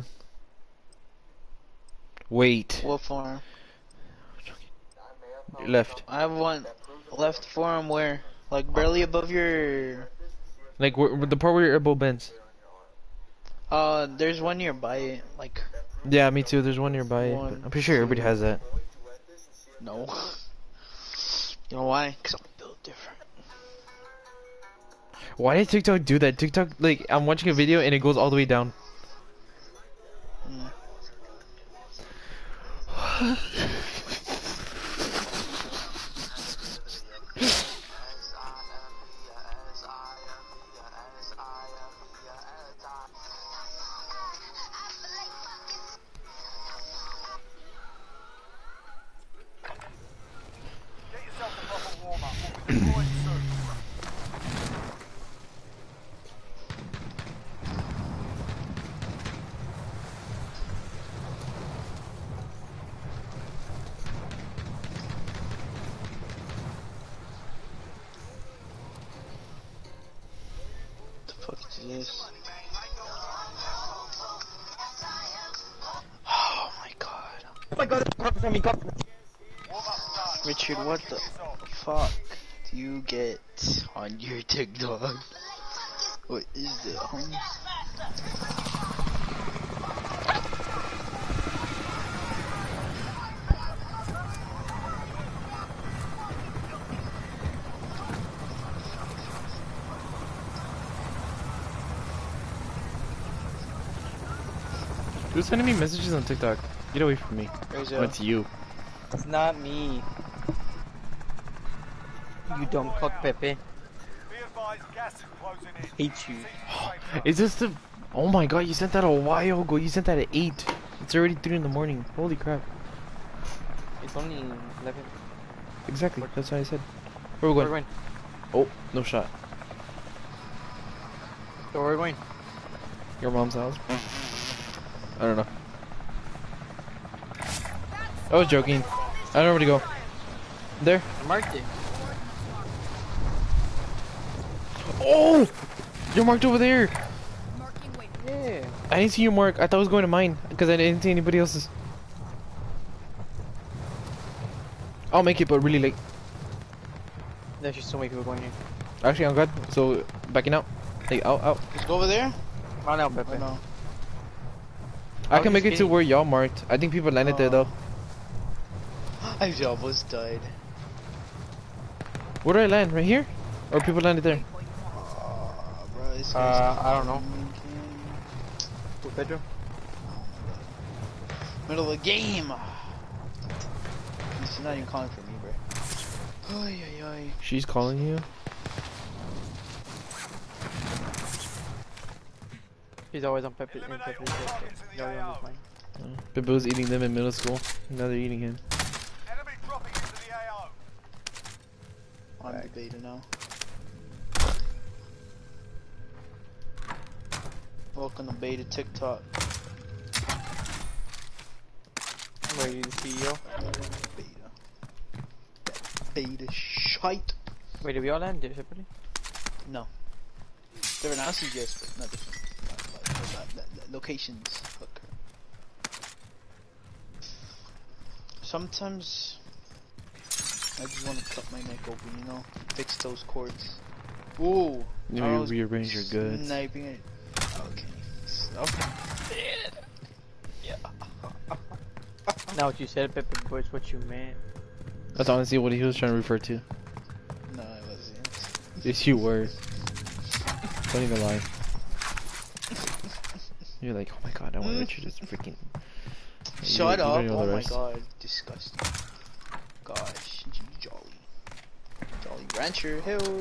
Wait. What form? Your left. I have one left forearm where, like barely above your. Like, the part where your elbow bends. There's one nearby it, like. Yeah, me too, there's one nearby. One, I'm pretty sure everybody has that. No. You know why? Cause I'm built different. Why did TikTok do that? TikTok, like, I'm watching a video and it goes all the way down. Get yourself a proper warm up. We'll be deployed soon. fuck is this? Oh my god. Oh my god, Richard, what the fuck do you get on your TikTok? What is it, homie? Who's sending me messages on TikTok? Get away from me. There's Oh, it's you. It's not me. You dumb fuck, Pepe. Be advised, gas is closing in. Hate you. Is this the... Oh my god, you sent that a while ago. You sent that at 8. It's already 3 in the morning. Holy crap. It's only 11. Exactly, that's what I said. Where are we Where going? are we Oh, no shot. going? So where are we going? Your mom's house? I don't know. I was joking. I don't know where to go. There. I marked it. Oh! You're marked over there! Marking waypoint. Yeah. I didn't see you mark. I thought I was going to mine because I didn't see anybody else's. I'll make it, but really late. There's just so many people going here. Actually, I'm good. So, backing out. Hey, out. Let's go over there? Run out, Pepe. Or no? I can was make it to kidding. where y'all marked. I think people landed there though. I almost died. Where did I land? Right here? Or people landed there? Bro, this guy's I don't know. Who, Pedro? Middle of the game. He's not even calling for me, bro. Ay, ay, ay. She's calling you? He's always on Pepe. In Pepe's head. He's always on his mind. Bibi was eating them in middle school. Now they're eating him. Enemy dropping into the AO. I'm the beta now. Welcome to beta TikTok. Where are you, the CEO? Beta. Beta shite. Wait, did we all land separately? No. Different houses, yes, but not different. Locations. Fuck. Sometimes I just want to cut my neck open, you know, fix those cords. Ooh. You I know, was you rearrange your goods. Sniping it. Okay. Yeah. Now what you said, Pepe, boy, is what you meant. That's honestly what he was trying to refer to. No, I wasn't. Yes, you were. Don't even lie. You're like, oh my god, I want Richard just freaking... Shut You up! don't know Oh the my rest. god, disgusting. Gosh, Jolly Rancher Hill.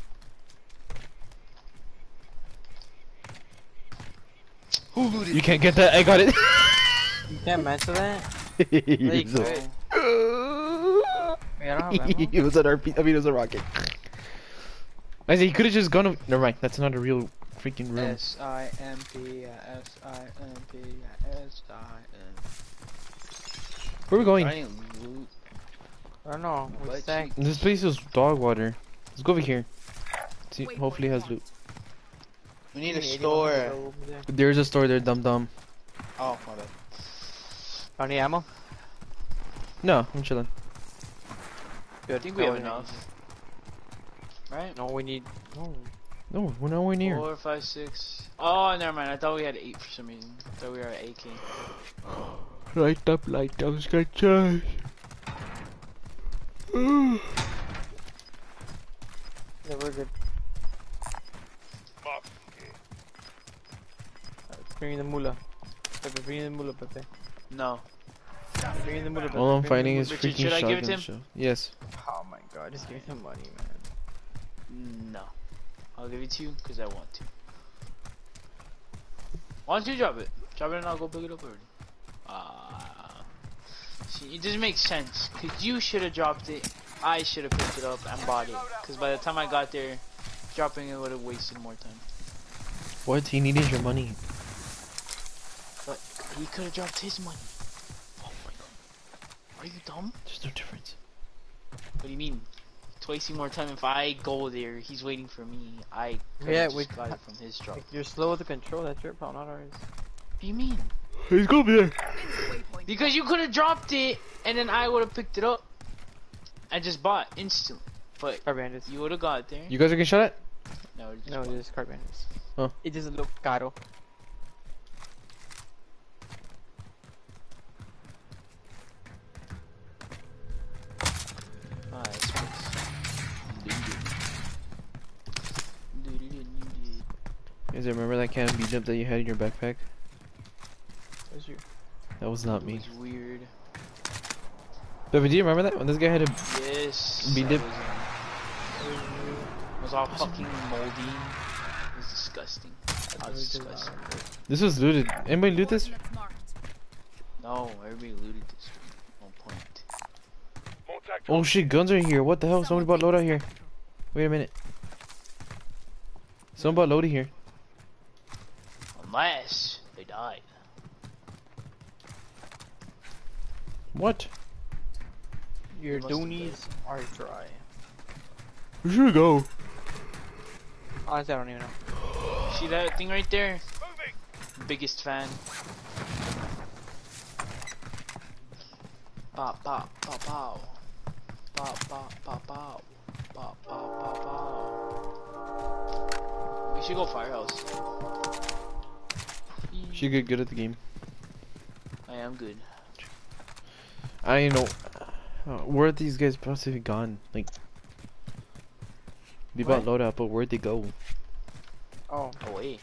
Who looted? You can't get that, I got it! You can't match that? You're you so- go. Wait, I don't have ammo. It was an RP, I mean it was a rocket. I said, he could've just gone... Never mind, that's not a real freaking room. S-I-M-P, S-I-M-P, S-I-M. Where are we going? I ain't loot. I don't know. But What's that? This place is dog water. Let's go over here. See, Wait, hopefully it has loot. We need a Anyone store. wanna go over there? There's a store there, dum dum. Oh, my bad. Found any ammo? No, I'm chilling. Good. I think we have enough. Right? No, we need. No. No, we're nowhere near. 4, 5, 6. Oh, never mind. I thought we had 8 for some reason. I thought we were at 8K. Light up, got charged. Yeah, we're good. Bring in the mullah. Pepe, bring in the mullah, Pepe. No. Bring in the mullah, Pepe. All I'm bring in fighting the is Richard, freaking should I give it to shotgun shell. Yes. mullah. Oh my god, just give me some money, man. No. I'll give it to you because I want to. Why don't you drop it? Drop it and I'll go pick it up already. See, it doesn't make sense. Because you should have dropped it. I should have picked it up and bought it. Because by the time I got there, dropping it would have wasted more time. What? He needed your money. But he could have dropped his money. Oh my god. Are you dumb? There's no difference. What do you mean? twice more time. If I go there, he's waiting for me. I Yeah, just got it from his drop. You're slow to control. That's your problem, not ours. What do you mean? He's gonna be there. Because you could have dropped it, and then I would have picked it up. I just bought instantly. But Car bandits. you would have got there. You guys are getting shot at? No, No, just car bandits. Oh. It doesn't look caro. You guys remember that can of B-dub that you had in your backpack? That was you. That was not me. It was weird. But do you remember that when this guy had a Yes. B-dip? It was all fucking moldy. It was disgusting. I was disgusting. This was looted. Anybody loot this? No, everybody looted this one. 1 point. Oh shit, guns are here. What the hell? Somebody bought load out here. Wait a minute. Someone bought load here. Unless they died. What? Your Must have doonies are dry. Where should we go? Honestly, I don't even know. See that thing right there? Biggest fan. Pow, pow, pow, pow. Pow, pow, pow, pow. Pow, pow, pow, pow. We should go firehouse. She get good at the game. I am good. I know. Where are these guys possibly gone? Like, they bought loadout, but where'd they go? Oh. Away.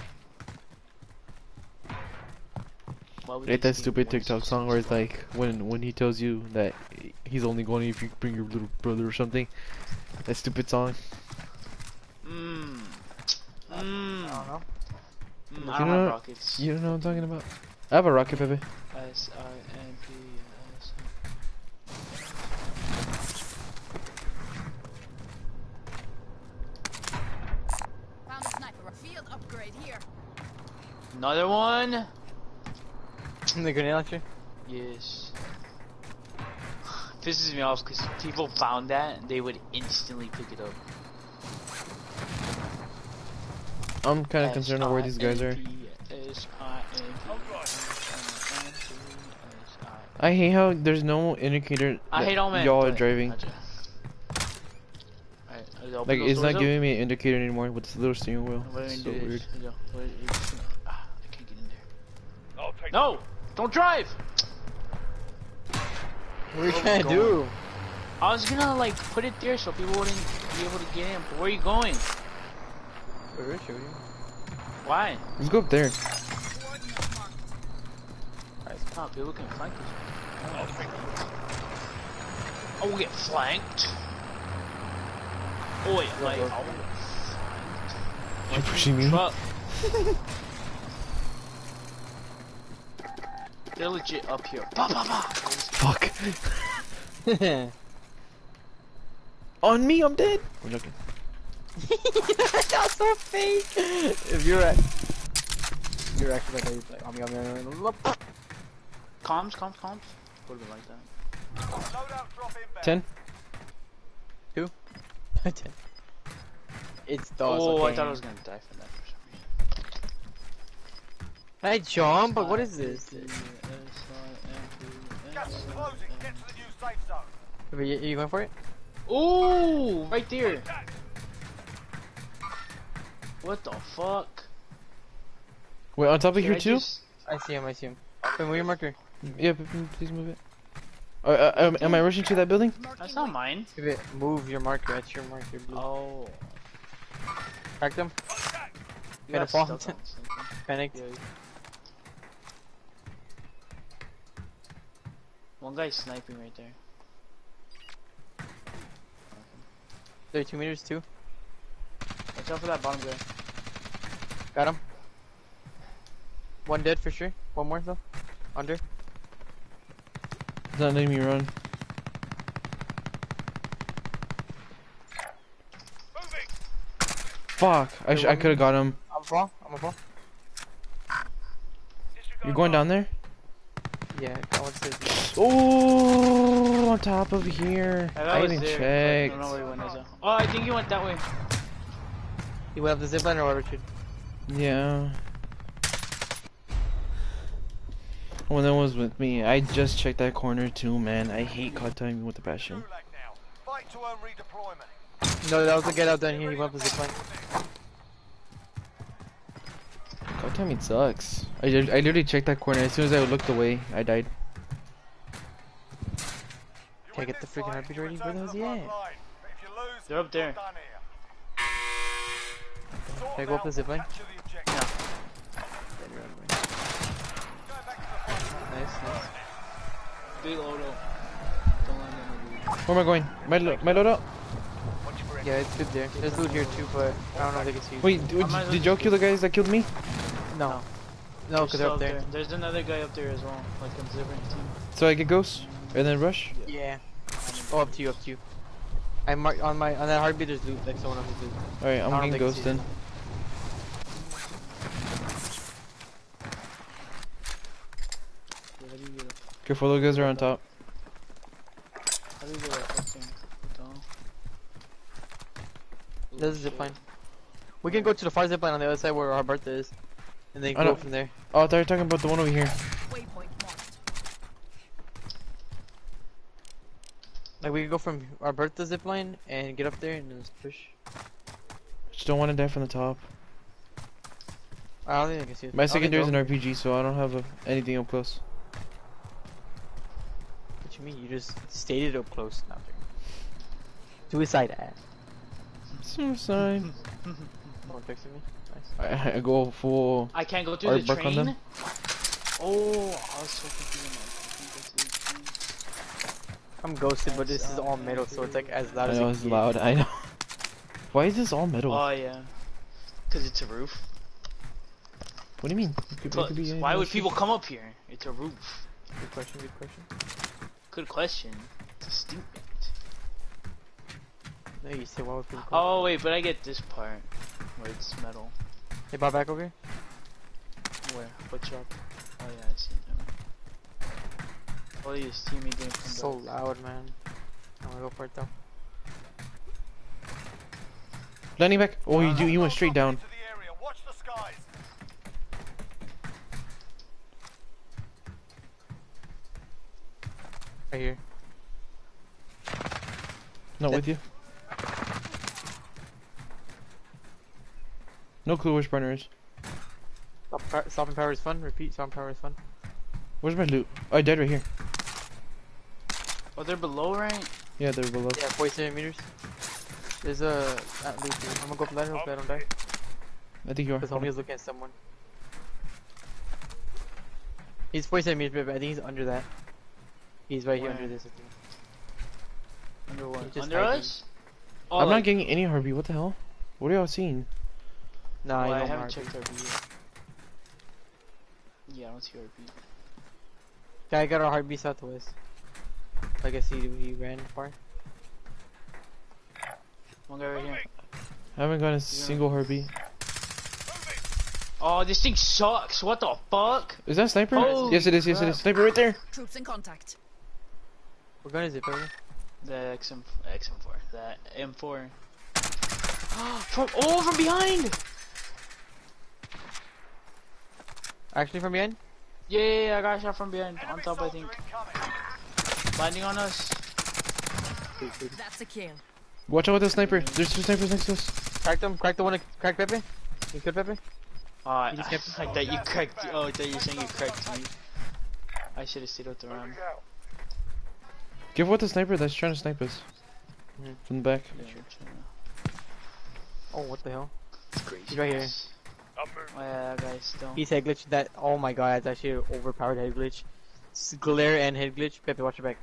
Ain't that stupid TikTok song where it's like when he tells you that he's only going if you bring your little brother or something? That stupid song. I don't know. I You don't have know, rockets. you don't know what I'm talking about? I have a rocket, Pepe. S-I-N-P-S. Found a sniper. Field upgrade here. Another one? The grenade launcher? Yes. Pisses me off because people found that, they would instantly pick it up. I'm kind of concerned of where these guys are. I hate how there's no indicator I hate all men. y'all are driving. Alright, Like, it's not giving me an indicator anymore with this little steering wheel. What It's do so I do? weird. I can't get in there. No! Don't drive! What are you trying to do? I was gonna like put it there so people wouldn't be able to get in, but where are you going? Where is you? Why? Let's go up there. Alright, stop, people can flank us. Oh, we get flanked? Oh wait, like, oh, You're pushing me? truck. They're legit up here. Bah, bah, bah. Fuck. On me, I'm dead. I'm joking. That's so fake. If you're actually like, Comms. Would've been like that. 10. 2. 10. It's DOS. Oh, okay. I thought I was gonna die from that for some reason. I jump, but what is this? Gas is closing. Get to the new safe zone. Are you going for it? Ooh, right there. What the fuck? Wait, on top of Did here I too? just- I see him. Wait, move your marker. Yeah, please move it. Am I rushing to that building? That's not mine. Move your marker. That's your marker. Blue. Oh. Crack them. You Gonna got fall. stuck on something. Panicked. Yeah. One guy's sniping right there. 32 meters, 2. Watch out for that bottom guy. Got him. One dead for sure. One more though. Under. It's not letting me run. Fuck! I could have got him. I'm a fall. You're going down there? Yeah, that one says. Oh, on top of here. That I was even there, but I checked. don't know where he went. Oh, I think he went that way. You went up the zipline or what, Richard? Yeah. When that was with me, I just checked that corner too, man. I hate caught timing with the passion. Fight to earn redeployment. No, that was the get out down here. He went up the zipline. Caught timing sucks. I literally checked that corner. As soon as I looked away, I died. Can I get the freaking RPG ready? Where the hell's he at? They're up there. Can I go up the zipline? No. Nice, nice. Big auto. Don't let them Where am I going? My loadout? Yeah, it's good there. There's loot here too, but I don't know if they can see you. Wait, did Joe kill the guys that killed me? No. No, because they're up there. There's another guy up there as well, like a different team. So I get ghosts and then rush? Yeah. Oh, up to you, up to you. I marked on that heartbeat. There's loot, like someone else's loot. Alright, I'm getting ghost then. Careful, those guys are on top. How do you go up there? There's a zipline. We can go to the far zipline on the other side where our Bertha is, and then go from there. Oh, I thought you were talking about the one over here. Like we can go from our Bertha zipline and get up there and then just push. Just don't want to die from the top. I don't think I can see it. My secondary is an RPG, so I don't have anything up close. What you mean? You just stayed it up close. Now, suicide ad. Suicide. Someone fixing me. Nice. I go full. I can't go through the train. On them. Oh, I was so confused. I'm ghosted, but this is all metal, so it's like as loud as I know it it's can loud. get. I know. Why is this all metal? Oh yeah, cause it's a roof. What do you mean? It could be Why would people come up here? It's a roof. Good question. Good question. Good question. It's a statement. No, you say why would people? Oh wait, but I get this part where it's metal. Hey, Bob, back over here. Where? What job? Oh yeah, I see it now. Oh, you see me getting from So loud, man. I'm gonna go for it though. Landing back. Oh, you went straight down. Watch the skies. Right here. Not with you. No clue which burner is. Stop and power is fun. Repeat. Stop and power is fun. Where's my loot? Oh, I died right here. Oh, they're below, right? Yeah, they're below. Yeah, 47 meters. There's a loot here. I'm gonna go for that. Hopefully I don't die. I think you are. Because homie is looking at someone. He's 47 meters, but I think he's under that. He's right here under this. I think. Under what? Just Under us? Oh, I'm not getting any heartbeat. What the hell? What are y'all seeing? Nah, I don't haven't checked heartbeat yet. Yeah, I don't see heartbeat. Guy got our heartbeat southwest. I guess he ran far. One guy right here. I haven't gotten a single heartbeat. Oh, this thing sucks. What the fuck? Is that a sniper? Holy Yes, it is. Yes, it is. Sniper right there. Troops in contact. What gun is it, brother? The XM4. The M4. from behind! Actually from behind? Yeah, I got shot from behind. On top, I think. Landing on us. That's a kill. Watch out with the sniper. There's two snipers next to us. Cracked him. Cracked the one. Cracked Pepe. You killed Pepe? I thought you cracked. Oh, I thought you were saying you cracked me. I should have stayed out the round. Give what the sniper that's trying to snipe us. From the back. Oh, what the hell? Crazy. He's right here. Oh yeah, guys, still. He's head glitch. That. Oh my god, that's actually an overpowered head glitch. Glare and head glitch. Pepe, watch your back.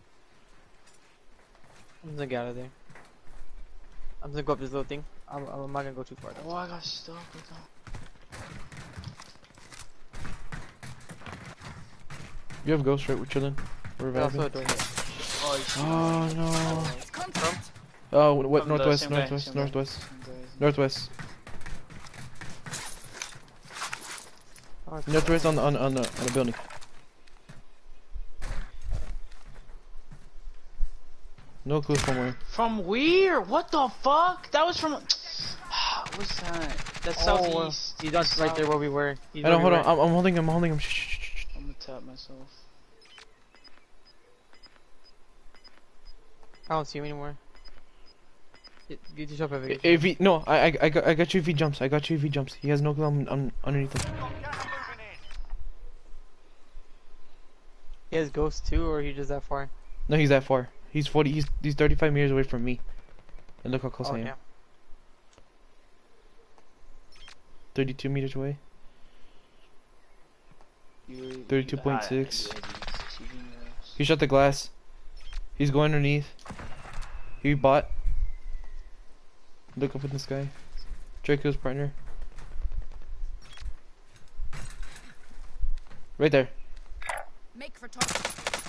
I'm gonna get out of there. I'm gonna go up this little thing. I'm not gonna go too far though. Oh, I got stuck with them. You have ghost right? We're chilling. We're Also a reviving. door here. Oh no. Contact. Oh, what? From the Northwest, same guy, northwest, same guy. northwest. Northwest. Oh, it's Northwest on the building. No clue from where. From where? What the fuck? That was from. What's that? That's southeast. He's just right there where we were. I know, hold on. I'm holding him. I'm holding him. Shh. I'm gonna tap myself. I don't see him anymore. Get yourself over here. If he no, I got you if he jumps. I got you if he jumps. He has no clue I'm underneath him. He has ghosts too, or he just that far? No, he's that far. He's 40. He's 35 meters away from me. And look how close I am. Yeah. 32 meters away. 32.6. He shut the glass. He's going underneath. He bought. Look up in the sky. Draco's partner. Right there. Make for target.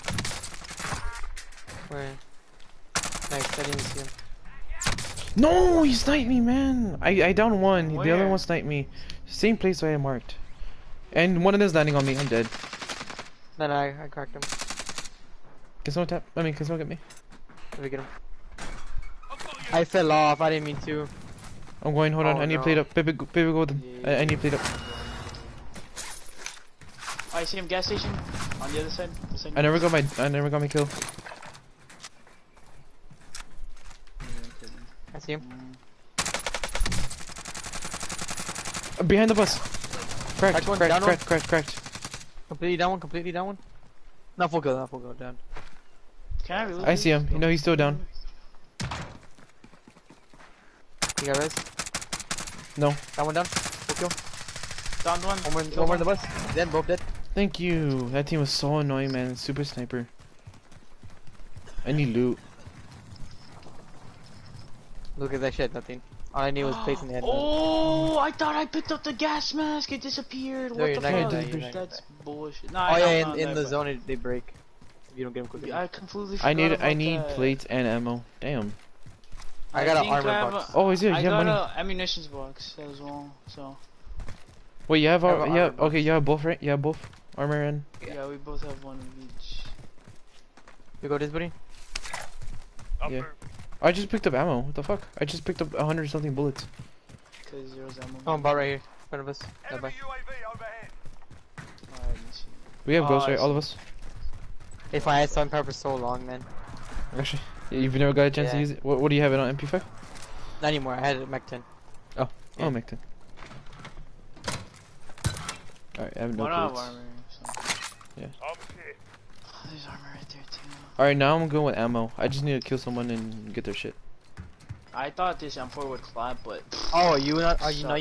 Where? Nice, I didn't see him. No, he sniped me, man. I downed one. Where? The other one sniped me. Same place I marked. And one of them is landing on me. I'm dead. No, I cracked him. Can someone tap? I mean, can someone get me? Let me get him. I fell off. I didn't mean to. I'm going. Hold on. I need to plate up. Baby, go with him. I need to plate up. I see him. Gas station on the other side. I never got my kill. I see him. Behind the bus. Cracked. Cracked. Completely down one. Not full kill, down. Can I really? I see him. You know he's still down. You got res? No. That one down. Full kill. Down one. One more in the bus. Dead, both dead. Thank you. That team was so annoying, man. Super sniper. I need loot. Look at that shit, nothing. All I need was placing the head. Oh, I thought I picked up the gas mask. It disappeared. No, What the fuck? die. That's bullshit. No, Oh yeah, in the zone they break. If you don't get them quickly. I completely forgot about I need that. plates and ammo. Damn. I got an think armor I have box. Oh, is it? You I have got money. a ammunitions box as well. So Wait, you have I have an yeah. armor box. Okay, you have both, right? You have both armor and. yeah, we both have one of each. You go this, buddy? Yeah. I just picked up ammo. What the fuck? I just picked up 100 something bullets. Cause there was ammo. Oh, I'm about right here, in front of us. Enemy UAV overhead. Alright, let me see. We have ghosts, I right? All see. of us. If I had stun power for so long, man. Actually, you've never got a chance to Yeah. use it. What do you have it on MP5? Not anymore. I had it at Mach 10. Oh, Yeah. oh, Mecton. Alright, I have no One out of clues. armor. So. Yeah. I'm hit. Oh, there's armor right there too. Alright, now I'm going with ammo. I just need to kill someone and get their shit. I thought this M4 would clap, but Oh, are you not? Are you Sucks. not?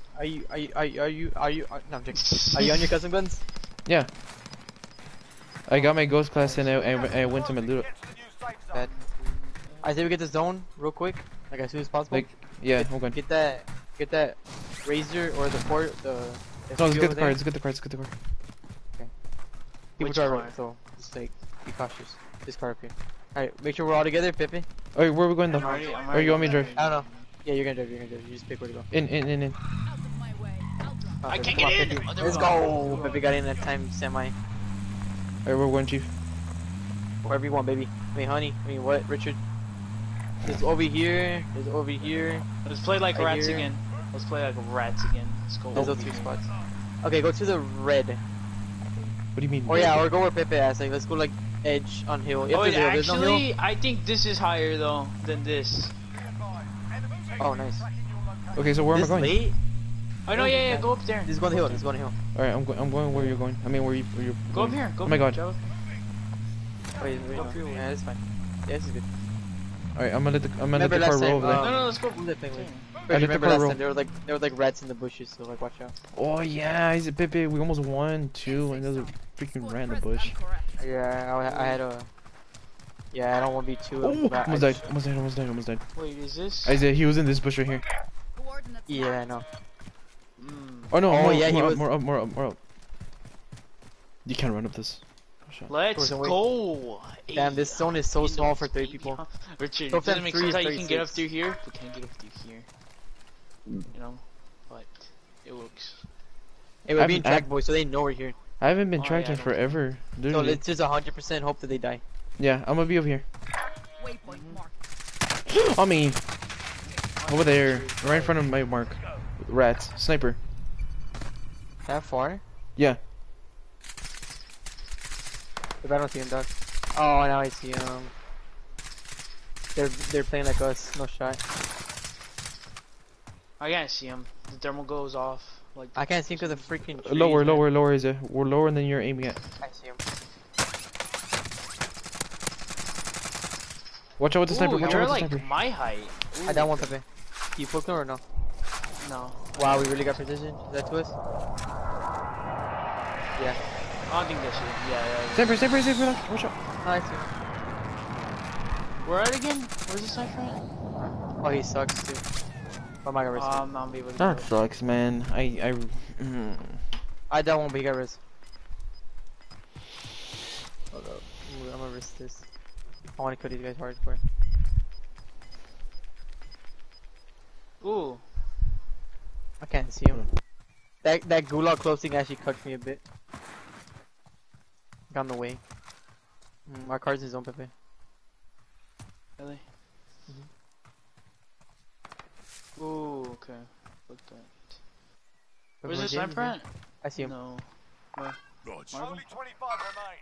No, I'm joking. Are you on your custom guns? Yeah. I got my ghost class and I went to my loot. Get to the new safe zone. Bad. I say we get the zone real quick, like as soon as possible. Like, yeah, hold on. Get that razor or the port. The No, let's SPO get the over there. car. Let's get the car. Let's get the car. People Which try car? right, so just like be cautious. This car up here. Alright, make sure we're all together, Pepe. Alright, where are we going though? I'm Or you want me to drive? I don't know. Yeah, you're gonna drive. You just pick where to go. In. Out of my way. I'll drop. Oh, I Pepe, can't come on, get in! Pepe. Oh, there Let's we go. Pepe got in that time semi. Alright, we're going, chief. Wherever you want, baby. I mean, honey. I mean, what, Richard? There's over here. There's over here. Let's play like Right rats here. again. Let's play like rats again. Let's go. There's those three spots. Okay, go to the red. What do you mean? Or yeah, or go where Pepe asked. Like, let's go like edge on hill. If Oh, there's, there's no hill. actually, I think this is higher though than this. Oh, nice. Okay, so where am I This going? late? Oh no, yeah, go up there. This is going to hill. This is going to hill. Alright, I'm going where you're going. I mean, where you're Go up going. here. Go Oh my up god. here, Wait, Go up here, no. wait. Yeah, that's fine. Yeah, this is good. Alright, I'm gonna let the Remember car last roll time, over there. No, no, let's go. Who's that thing with? let the Remember car last roll. time there were like rats in the bushes, so like watch out. Oh yeah, is it Pepe? We almost won 2 and there's a freaking rat in the bush. Yeah, I had a. Yeah, I don't want to be too. Oh, but almost I died. Almost died. Wait, is this? Isaiah, he was in this bush right here. Coordinates Yeah, I know. Oh no, Oh, more, yeah, he more, was- up, more up. You can't run up this. Oh, shit. Let's Doesn't wait. go. Damn, this zone is so small for 3 people. Richard, So it doesn't then make 3 sense is how you can get up 36. through here, but can't get up through here. You know, but it works. Hey, we're being I've- tracked, boys, so they know we're here. I haven't been Oh, tracked yeah, in I don't- forever. So Literally. let's just 100% hope that they die. Yeah, I'm gonna be over here. Waypoint On me. Over there, right in front of my mark. Rats, sniper. That far? Yeah. If I don't see him, dog. Oh, now I see him. They're playing like us, no shot. I can't see him. The thermal goes off. Like I can't see him because of freaking trees, Lower, man. lower is it? We're lower than you're aiming at. I see him. Watch out with the sniper. Ooh, Watch you're out with the like sniper. my height. Ooh. I down one, Pepe. You poke him or no? No. Wow, we really got precision. Is that to us? Yeah. I don't think that should. Yeah. Sniper. Watch out. Oh, I see him. Where at again? Where's the sniper at? Oh, he sucks too. Oh my god, risk. I'm not be able to. That sucks, man. I down one, but he got risk. Hold up. Ooh, I'm gonna risk this. I wanna kill these guys hardcore. Ooh. I can't see him. That gulag closing actually cucked me a bit. Got in the way. Our car's in zone, Pepe. Really? Ooh, okay. Look that. Where's the sniper at? I see him. No. Where? Only 25 remain.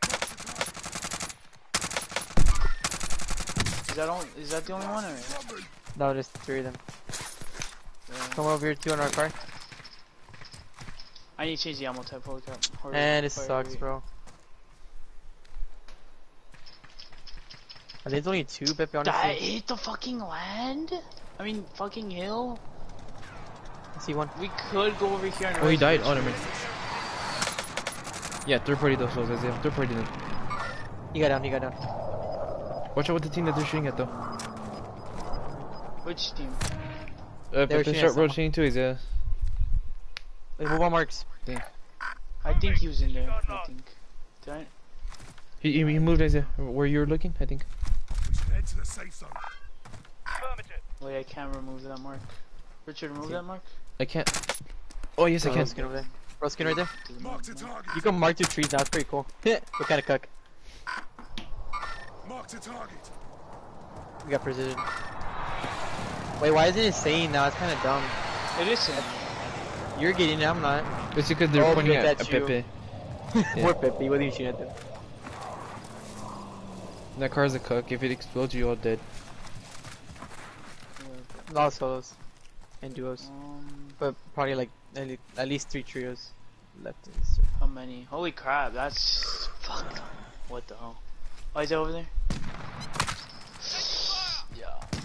Is that the only one or? No, there's 3 of them. Yeah. Come over here, 2 on our car. I need to change the ammo type. Holy crap. Hurry, And it hurry, sucks, hurry. bro. I think it's only 2, Pepe, honestly. That hit the fucking land? I mean, fucking hill? I see one. We could go over here and Oh, he died. Oh, never mind. Yeah, third party those souls, Isaiah. Third party them. He got down, he got down. Watch out with the team that they're shooting at though. Which team? They were If they shooting start at rotating too, Isaiah. Wait, move on marks. I think he was in there. I think. Did I? He moved, Isaiah. Where you were looking, I think. We should head to the safe zone. Affirmative. Wait, I can't remove that mark. Richard, remove that mark. I can't. Oh yes, I can. Skin over there. Bro, skin right there. Mark to target. You can mark 2 trees now, it's pretty cool. What kind of cuck? Mark to target. We got precision. Wait, why isn't it saying now? It's kind of dumb. It is him. You're getting it, I'm not. It's because they're Oh, pointing good, at that's you. Pepe. Poor Pepe, what are you shooting at them? That car's a cook. If it explodes, you're all dead. Not solos. And duos. But probably like at least 3 trios left in this. How many? Holy crap, that's fuck. What the hell? Oh, is that over there? Yeah.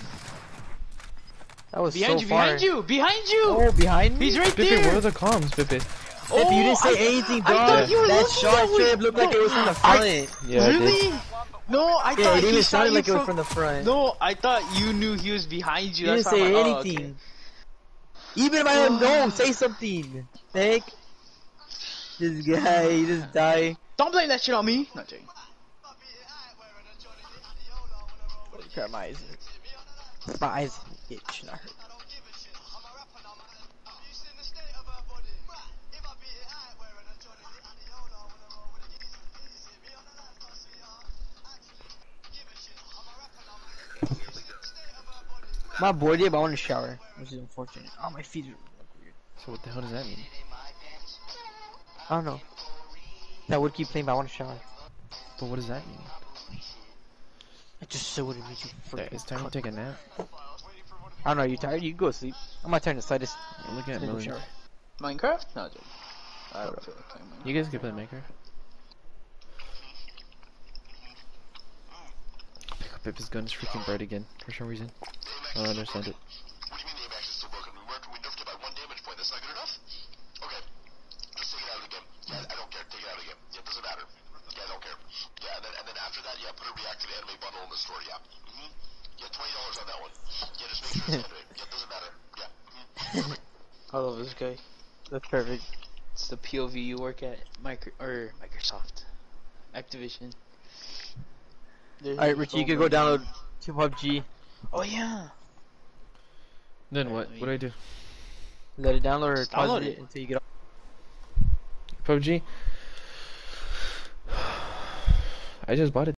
That was Behind so you, far. behind you, behind you! Oh, behind me? He's right Pepe, there! where are the comms, Pepe? Oh, If you didn't say anything, dog. I thought you were that looking shot at me. strip looked like it was from the front. Yeah, I did. Really? No, I Yeah, thought it he even shot sounded you like it was from the front. No, I thought you knew he was behind you. You That's didn't why say I'm like, oh, anything. okay. Even if I don't know, say something. Heck. This guy, he just died. Don't blame that shit on me. Not joking. Holy crap, my eyes. My eyes itch, not hurt. My boy did, but I want to shower, which is unfortunate. Oh, my feet are weird. So what the hell does that mean? I don't know. That would keep playing, but I want to shower. But what does that mean? I just so would it make you freaking It's time to take a nap. I don't know, you tired? You can go to sleep. I'm not turn the slightest. I'm looking at Take a Million. shower. Minecraft? No, joking. I don't feel like playing Minecraft. You guys can play Maker. Pick up Pepe's gun is freaking bright again for some reason. I don't understand it. What do you mean the aim axe is still broken? We nerfed it by 1 damage point. That's not good enough? Okay. Just take it out of the game. Yeah, I don't care. Take it out of the game. Yeah, it doesn't matter. Yeah, I don't care. Yeah, and then after that, yeah, put a reactive anime bundle in the store. Yeah. Yeah, $20 on that one. Yeah, just make sure it's anime. Yeah, it doesn't matter. Yeah. I love this guy. That's perfect. It's the POV you work at Microsoft. Activision. Alright, Richie, you can go download to PUBG. Oh yeah. Then what? What do I do? Let it download or Just pause download it it. until you get off. PUBG? I just bought it.